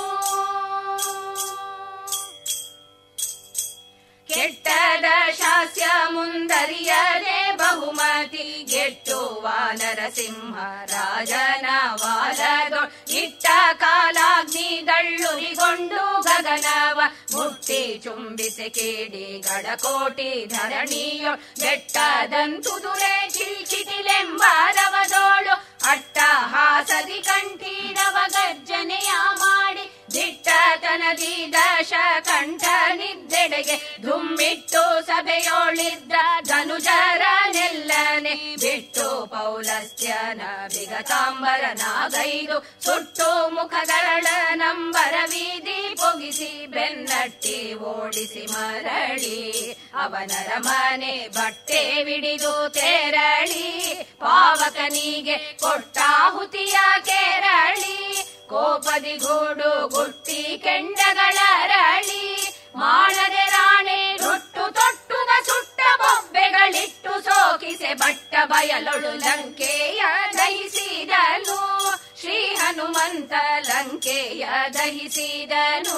Speaker 4: ಕೆಟ್ಟದ ಶಾಸ್ಯ ಮುಂದರಿಯದೆ ಬಹುಮತಿ ಗೆಟ್ಟುವ ನರಸಿಂಹ ರಾಜನ ವಾಲದೊ ಇಟ್ಟ ಕಾಲಾಗ್ನಿ ದಳ್ಳುರಿಗೊಂಡು ಗಗನವ ಮುಟ್ಟಿ ಚುಂಬಿಸಿ ಕೇಡಿ ಗಡಕೋಟಿ ಧರಣಿಯೊ ಬೆಟ್ಟದಂತುದುರೆ ಚಿಲ್ಚಿಟಿಲೆಂಬರವದೋಳು ಅಟ್ಟಹಾಸದಿ ಕಂಠೀರವ ಗರ್ಜನೆಯ ಮಾಡಿ ದಿಟ್ಟತನದಿ ದಶ ಕಂಠ ನಿದ್ದೆಡೆಗೆ ಧುಮ್ಮಿಟ್ಟು ಸಭೆಯೋಳಿದ್ದ ಧನುಜರನೆಲ್ಲನೆ ಬಿಟ್ಟು ಪೌಲಸ್ತ್ಯನ ವಿಗತಾಂಬರನಾಗೈದು ಸುಟ್ಟು ಮುಖಗಳ ನಂಬರ ವೀದಿ ಪೊಗಿಸಿ ಬೆನ್ನಟ್ಟಿ ಓಡಿಸಿ ಮರಳಿ ಅವನರ ಮನೆ ಬಟ್ಟೆ ವಿಡಿದು ತೆರಳಿ ಪಾವಕನಿಗೆ ಕೊಟ್ಟಾಹುತಿಯ ಕೆರಳಿ ಕೋಪದಿ ಗೂಡು ಗುಟ್ಟಿ ಕೆಂಡಗಳರಳಿ ಮಾಡದೆ ರಾಣೆ ರೊಟ್ಟು ತೊಟ್ಟುದ ಸುಟ್ಟ ಬೊಬ್ಬೆಗಳಿಟ್ಟು ಸೋಕಿಸೆ ಬಟ್ಟ ಬಯಲೊಳು ಲಂಕೆಯ ದಹಿಸಿದನು. ಶ್ರೀ ಹನುಮಂತ ಲಂಕೆಯ ದಹಿಸಿದನು.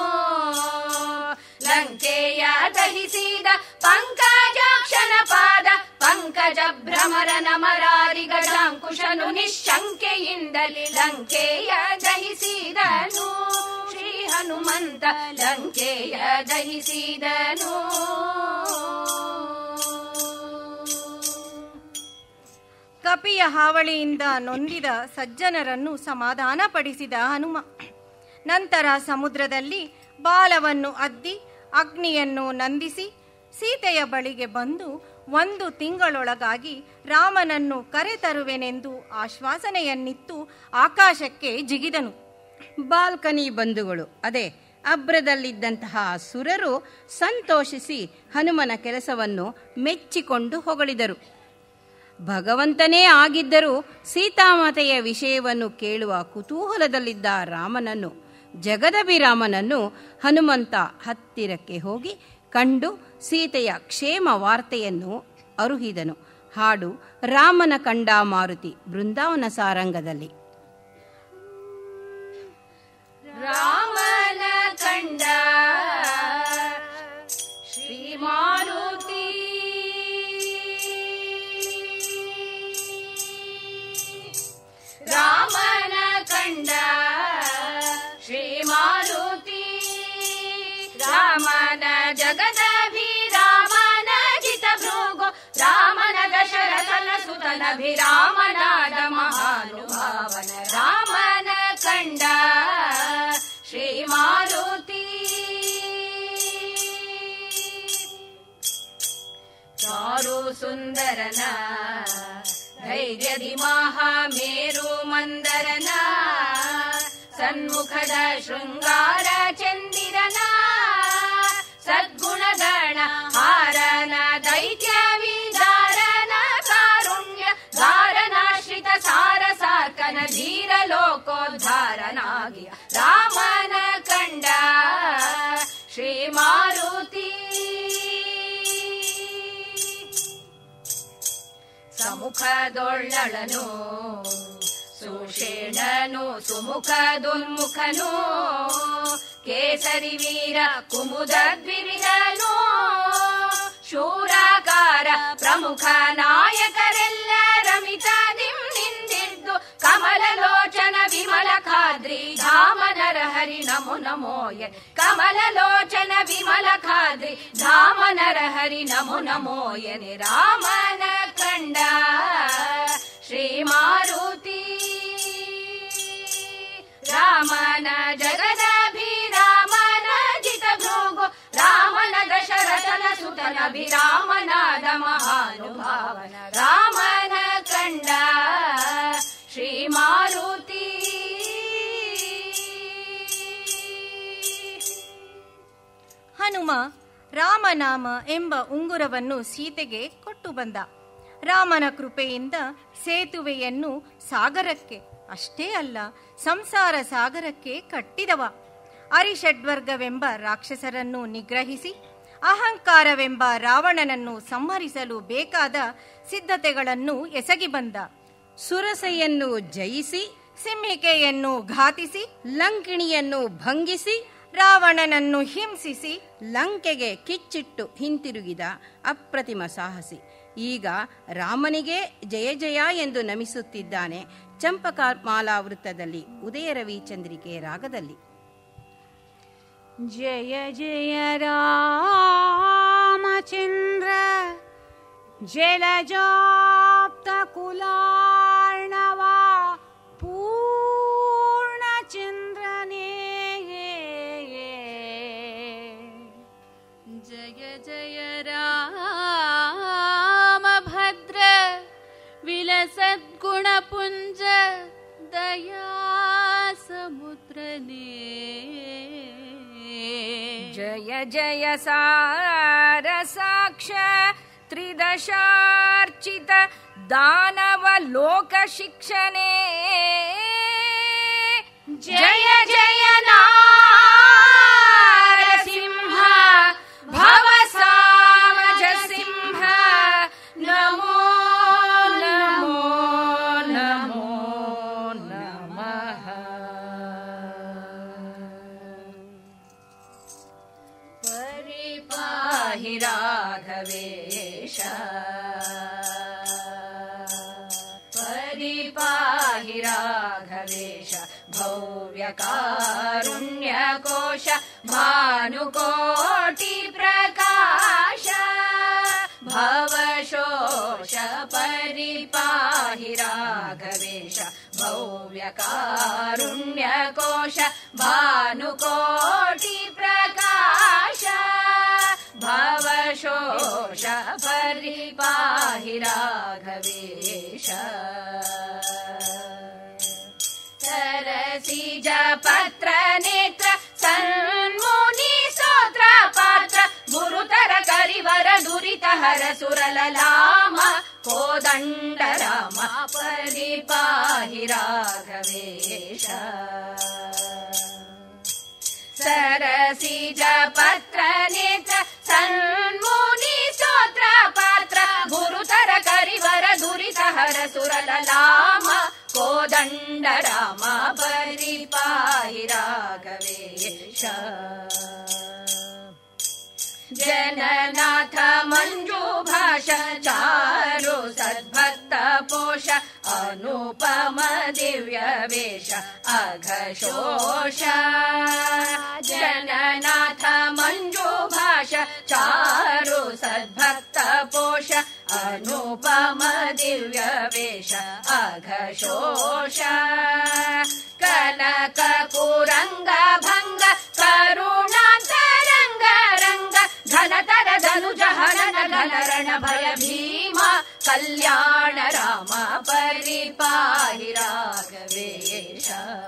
Speaker 4: ಲಂಕೆಯ ದಹಿಸಿದ ಪಂಕಜಾಕ್ಷನ ಪಾದ, ಪಂಕಜ ಭ್ರಮರನ ಮರಾರಿ ಗಜಾಂಕುಶನು ನಿಶಂಕೆಯಿಂದಲಿ ಲಂಕೆಯ ದಹಿಸಿದನು. ಶ್ರೀ ಹನುಮಂತ ಲಂಕೆಯ ದಹಿಸಿದನು.
Speaker 3: ಕಪಿಯ ಹಾವಳಿಯಿಂದ ನೊಂದಿದ ಸಜ್ಜನರನ್ನು ಸಮಾಧಾನಪಡಿಸಿದ ಹನುಮ ನಂತರ ಸಮುದ್ರದಲ್ಲಿ ಬಾಲವನ್ನು ಅದ್ದಿ ಅಗ್ನಿಯನ್ನು ನಂದಿಸಿ ಸೀತೆಯ ಬಳಿಗೆ ಬಂದು 1 ತಿಂಗಳೊಳಗಾಗಿ ರಾಮನನ್ನು ಕರೆತರುವೆನೆಂದು ಆಶ್ವಾಸನೆಯನ್ನಿತ್ತು ಆಕಾಶಕ್ಕೆ ಜಿಗಿದನು.
Speaker 2: ಬಾಲ್ಕನಿ ಬಂಧುಗಳು, ಅದೇ ಅಬ್ರದಲ್ಲಿದ್ದಂತಹ ಸುರರು ಸಂತೋಷಿಸಿ ಹನುಮನ ಕೆಲಸವನ್ನು ಮೆಚ್ಚಿಕೊಂಡು ಹೊಗಳಿದರು. ಭಗವಂತನೇ ಆಗಿದ್ದರೂ ಸೀತಾಮಾತೆಯ ವಿಷಯವನ್ನು ಕೇಳುವ ಕುತೂಹಲದಲ್ಲಿದ್ದ ರಾಮನನ್ನು, ಜಗದಭಿರಾಮನನ್ನು ಹನುಮಂತ ಹತ್ತಿರಕ್ಕೆ ಹೋಗಿ ಕಂಡು ಸೀತೆಯ ಕ್ಷೇಮ ವಾರ್ತೆಯನ್ನು ಅರುಹಿದನು. ಹಾಡು ರಾಮನ ಕಂಡ ಮಾರುತಿ, ಬೃಂದಾವನ ಸಾರಂಗದಲ್ಲಿ.
Speaker 4: ರಾಮನ ಕಂಡ ಶ್ರೀ ಮಾರುತಿ, ರಾಮನ ಕಂಡ ಶ್ರೀ ಸುತನಭಿರಾಮನಾದ ಮಹಾನುಭಾವನ ರಾಮನ ಕಂಡ ಶ್ರೀ ಮಾರುತಿ. ಚಾರು ಸುಂದರನ ಧೈರ್ಯದಿ ಮಹಾಮೇರು ಮಂದರನ ಸನ್ಮುಖದ ಶೃಂಗಾರ ಚಂದಿರನ ಸದ್ಗುಣಗಣ ಹಾರನ ದೈತ್ಯ ವಿದಾರನ ಕಾರುಣ್ಯ ಧಾರನಾಶ್ರಿತ ಸಾರ ಸಾರ್ಕನ ಧೀರ ಲೋಕೋದ್ಧಾರನಾಗಿ ರಾಮನ ಕಂಡ ಶ್ರೀ ಮಾರುತಿ. ಸಮ್ಮುಖದೊಳ್ಳಳನು ಸುಷೇಣನು ಸುಮುಖ ದುರ್ಮುಖನು ಕೇಸರಿ ವೀರ ಕುಮುದ ದ್ವಿವಿಧನು ಶೂರಾಕಾರ ಪ್ರಮುಖ ನಾಯಕರೆಲ್ಲ ರಮಿತಾದಿಂ ನಿಂದಿದ್ದು ಕಮಲಲೋಚನ ವಿಮಲ ಖಾದ್ರಿ ಧಾಮ ನರಹರಿ ನಮೋ ನಮೋಯ. ಕಮಲಲೋಚನ ವಿಮಲ ಖಾದ್ರಿ ಧಾಮ ನರಹರಿ ನಮೋ ನಮೋಯನೆ ರಾಮನ ಕಂಡ ಶ್ರೀ ಮಾರುತಿ. ರಾಮನ ಜಗದಭಿರಾಮನ ಜಿತ ಭೃಗು ರಾಮನ ದಶರಥನ ಸುತನಭಿರಾಮನಾದ ಮಹಾನುಭಾವನ ರಾಮನ ಕಂಡ ಶ್ರೀ ಮಾರುತಿ.
Speaker 3: ಹನುಮ ರಾಮನಾಮ ಎಂಬ ಉಂಗುರವನ್ನು ಸೀತೆಗೆ ಕೊಟ್ಟು ಬಂದ. ರಾಮನ ಕೃಪೆಯಿಂದ ಸೇತುವೆಯನ್ನು ಸಾಗರಕ್ಕೆ, ಅಷ್ಟೇ ಅಲ್ಲ ಸಂಸಾರ ಸಾಗರಕ್ಕೆ ಕಟ್ಟಿದವ. ಅರಿಷಡ್ವರ್ಗವೆಂಬ ರಾಕ್ಷಸರನ್ನು ನಿಗ್ರಹಿಸಿ ಅಹಂಕಾರವೆಂಬ ರಾವಣನನ್ನು ಸಂಹರಿಸಲು ಬೇಕಾದ ಸಿದ್ಧತೆಗಳನ್ನು ಎಸಗಿ ಬಂದ.
Speaker 2: ಸುರಸೆಯನ್ನು ಜಯಿಸಿ
Speaker 3: ಸಿಂಹಿಕೆಯನ್ನು ಘಾತಿಸಿ
Speaker 2: ಲಂಕಿಣಿಯನ್ನು ಭಂಗಿಸಿ
Speaker 3: ರಾವಣನನ್ನು ಹಿಂಸಿಸಿ
Speaker 2: ಲಂಕೆಗೆ ಕಿಚ್ಚಿಟ್ಟು ಹಿಂತಿರುಗಿದ ಅಪ್ರತಿಮ ಸಾಹಸಿ. ಈಗ ರಾಮನಿಗೆ ಜಯ ಜಯ ಎಂದು ನಮಿಸುತ್ತಿದ್ದಾನೆ ಚಂಪಕಮಾಲಾ ವೃತ್ತದಲ್ಲಿ ಉದಯ ರವಿಚಂದ್ರಿಕೆ ರಾಗದಲ್ಲಿ.
Speaker 5: ಜಯ ಜಯ ರಾಮಚಂದ್ರ ಜಲಜಾಪ್ತ ಕುಲಾರ್ಣವಾ ಪೂರ್ಣಚಂದ್ರನೇ.
Speaker 6: ಜಯ ಜಯ ರಾಮಭದ್ರ ವಿಲಸದ್ಗುಣಪುಂಜ ದಯಾ ಸಮುದ್ರನೇ.
Speaker 4: ಜಯ ಜಯ ಸಾರ ಸಾಕ್ಷ ತ್ರಿದಶಾರ್ಚಿತ ದಾನವ ಲೋಕ ಶಿಕ್ಷಣೆ. ಜಯ ಜಯ ನಾರಸಿಂಹ ಭವ ಸಾಮಜ ಸಿಂಹ ನಮೋ ನಮೋ ನಮೋ ನಮಃ. ಪರಿಪಾಹಿ ರಾಘವೇಶ ಪರಿಪಾಹಿ ರಾಘವೇಶ ಭವ್ಯ ಕಾರುಣ್ಯ ಕೋಶ ಭಾನುಕೋಟಿ ಪ್ರಕಾಶ ಭವಶೋಷ ಪರಿಪಾಹಿ ರಾಘವೇಶ ಭವ್ಯ ಕಾರುಣ್ಯ ಕೋಶ ಭಾನುಕೋಟಿ ಪ್ರಕಾಶ ಭವಶೋಷ ಪರಿಪಾಹಿ ರಾಘವೇಶ. ಸರಸಿಜ ಪತ್ರ ನೇತ್ರ ಸನ್ಮುನಿ ಸ್ತೋತ್ರ ಪಾತ್ರ ಗುರುತರ ಕರಿವರ ದುರಿತ ಹರ ಸುರಲಲಾಮ ಕೋದಂಡ ರಾಮ ಪರಿಪಾಹಿ ರಾಘವೇಶ. ಸರಸಿಜ ಪತ್ರ ನೇತ್ರ ಸನ್ಮುನಿ ಸ್ತೋತ್ರ ಪಾತ್ರ ಗುರುತರ ಕರಿವರ ದುರಿತ ಹರ ಸುರಲಲಾಮ ಕೋದಂಡ ರಾಮ ಪರಿಪಾಹಿ ರಾಘವೇಶ. ಜನನಾಥ ಮಂಜು ಭಾಷ ಚಾರು ಸದ್ಭಕ್ತ ಪೋಷ ಅನುಪಮ ದಿವ್ಯ ವೇಷ ಅಘಶೋಷ. ಜನನಾಥ ಮಂಜು ಭಾಷ ಚಾರು ಸದ್ಭಕ್ತ ಪೋಷ ಅನುಪಮ ದಿವ್ಯ ವೇಷ ಅಘಶೋಷ ಕನಕ ಕುರಂಗ ಭಂಗ ಕರುಣಾಂತರಂಗ ರಂಗ ಘನತರ ಧನುಜ ಹನನ ಘನರಣ ಭಯ ಭೀಮ ಕಲ್ಯಾಣ ರಾಮ ಪರಿಪಾಹಿ ರಾಘವೇಶ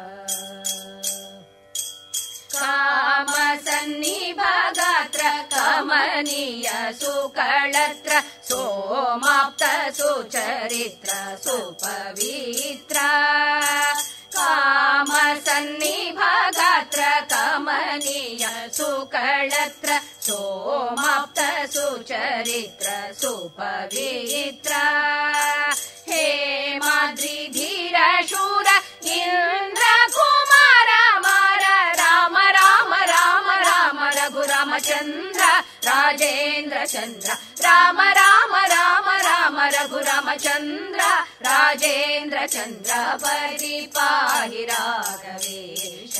Speaker 4: ಕಾಮ ಸನ್ನಿಭಗಾತ್ರ ಕಮನೀಯ ಸುಕಳತ್ರ ಸೋಮಾಪ್ತ ಸುಚರಿತ್ರ ಸುಪವಿತ್ರ ಕಾಮ ಸನ್ನಿಭಗಾತ್ರ ಕಮನೀಯ ಸುಕಳತ್ರ ಸೋಮಾಪ್ತ ಸುಚರಿತ್ರ ಸುಪವಿತ್ರ ಹೇಮಾದ್ರಿ ಧೀರ ಶೂರ ಇಂದ್ರ ಕುಮಾರ ಮಾರ ರಾಮ ರಾಮ ರಾಮ ರಾಮ ರಘುರಾಮಚಂದ್ರ ರಾಜೇಂದ್ರ ಚಂದ್ರ ರಾಮ ರಾಮ ರಾಮ ರಾಮ ರಘುರಾಮಚಂದ್ರ ರಾಜೇಂದ್ರ ಚಂದ್ರ ಪರಿಪಾಹಿ ರಾಘವೇಶ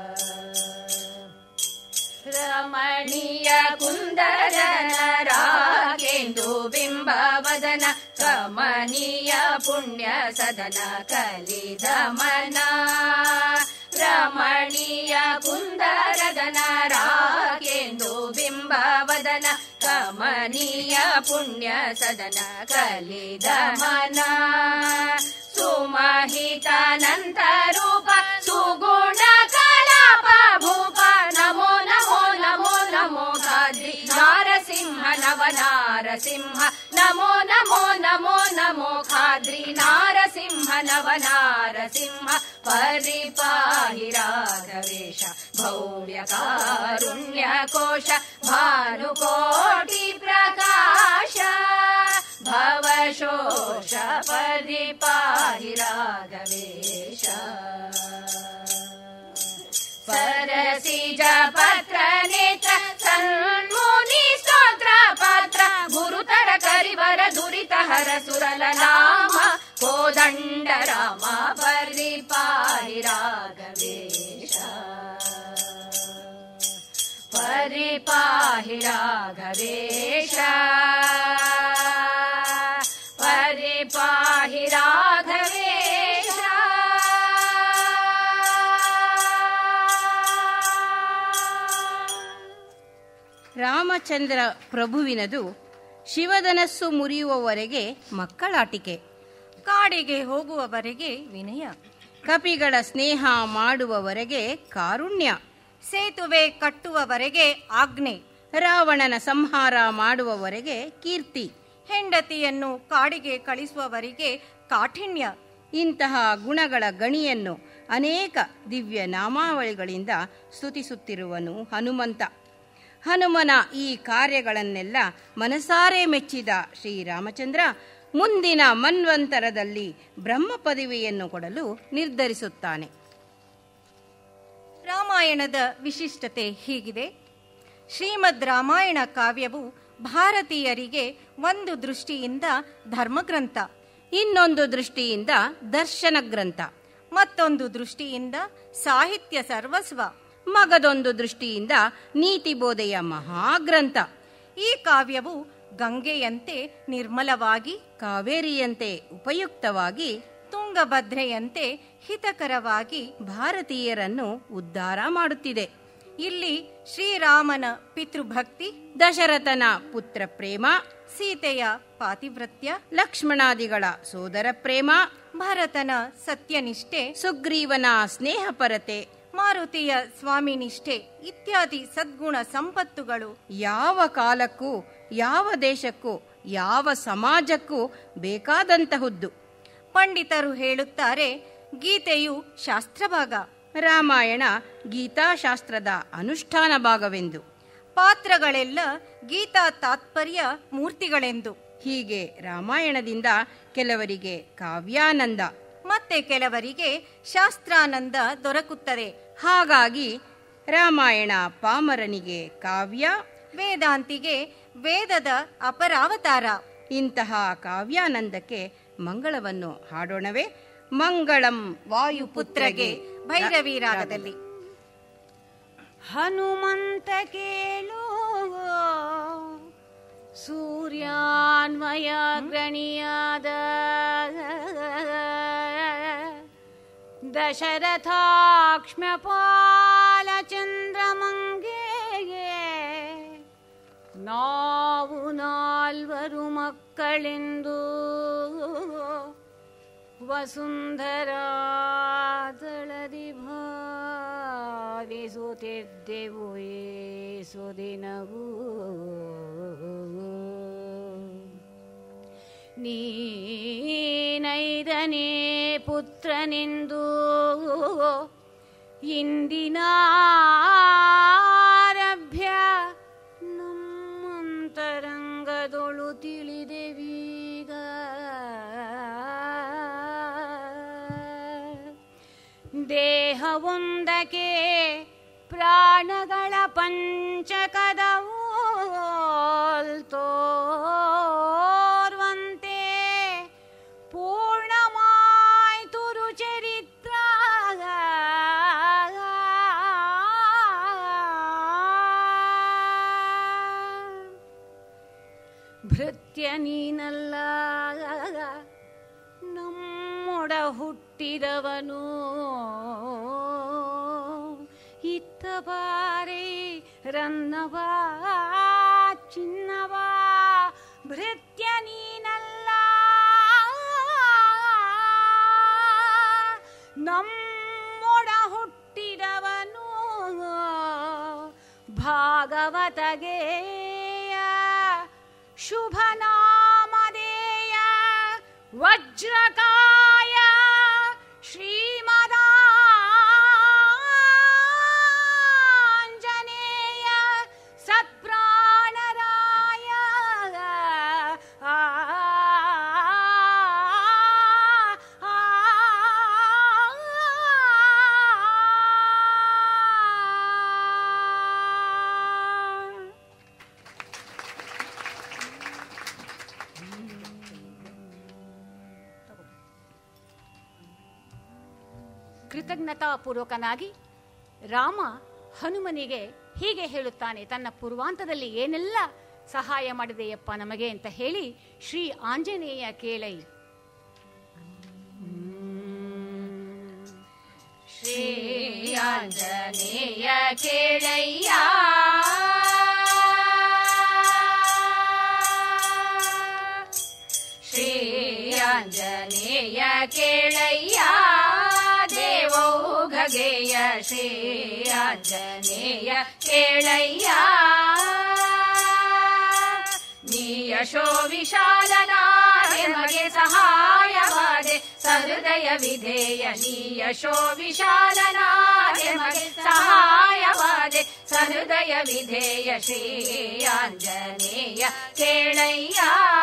Speaker 4: ರಮಣೀಯ ಕುಂದರನ ರಾಗೇಂದು ಬಿಂಬವದನ ಕಮನೀಯ ಪುಣ್ಯ ಸದನ ಕಲಿದಮನ ರಮಣೀಯ ಕುಂದರದನ ರಾಗೇಂದು ಬಿಂಬವದನ ಕಮನೀಯ ಪುಣ್ಯ ಸದನ ಕಲಿದಮನ ಸುಮಹಿತಾನಂತ ರೂಪ ಸುಗುಣ ಕಲಾಪ ಭೂಪ ನಮೋ ನಮೋ ನಮೋ ನಮೋ ಖಾದ್ರಿ ನಾರಸಿಂಹ ನವನಾರಸಿಂಹ ನಮೋ ನಮೋ ನಮೋ ನಮೋ ಖಾದ್ರಿ ನಾರಸಿಂಹ ನವನಾರಸಿಂಹ ಪರಿಪಾಹಿ ರಾಘವೇಶ ಭವ್ಯ ಕಾರುಣ್ಯ ಕೋಶ ಭಾನುಕೋಟಿ ಪ್ರಕಾಶ ಭವಶೋಷ ಪರಿಪಾಹಿ ರಾಘವೇಶ ಸರಸಿಜ ಪತ್ರ ನೇತ್ರ ಸನ್ಮುನಿ ಸ್ತೋತ್ರ ಪಾತ್ರ ಗುರುತರ ಕರಿವರ ದುರಿತ ಹರ ಸುರಲ ನಾಮ ಕೋದಂಡ ರಾಮ ಪರಿಪಾಹಿ ರಾಘವೇಶ ಪರಿಪಾಹಿ ರಾಘವೇಶ ಪರಿಪಾಹಿ ರಾಘವೇಶ
Speaker 2: ರಾಮಚಂದ್ರ ಪ್ರಭುವಿನದು ಶಿವಧನಸ್ಸು ಮುರಿಯುವವರೆಗೆ ಮಕ್ಕಳಾಟಿಕೆ,
Speaker 3: ಕಾಡಿಗೆ ಹೋಗುವವರೆಗೆ ವಿನಯ,
Speaker 2: ಕಪಿಗಳ ಸ್ನೇಹ ಮಾಡುವವರೆಗೆ ಕಾರುಣ್ಯ,
Speaker 3: ಸೇತುವೆ ಕಟ್ಟುವವರೆಗೆ ಆಜ್ಞೆ,
Speaker 2: ರಾವಣನ ಸಂಹಾರ ಮಾಡುವವರೆಗೆ ಕೀರ್ತಿ,
Speaker 3: ಹೆಂಡತಿಯನ್ನು ಕಾಡಿಗೆ ಕಳಿಸುವವರಿಗೆ ಕಾಠಿಣ್ಯ.
Speaker 2: ಇಂತಹ ಗುಣಗಳ ಗಣಿಯನ್ನು ಅನೇಕ ದಿವ್ಯ ನಾಮಾವಳಿಗಳಿಂದ ಸ್ತುತಿಸುತ್ತಿರುವನು ಹನುಮಂತ. ಹನುಮನ ಈ ಕಾರ್ಯಗಳನ್ನೆಲ್ಲ ಮನಸಾರೆ ಮೆಚ್ಚಿದ ಶ್ರೀರಾಮಚಂದ್ರ ಮುಂದಿನ ಮನ್ವಂತರದಲ್ಲಿ ಬ್ರಹ್ಮ ಪದವಿಯನ್ನು ಕೊಡಲು ನಿರ್ಧರಿಸುತ್ತಾನೆ.
Speaker 3: ರಾಮಾಯಣದ ವಿಶಿಷ್ಟತೆ ಹೀಗಿದೆ. ಶ್ರೀಮದ್ ರಾಮಾಯಣ ಕಾವ್ಯವು ಭಾರತೀಯರಿಗೆ ಒಂದು ದೃಷ್ಟಿಯಿಂದ ಧರ್ಮಗ್ರಂಥ,
Speaker 2: ಇನ್ನೊಂದು ದೃಷ್ಟಿಯಿಂದ ದರ್ಶನ ಗ್ರಂಥ,
Speaker 3: ಮತ್ತೊಂದು ದೃಷ್ಟಿಯಿಂದ ಸಾಹಿತ್ಯ ಸರ್ವಸ್ವ,
Speaker 2: ಮಗದೊಂದು ದೃಷ್ಟಿಯಿಂದ ನೀತಿ ಬೋಧೆಯ ಮಹಾಗ್ರಂಥ.
Speaker 3: ಈ ಕಾವ್ಯವು ಗಂಗೆಯಂತೆ ನಿರ್ಮಲವಾಗಿ,
Speaker 2: ಕಾವೇರಿಯಂತೆ ಉಪಯುಕ್ತವಾಗಿ,
Speaker 3: ತುಂಗಭದ್ರೆಯಂತೆ ಹಿತಕರವಾಗಿ
Speaker 2: ಭಾರತೀಯರನ್ನು ಉದ್ಧಾರ ಮಾಡುತ್ತಿದೆ.
Speaker 3: ಇಲ್ಲಿ ಶ್ರೀರಾಮನ ಪಿತೃಭಕ್ತಿ,
Speaker 2: ದಶರಥನ ಪುತ್ರ ಪ್ರೇಮ,
Speaker 3: ಸೀತೆಯ ಪಾತಿವ್ರತ್ಯ,
Speaker 2: ಲಕ್ಷ್ಮಣಾದಿಗಳ ಸೋದರ ಪ್ರೇಮ,
Speaker 3: ಭರತನ ಸತ್ಯನಿಷ್ಠೆ,
Speaker 2: ಸುಗ್ರೀವನ ಸ್ನೇಹಪರತೆ,
Speaker 3: ಮಾರುತಿಯ ಸ್ವಾಮಿನಿಷ್ಠೆ ಇತ್ಯಾದಿ ಸದ್ಗುಣ ಸಂಪತ್ತುಗಳು
Speaker 2: ಯಾವ ಕಾಲಕ್ಕೂ, ಯಾವ ದೇಶಕ್ಕೂ, ಯಾವ ಸಮಾಜಕ್ಕೂ ಬೇಕಾದಂತಹುದ್ದು.
Speaker 3: ಪಂಡಿತರು ಹೇಳುತ್ತಾರೆ, ಗೀತೆಯು ಶಾಸ್ತ್ರಭಾಗ,
Speaker 2: ರಾಮಾಯಣ ಗೀತಾಶಾಸ್ತ್ರದ ಅನುಷ್ಠಾನ ಭಾಗವೆಂದು,
Speaker 3: ಪಾತ್ರಗಳೆಲ್ಲ ಗೀತಾ ತಾತ್ಪರ್ಯ ಮೂರ್ತಿಗಳೆಂದು.
Speaker 2: ಹೀಗೆ ರಾಮಾಯಣದಿಂದ ಕೆಲವರಿಗೆ ಕಾವ್ಯಾನಂದ,
Speaker 3: ಮತ್ತೆ ಕೆಲವರಿಗೆ ಶಾಸ್ತ್ರಾನಂದ ದೊರಕುತ್ತದೆ.
Speaker 2: ಹಾಗಾಗಿ ರಾಮಾಯಣ ಪಾಮರನಿಗೆ ಕಾವ್ಯ,
Speaker 3: ವೇದಾಂತಿಗೆ ವೇದದ ಅಪರಾವತಾರ.
Speaker 2: ಇಂತಹ ಕಾವ್ಯಾನಂದಕ್ಕೆ ಮಂಗಳವನ್ನು ಹಾಡೋಣವೇ? ಮಂಗಳಂ ವಾಯುಪುತ್ರಗೆ
Speaker 3: ಭೈರವಿ ರಾಗದಲ್ಲಿ.
Speaker 5: ಹನುಮಂತ ಕೇಳು ಸೂರ್ಯಾನ್ವಯಾಗ್ರಣಿಯಾದ ದಶರಥಾಕ್ಷ್ಮ್ಯಪಾಲ ಚಂದ್ರಮಂಗೆಗೆ ನಾವು 4 ಮಕ್ಕಳೆಂದು ವಸುಂಧರಾ ದಳದಿ ಭಾವಿಸುತ್ತಿದ್ದೆವು ಏಸು ದಿನವೂ. ನೀನೈದನೇ ಪುತ್ರನೆಂದು ಇಂದಿನಾರಭ್ಯ ನಮ್ಮಂತರಂಗದೊಳು ತಿಳಿದೆವೀಗ. ದೇಹವೊಂದಕ್ಕೆ ಪ್ರಾಣಗಳ ಪಂಚಕದವು ತೋರ್ವಂತೆ ಪೂರ್ಣಮಾಯ್ತು ರುಚರಿತ್ರ. ಭೃತ್ಯ ನೀನಲ್ಲ ನಮ್ಮೊಡ ಹುಟ್ಟಿದವನು. ಇತ್ತ ಬಾರೆ ರನ್ನವಾ ಚಿನ್ನವಾ ಭೃತ್ಯ ನೀನಲ್ಲ ನಮ್ಮೊಡ ಹುಟ್ಟಿದವನು. ಭಾಗವತಗೇಯ ಶುಭನಾಮಧೇಯ ವಜ್ರಕಾಯ ಶ್ರೀಮದಾಂಜನೇಯ ಸತ್ಪ್ರಾಣರಾಯ. ಕೃತಜ್ಞತಾಪೂರ್ವಕನಾಗಿ ರಾಮ ಹನುಮನಿಗೆ ಹೀಗೆ ಹೇಳುತ್ತಾನೆ, ತನ್ನ ಪೂರ್ವಾಂತದಲ್ಲಿ ಏನೆಲ್ಲ ಸಹಾಯ ಮಾಡಿದೆಯಪ್ಪ ನಮಗೆ ಅಂತ ಹೇಳಿ, ಶ್ರೀ ಆಂಜನೇಯ ಕೇಳೈ.
Speaker 4: ಶ್ರೀ ಆಂಜನೇಯ ಕೇಳಯ್ಯ ಶ್ರೀ ಆಂಜನೇಯ ಕೇಳಯ್ಯ ದೇವೌಘಗೆಯ ಶ್ರೀ ಆಂಜನೇಯ ಕೇಳಯ್ಯ. ನೀ ಯಶೋ ವಿಶಾಲನಾದೆ ಮಗೆ ಸಹಾಯವಾದೆ ಸಹೃದಯ ವಿಧೇಯ. ನೀ ಯಶೋ ವಿಶಾಲನಾದೆ ಮಗೆ ಸಹಾಯವಾದೆ ಸಹೃದಯ ವಿಧೇಯ ಶ್ರೀ ಆಂಜನೇಯ ಕೇಳಯ್ಯ.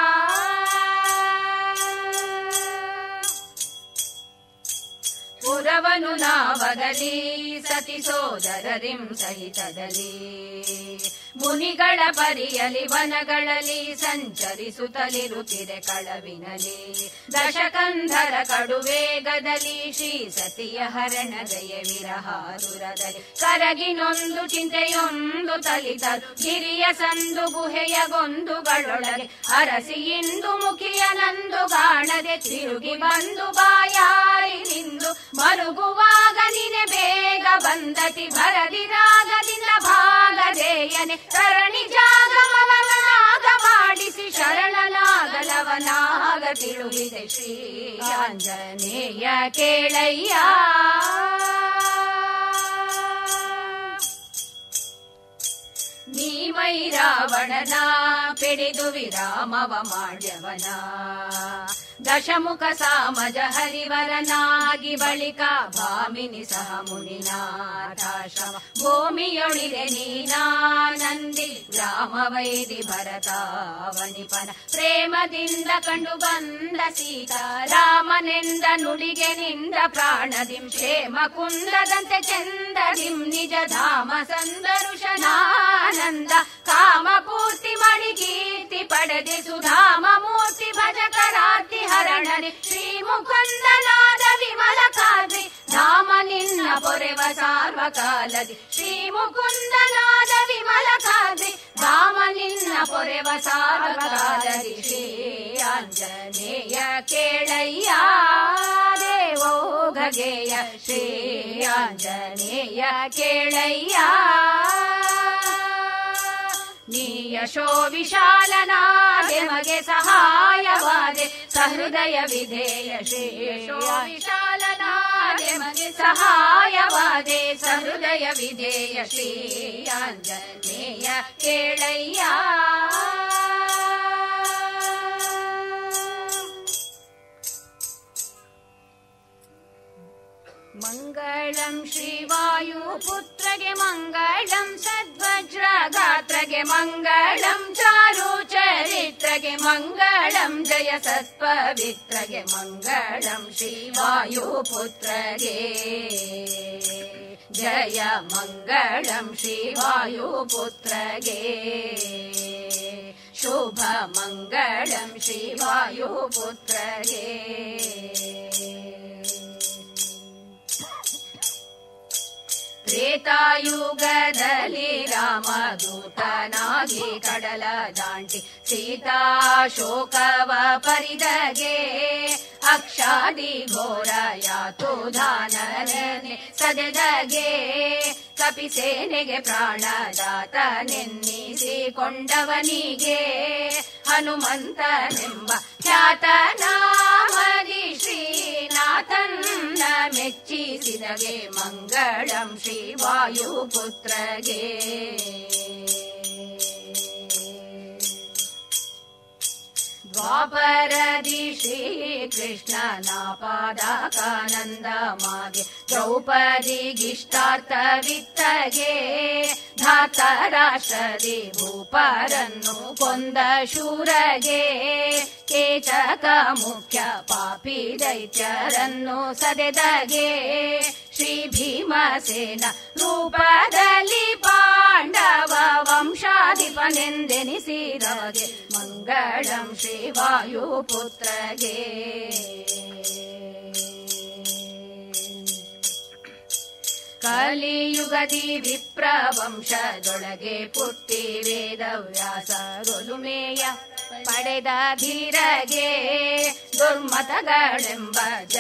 Speaker 4: ಪುರವನು ನಾವಗಲಿ ಸತಿ ಸೋದರರಿಂ ಸಹಿತದಲ್ಲಿ ಮುನಿಗಳ ಪರಿಯಲಿ ವನಗಳಲ್ಲಿ ಸಂಚರಿಸುತ್ತಲಿರುತ್ತಿರೆ ಕಳವಿನಲಿ. ದಶಕಂಧರ ಕಡುವೇಗದಲ್ಲಿ ಶ್ರೀ ಸತಿಯ ಹರಣದಯ ವಿರಹಾದುರದಲ್ಲಿ ಕರಗಿನೊಂದು ಚಿಂತೆಯೊಂದು ತಲಿತರು ಗಿರಿಯ ಸಂದು ಗುಹೆಯ ಗೊಂದುಗಳೊಳಗೆ ಅರಸಿ ಇಂದು ಮುಖಿಯನಂದು ಕಾಣದೆ ತಿರುಗಿ ಬಂದು ಬಾಯಾರಿನಿಂದು ಮರುಗುವಾಗ ನಿನೆ ಬೇಗ ಬಂದತಿ ಭರದಿರಾಗದಿಂದ ಭಾಗದೇಯನೆ ತರಣಿ ಜಾಗಮವನಾಗ ಮಾಡಿಸಿ ಶರಣನಾಗಲವನಾಗ ತಿಳುಹಿದೆ ಶ್ರೀ ಆಂಜನೇಯ ಕೇಳಯ್ಯ. ನೀಮೈ ರಾವಣನ ಪಿಡಿದು ವಿರಾಮವ ಮಾಡ್ಯವನ ದಶಮುಖ ಸಾಮಜ ಹರಿವರನಾಗಿ ಬಳಿಕ ಭಾಮಿನಿ ಸಹ ಮುನಿನಾಥಾಶ್ರಮ ಭೂಮಿಯೊಳಿದೆ ನೀನಾನಂದಿ ರಾಮವೈದಿ ಭರತಾವನಿಪನ ಪ್ರೇಮದಿಂದ ಕಂಡು ಬಂದ ಸೀತಾ ರಾಮನೆಂದ ನುಡಿಗೆ ನಿಂದ ಪ್ರಾಣದಿಂ ಕ್ಷೇಮ ಕುಂದದಂತೆ ಚಂದದಿಂ ನಿಜ ಧಾಮ ಸಂದರುಷನಾನಂದ ಕಾಮ ಪೂರ್ತಿ ಮಾಡಿ ಕೀರ್ತಿ ಪಡೆದೆ ಸುಧಾಮ ಮೂರ್ತಿ ಭಜಕರಾತಿ ಹರಣನೆ ಶ್ರೀ ಮುಕುಂದನಾದ ವಿಮಲ ಕಾದ್ರಿ ಧಾಮ ನಿನ್ನ ಪೊರೆವ ಸಾರ್ವಕಾಲದಿ ಶ್ರೀ ಮುಕುಂದನಾದ ವಿಮಲ ಕಾದ್ರಿ ಧಾಮ ನಿನ್ನ ಪೊರೆವ ಸಾರ್ವಕಾಲದಿ ಶ್ರೀ ಆಂಜನೇಯ ಕೇಳಯ್ಯ ದೇವೋಘಗೆಯ ಶ್ರೀ ಆಂಜನೇಯ ಕೇಳಯ್ಯ ನೀ ಯಶೋ ವಿಶಾಲನಾದೆ ಮಗೆ ಸಹಾಯವಾದೆ ಸಹೃದಯ ವಿಧೇಯ ಶ್ರೀ ಯಶೋ ವಿಶಾಲನಾದೆ ಮಗೆ ಸಹಾಯವಾದೆ ಸಹೃದಯ ವಿಧೇಯ ಶ್ರೀ ಆಂಜನೇಯ ಕೇಳಯ್ಯ ಮಂಗಳಂ ಶ್ರೀವಾಯುಪುತ್ರಗೆ ಮಂಗಳಂ ಸದ್ವಜ್ರಗಾತ್ರಗೆ ಮಂಗಳಂ ಚಾರು ಚರಿತ್ರಗೆ ಮಂಗಳಂ ಜಯ ಸತ್ಪವಿತ್ರಗೆ ಮಂಗಳಂ ಶ್ರೀವಾಯುಪುತ್ರಗೆ ಜಯ ಮಂಗಳಂ ಶ್ರೀವಾಯುಪುತ್ರಗೆ ಶುಭ ಮಂಗಳಂ ಶ್ರೀವಾಯುಪುತ್ರಗೆ ತ್ರೇತಾಯುಗದಲ್ಲಿ ರಾಮದೂತನಾಗಿ ಕಡಲ ದಾಂಟಿ ಸೀತಾ ಶೋಕವ ಪರಿದಗೆ ಅಕ್ಷಾದಿ ಘೋರ ಯಾತುಧಾನನೆ ಸದೆದಗೆ ಕಪಿಸೇನೆಗೆ ಪ್ರಾಣದಾತನೆನ್ನಿಸಿಕೊಂಡವನಿಗೆ ಹನುಮಂತನೆಂಬ ಖ್ಯಾತನಾಮದಿ ಶ್ರೀನಾಥನ್ನ ಮೆಚ್ಚಿಸಿದಗೆ ಮಂಗಳಂ ಶ್ರೀವಾಯುಪುತ್ರಗೆ ದ್ವಾಪರದಿ ಶ್ರೀಕೃಷ್ಣನ ಪಾದಕಾನಂದ ಮಾಗೆ ದ್ರೌಪದಿಗಿಷ್ಟಾರ್ಥವಿತ್ತಗೆ ಧಾತರಾಷ್ಟ್ರದಿ ಭೂಪರನ್ನು ಕೊಂದ ಶೂರಗೆ ಕೇಚಕ ಮುಖ್ಯ ಪಾಪಿ ದೈತ್ಯರನ್ನು ಸದೆದಗೆ ಶ್ರೀ ಭೀಮಸೇನ ರೂಪದಲ್ಲಿ ಪಾಂಡವ ವಂಶಾಧಿಪನೆಂದೆನಿಸಿದಗೆ ಮಂಗಳಂ ಶ್ರೀವಾಯುಪುತ್ರಗೆ ಕಲಿಯುಗದಿ ವಿಪ್ರವಂಶದೊಳಗೆ ಪುಟ್ಟಿ ವೇದವ್ಯಾಸ ಗೊಲುಮೆಯ ಪಡೆದ ಧೀರಗೆ ದುರ್ಮತಗಳೆಂಬ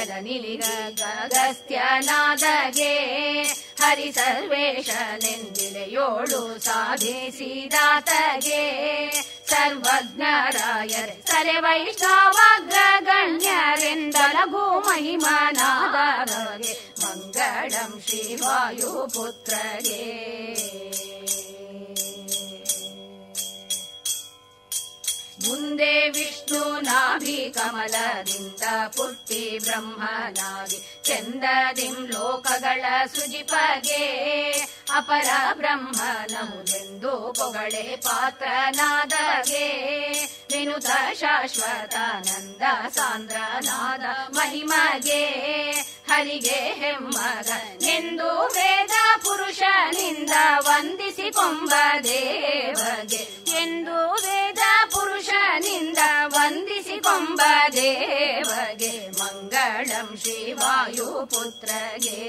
Speaker 4: ಜಲನಿಲಿಗಗಸ್ತ್ಯನಾದಗೆ ಹರಿ ಸರ್ವೇಶನೆಂದಿಲೆಯೋಳು ಸಾಧಿಸಿದಾತಗೆ ಸರ್ವಜ್ಞರಾಯರೆ ಸರೆ ವೈಷ್ಣವಗ್ರಗಣ್ಯರೆಂದಲಘು ಮಹಿಮನಾದವಗೆ ಮಂಗಳಂ ಶ್ರೀವಾಯುಪುತ್ರಗೆ ಮುಂದೆ ವಿಷ್ಣು ನಾಭಿ ಕಮಲದಿಂದ ಪುಟ್ಟಿ ಬ್ರಹ್ಮನಾಗಿ ಚಂದದಿಂ ಲೋಕಗಳ ಸೃಜಿಪಗೆ ಅಪರ ಬ್ರಹ್ಮನಹುದೆಂದು ಪೊಗಳೆ ಪಾತ್ರನಾದಗೆ ವಿನುತ ಶಾಶ್ವತಾನಂದ ಸಾಂದ್ರನಾದ ಮಹಿಮಗೆ ಹರಿಗೆ ಹೆಮ್ಮಗ ಎಂದು ವೇದ ಪುರುಷನಿಂದ ವಂದಿಸಿಕೊಂಬ ದೇವಗೆ ಎಂದು ವೇದ ಪುರುಷನಿಂದ ವಂದಿಸಿಕೊಂಬ ದೇವಗೆ ಮಂಗಳಂ ಶ್ರೀವಾಯುಪುತ್ರಗೆ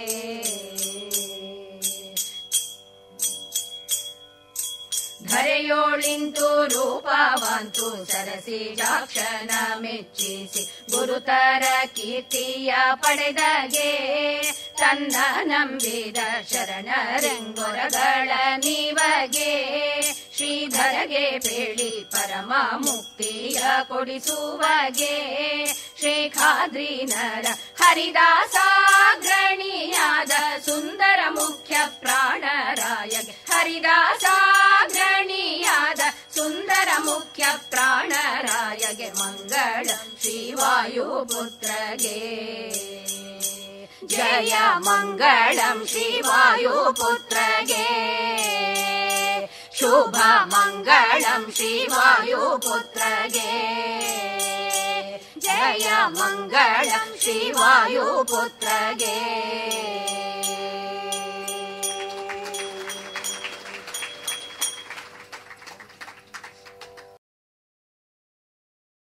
Speaker 4: ಧರೆಯೋಳಿಂತು ರೂಪವಂತು ಸರಸಿಜಾಕ್ಷನ ಮೆಚ್ಚಿಸಿ ಗುರುತರ ಕೀರ್ತಿಯ ಪಡೆದಗೆ ತನ್ನ ನಂಬಿದ ಶರಣರೆಂಗೊರಗಳ ನೀವಗೆ ಶ್ರೀಧರಗೆ ಬೇಳಿ ಪರಮ ಮುಕ್ತಿಯ ಕೊಡಿಸುವಗೆ ಶ್ರೀಖಾದ್ರಿ ನರ ಹರಿದಾಸಾಗ್ರಣಿಯಾದ ಸುಂದರ ಮುಖ್ಯ ಪ್ರಾಣರಾಯಗೆ ಹರಿದಾಸಾಗ್ರಣಿಯಾದ ಸುಂದರ ಮುಖ್ಯ ಪ್ರಾಣರಾಯಗೆ ಮಂಗಳಂ ಶ್ರೀವಾಯುಪುತ್ರಗೆ ಜಯ ಮಂಗಳಂ ಶ್ರೀವಾಯುಪುತ್ರಗೆ ಶುಭ ಮಂಗಳಂ ಶ್ರೀವಾಯುಪುತ್ರಗೆ ಜಯ ಮಂಗಳಂ ಶ್ರೀವಾಯುಪುತ್ರಗೆ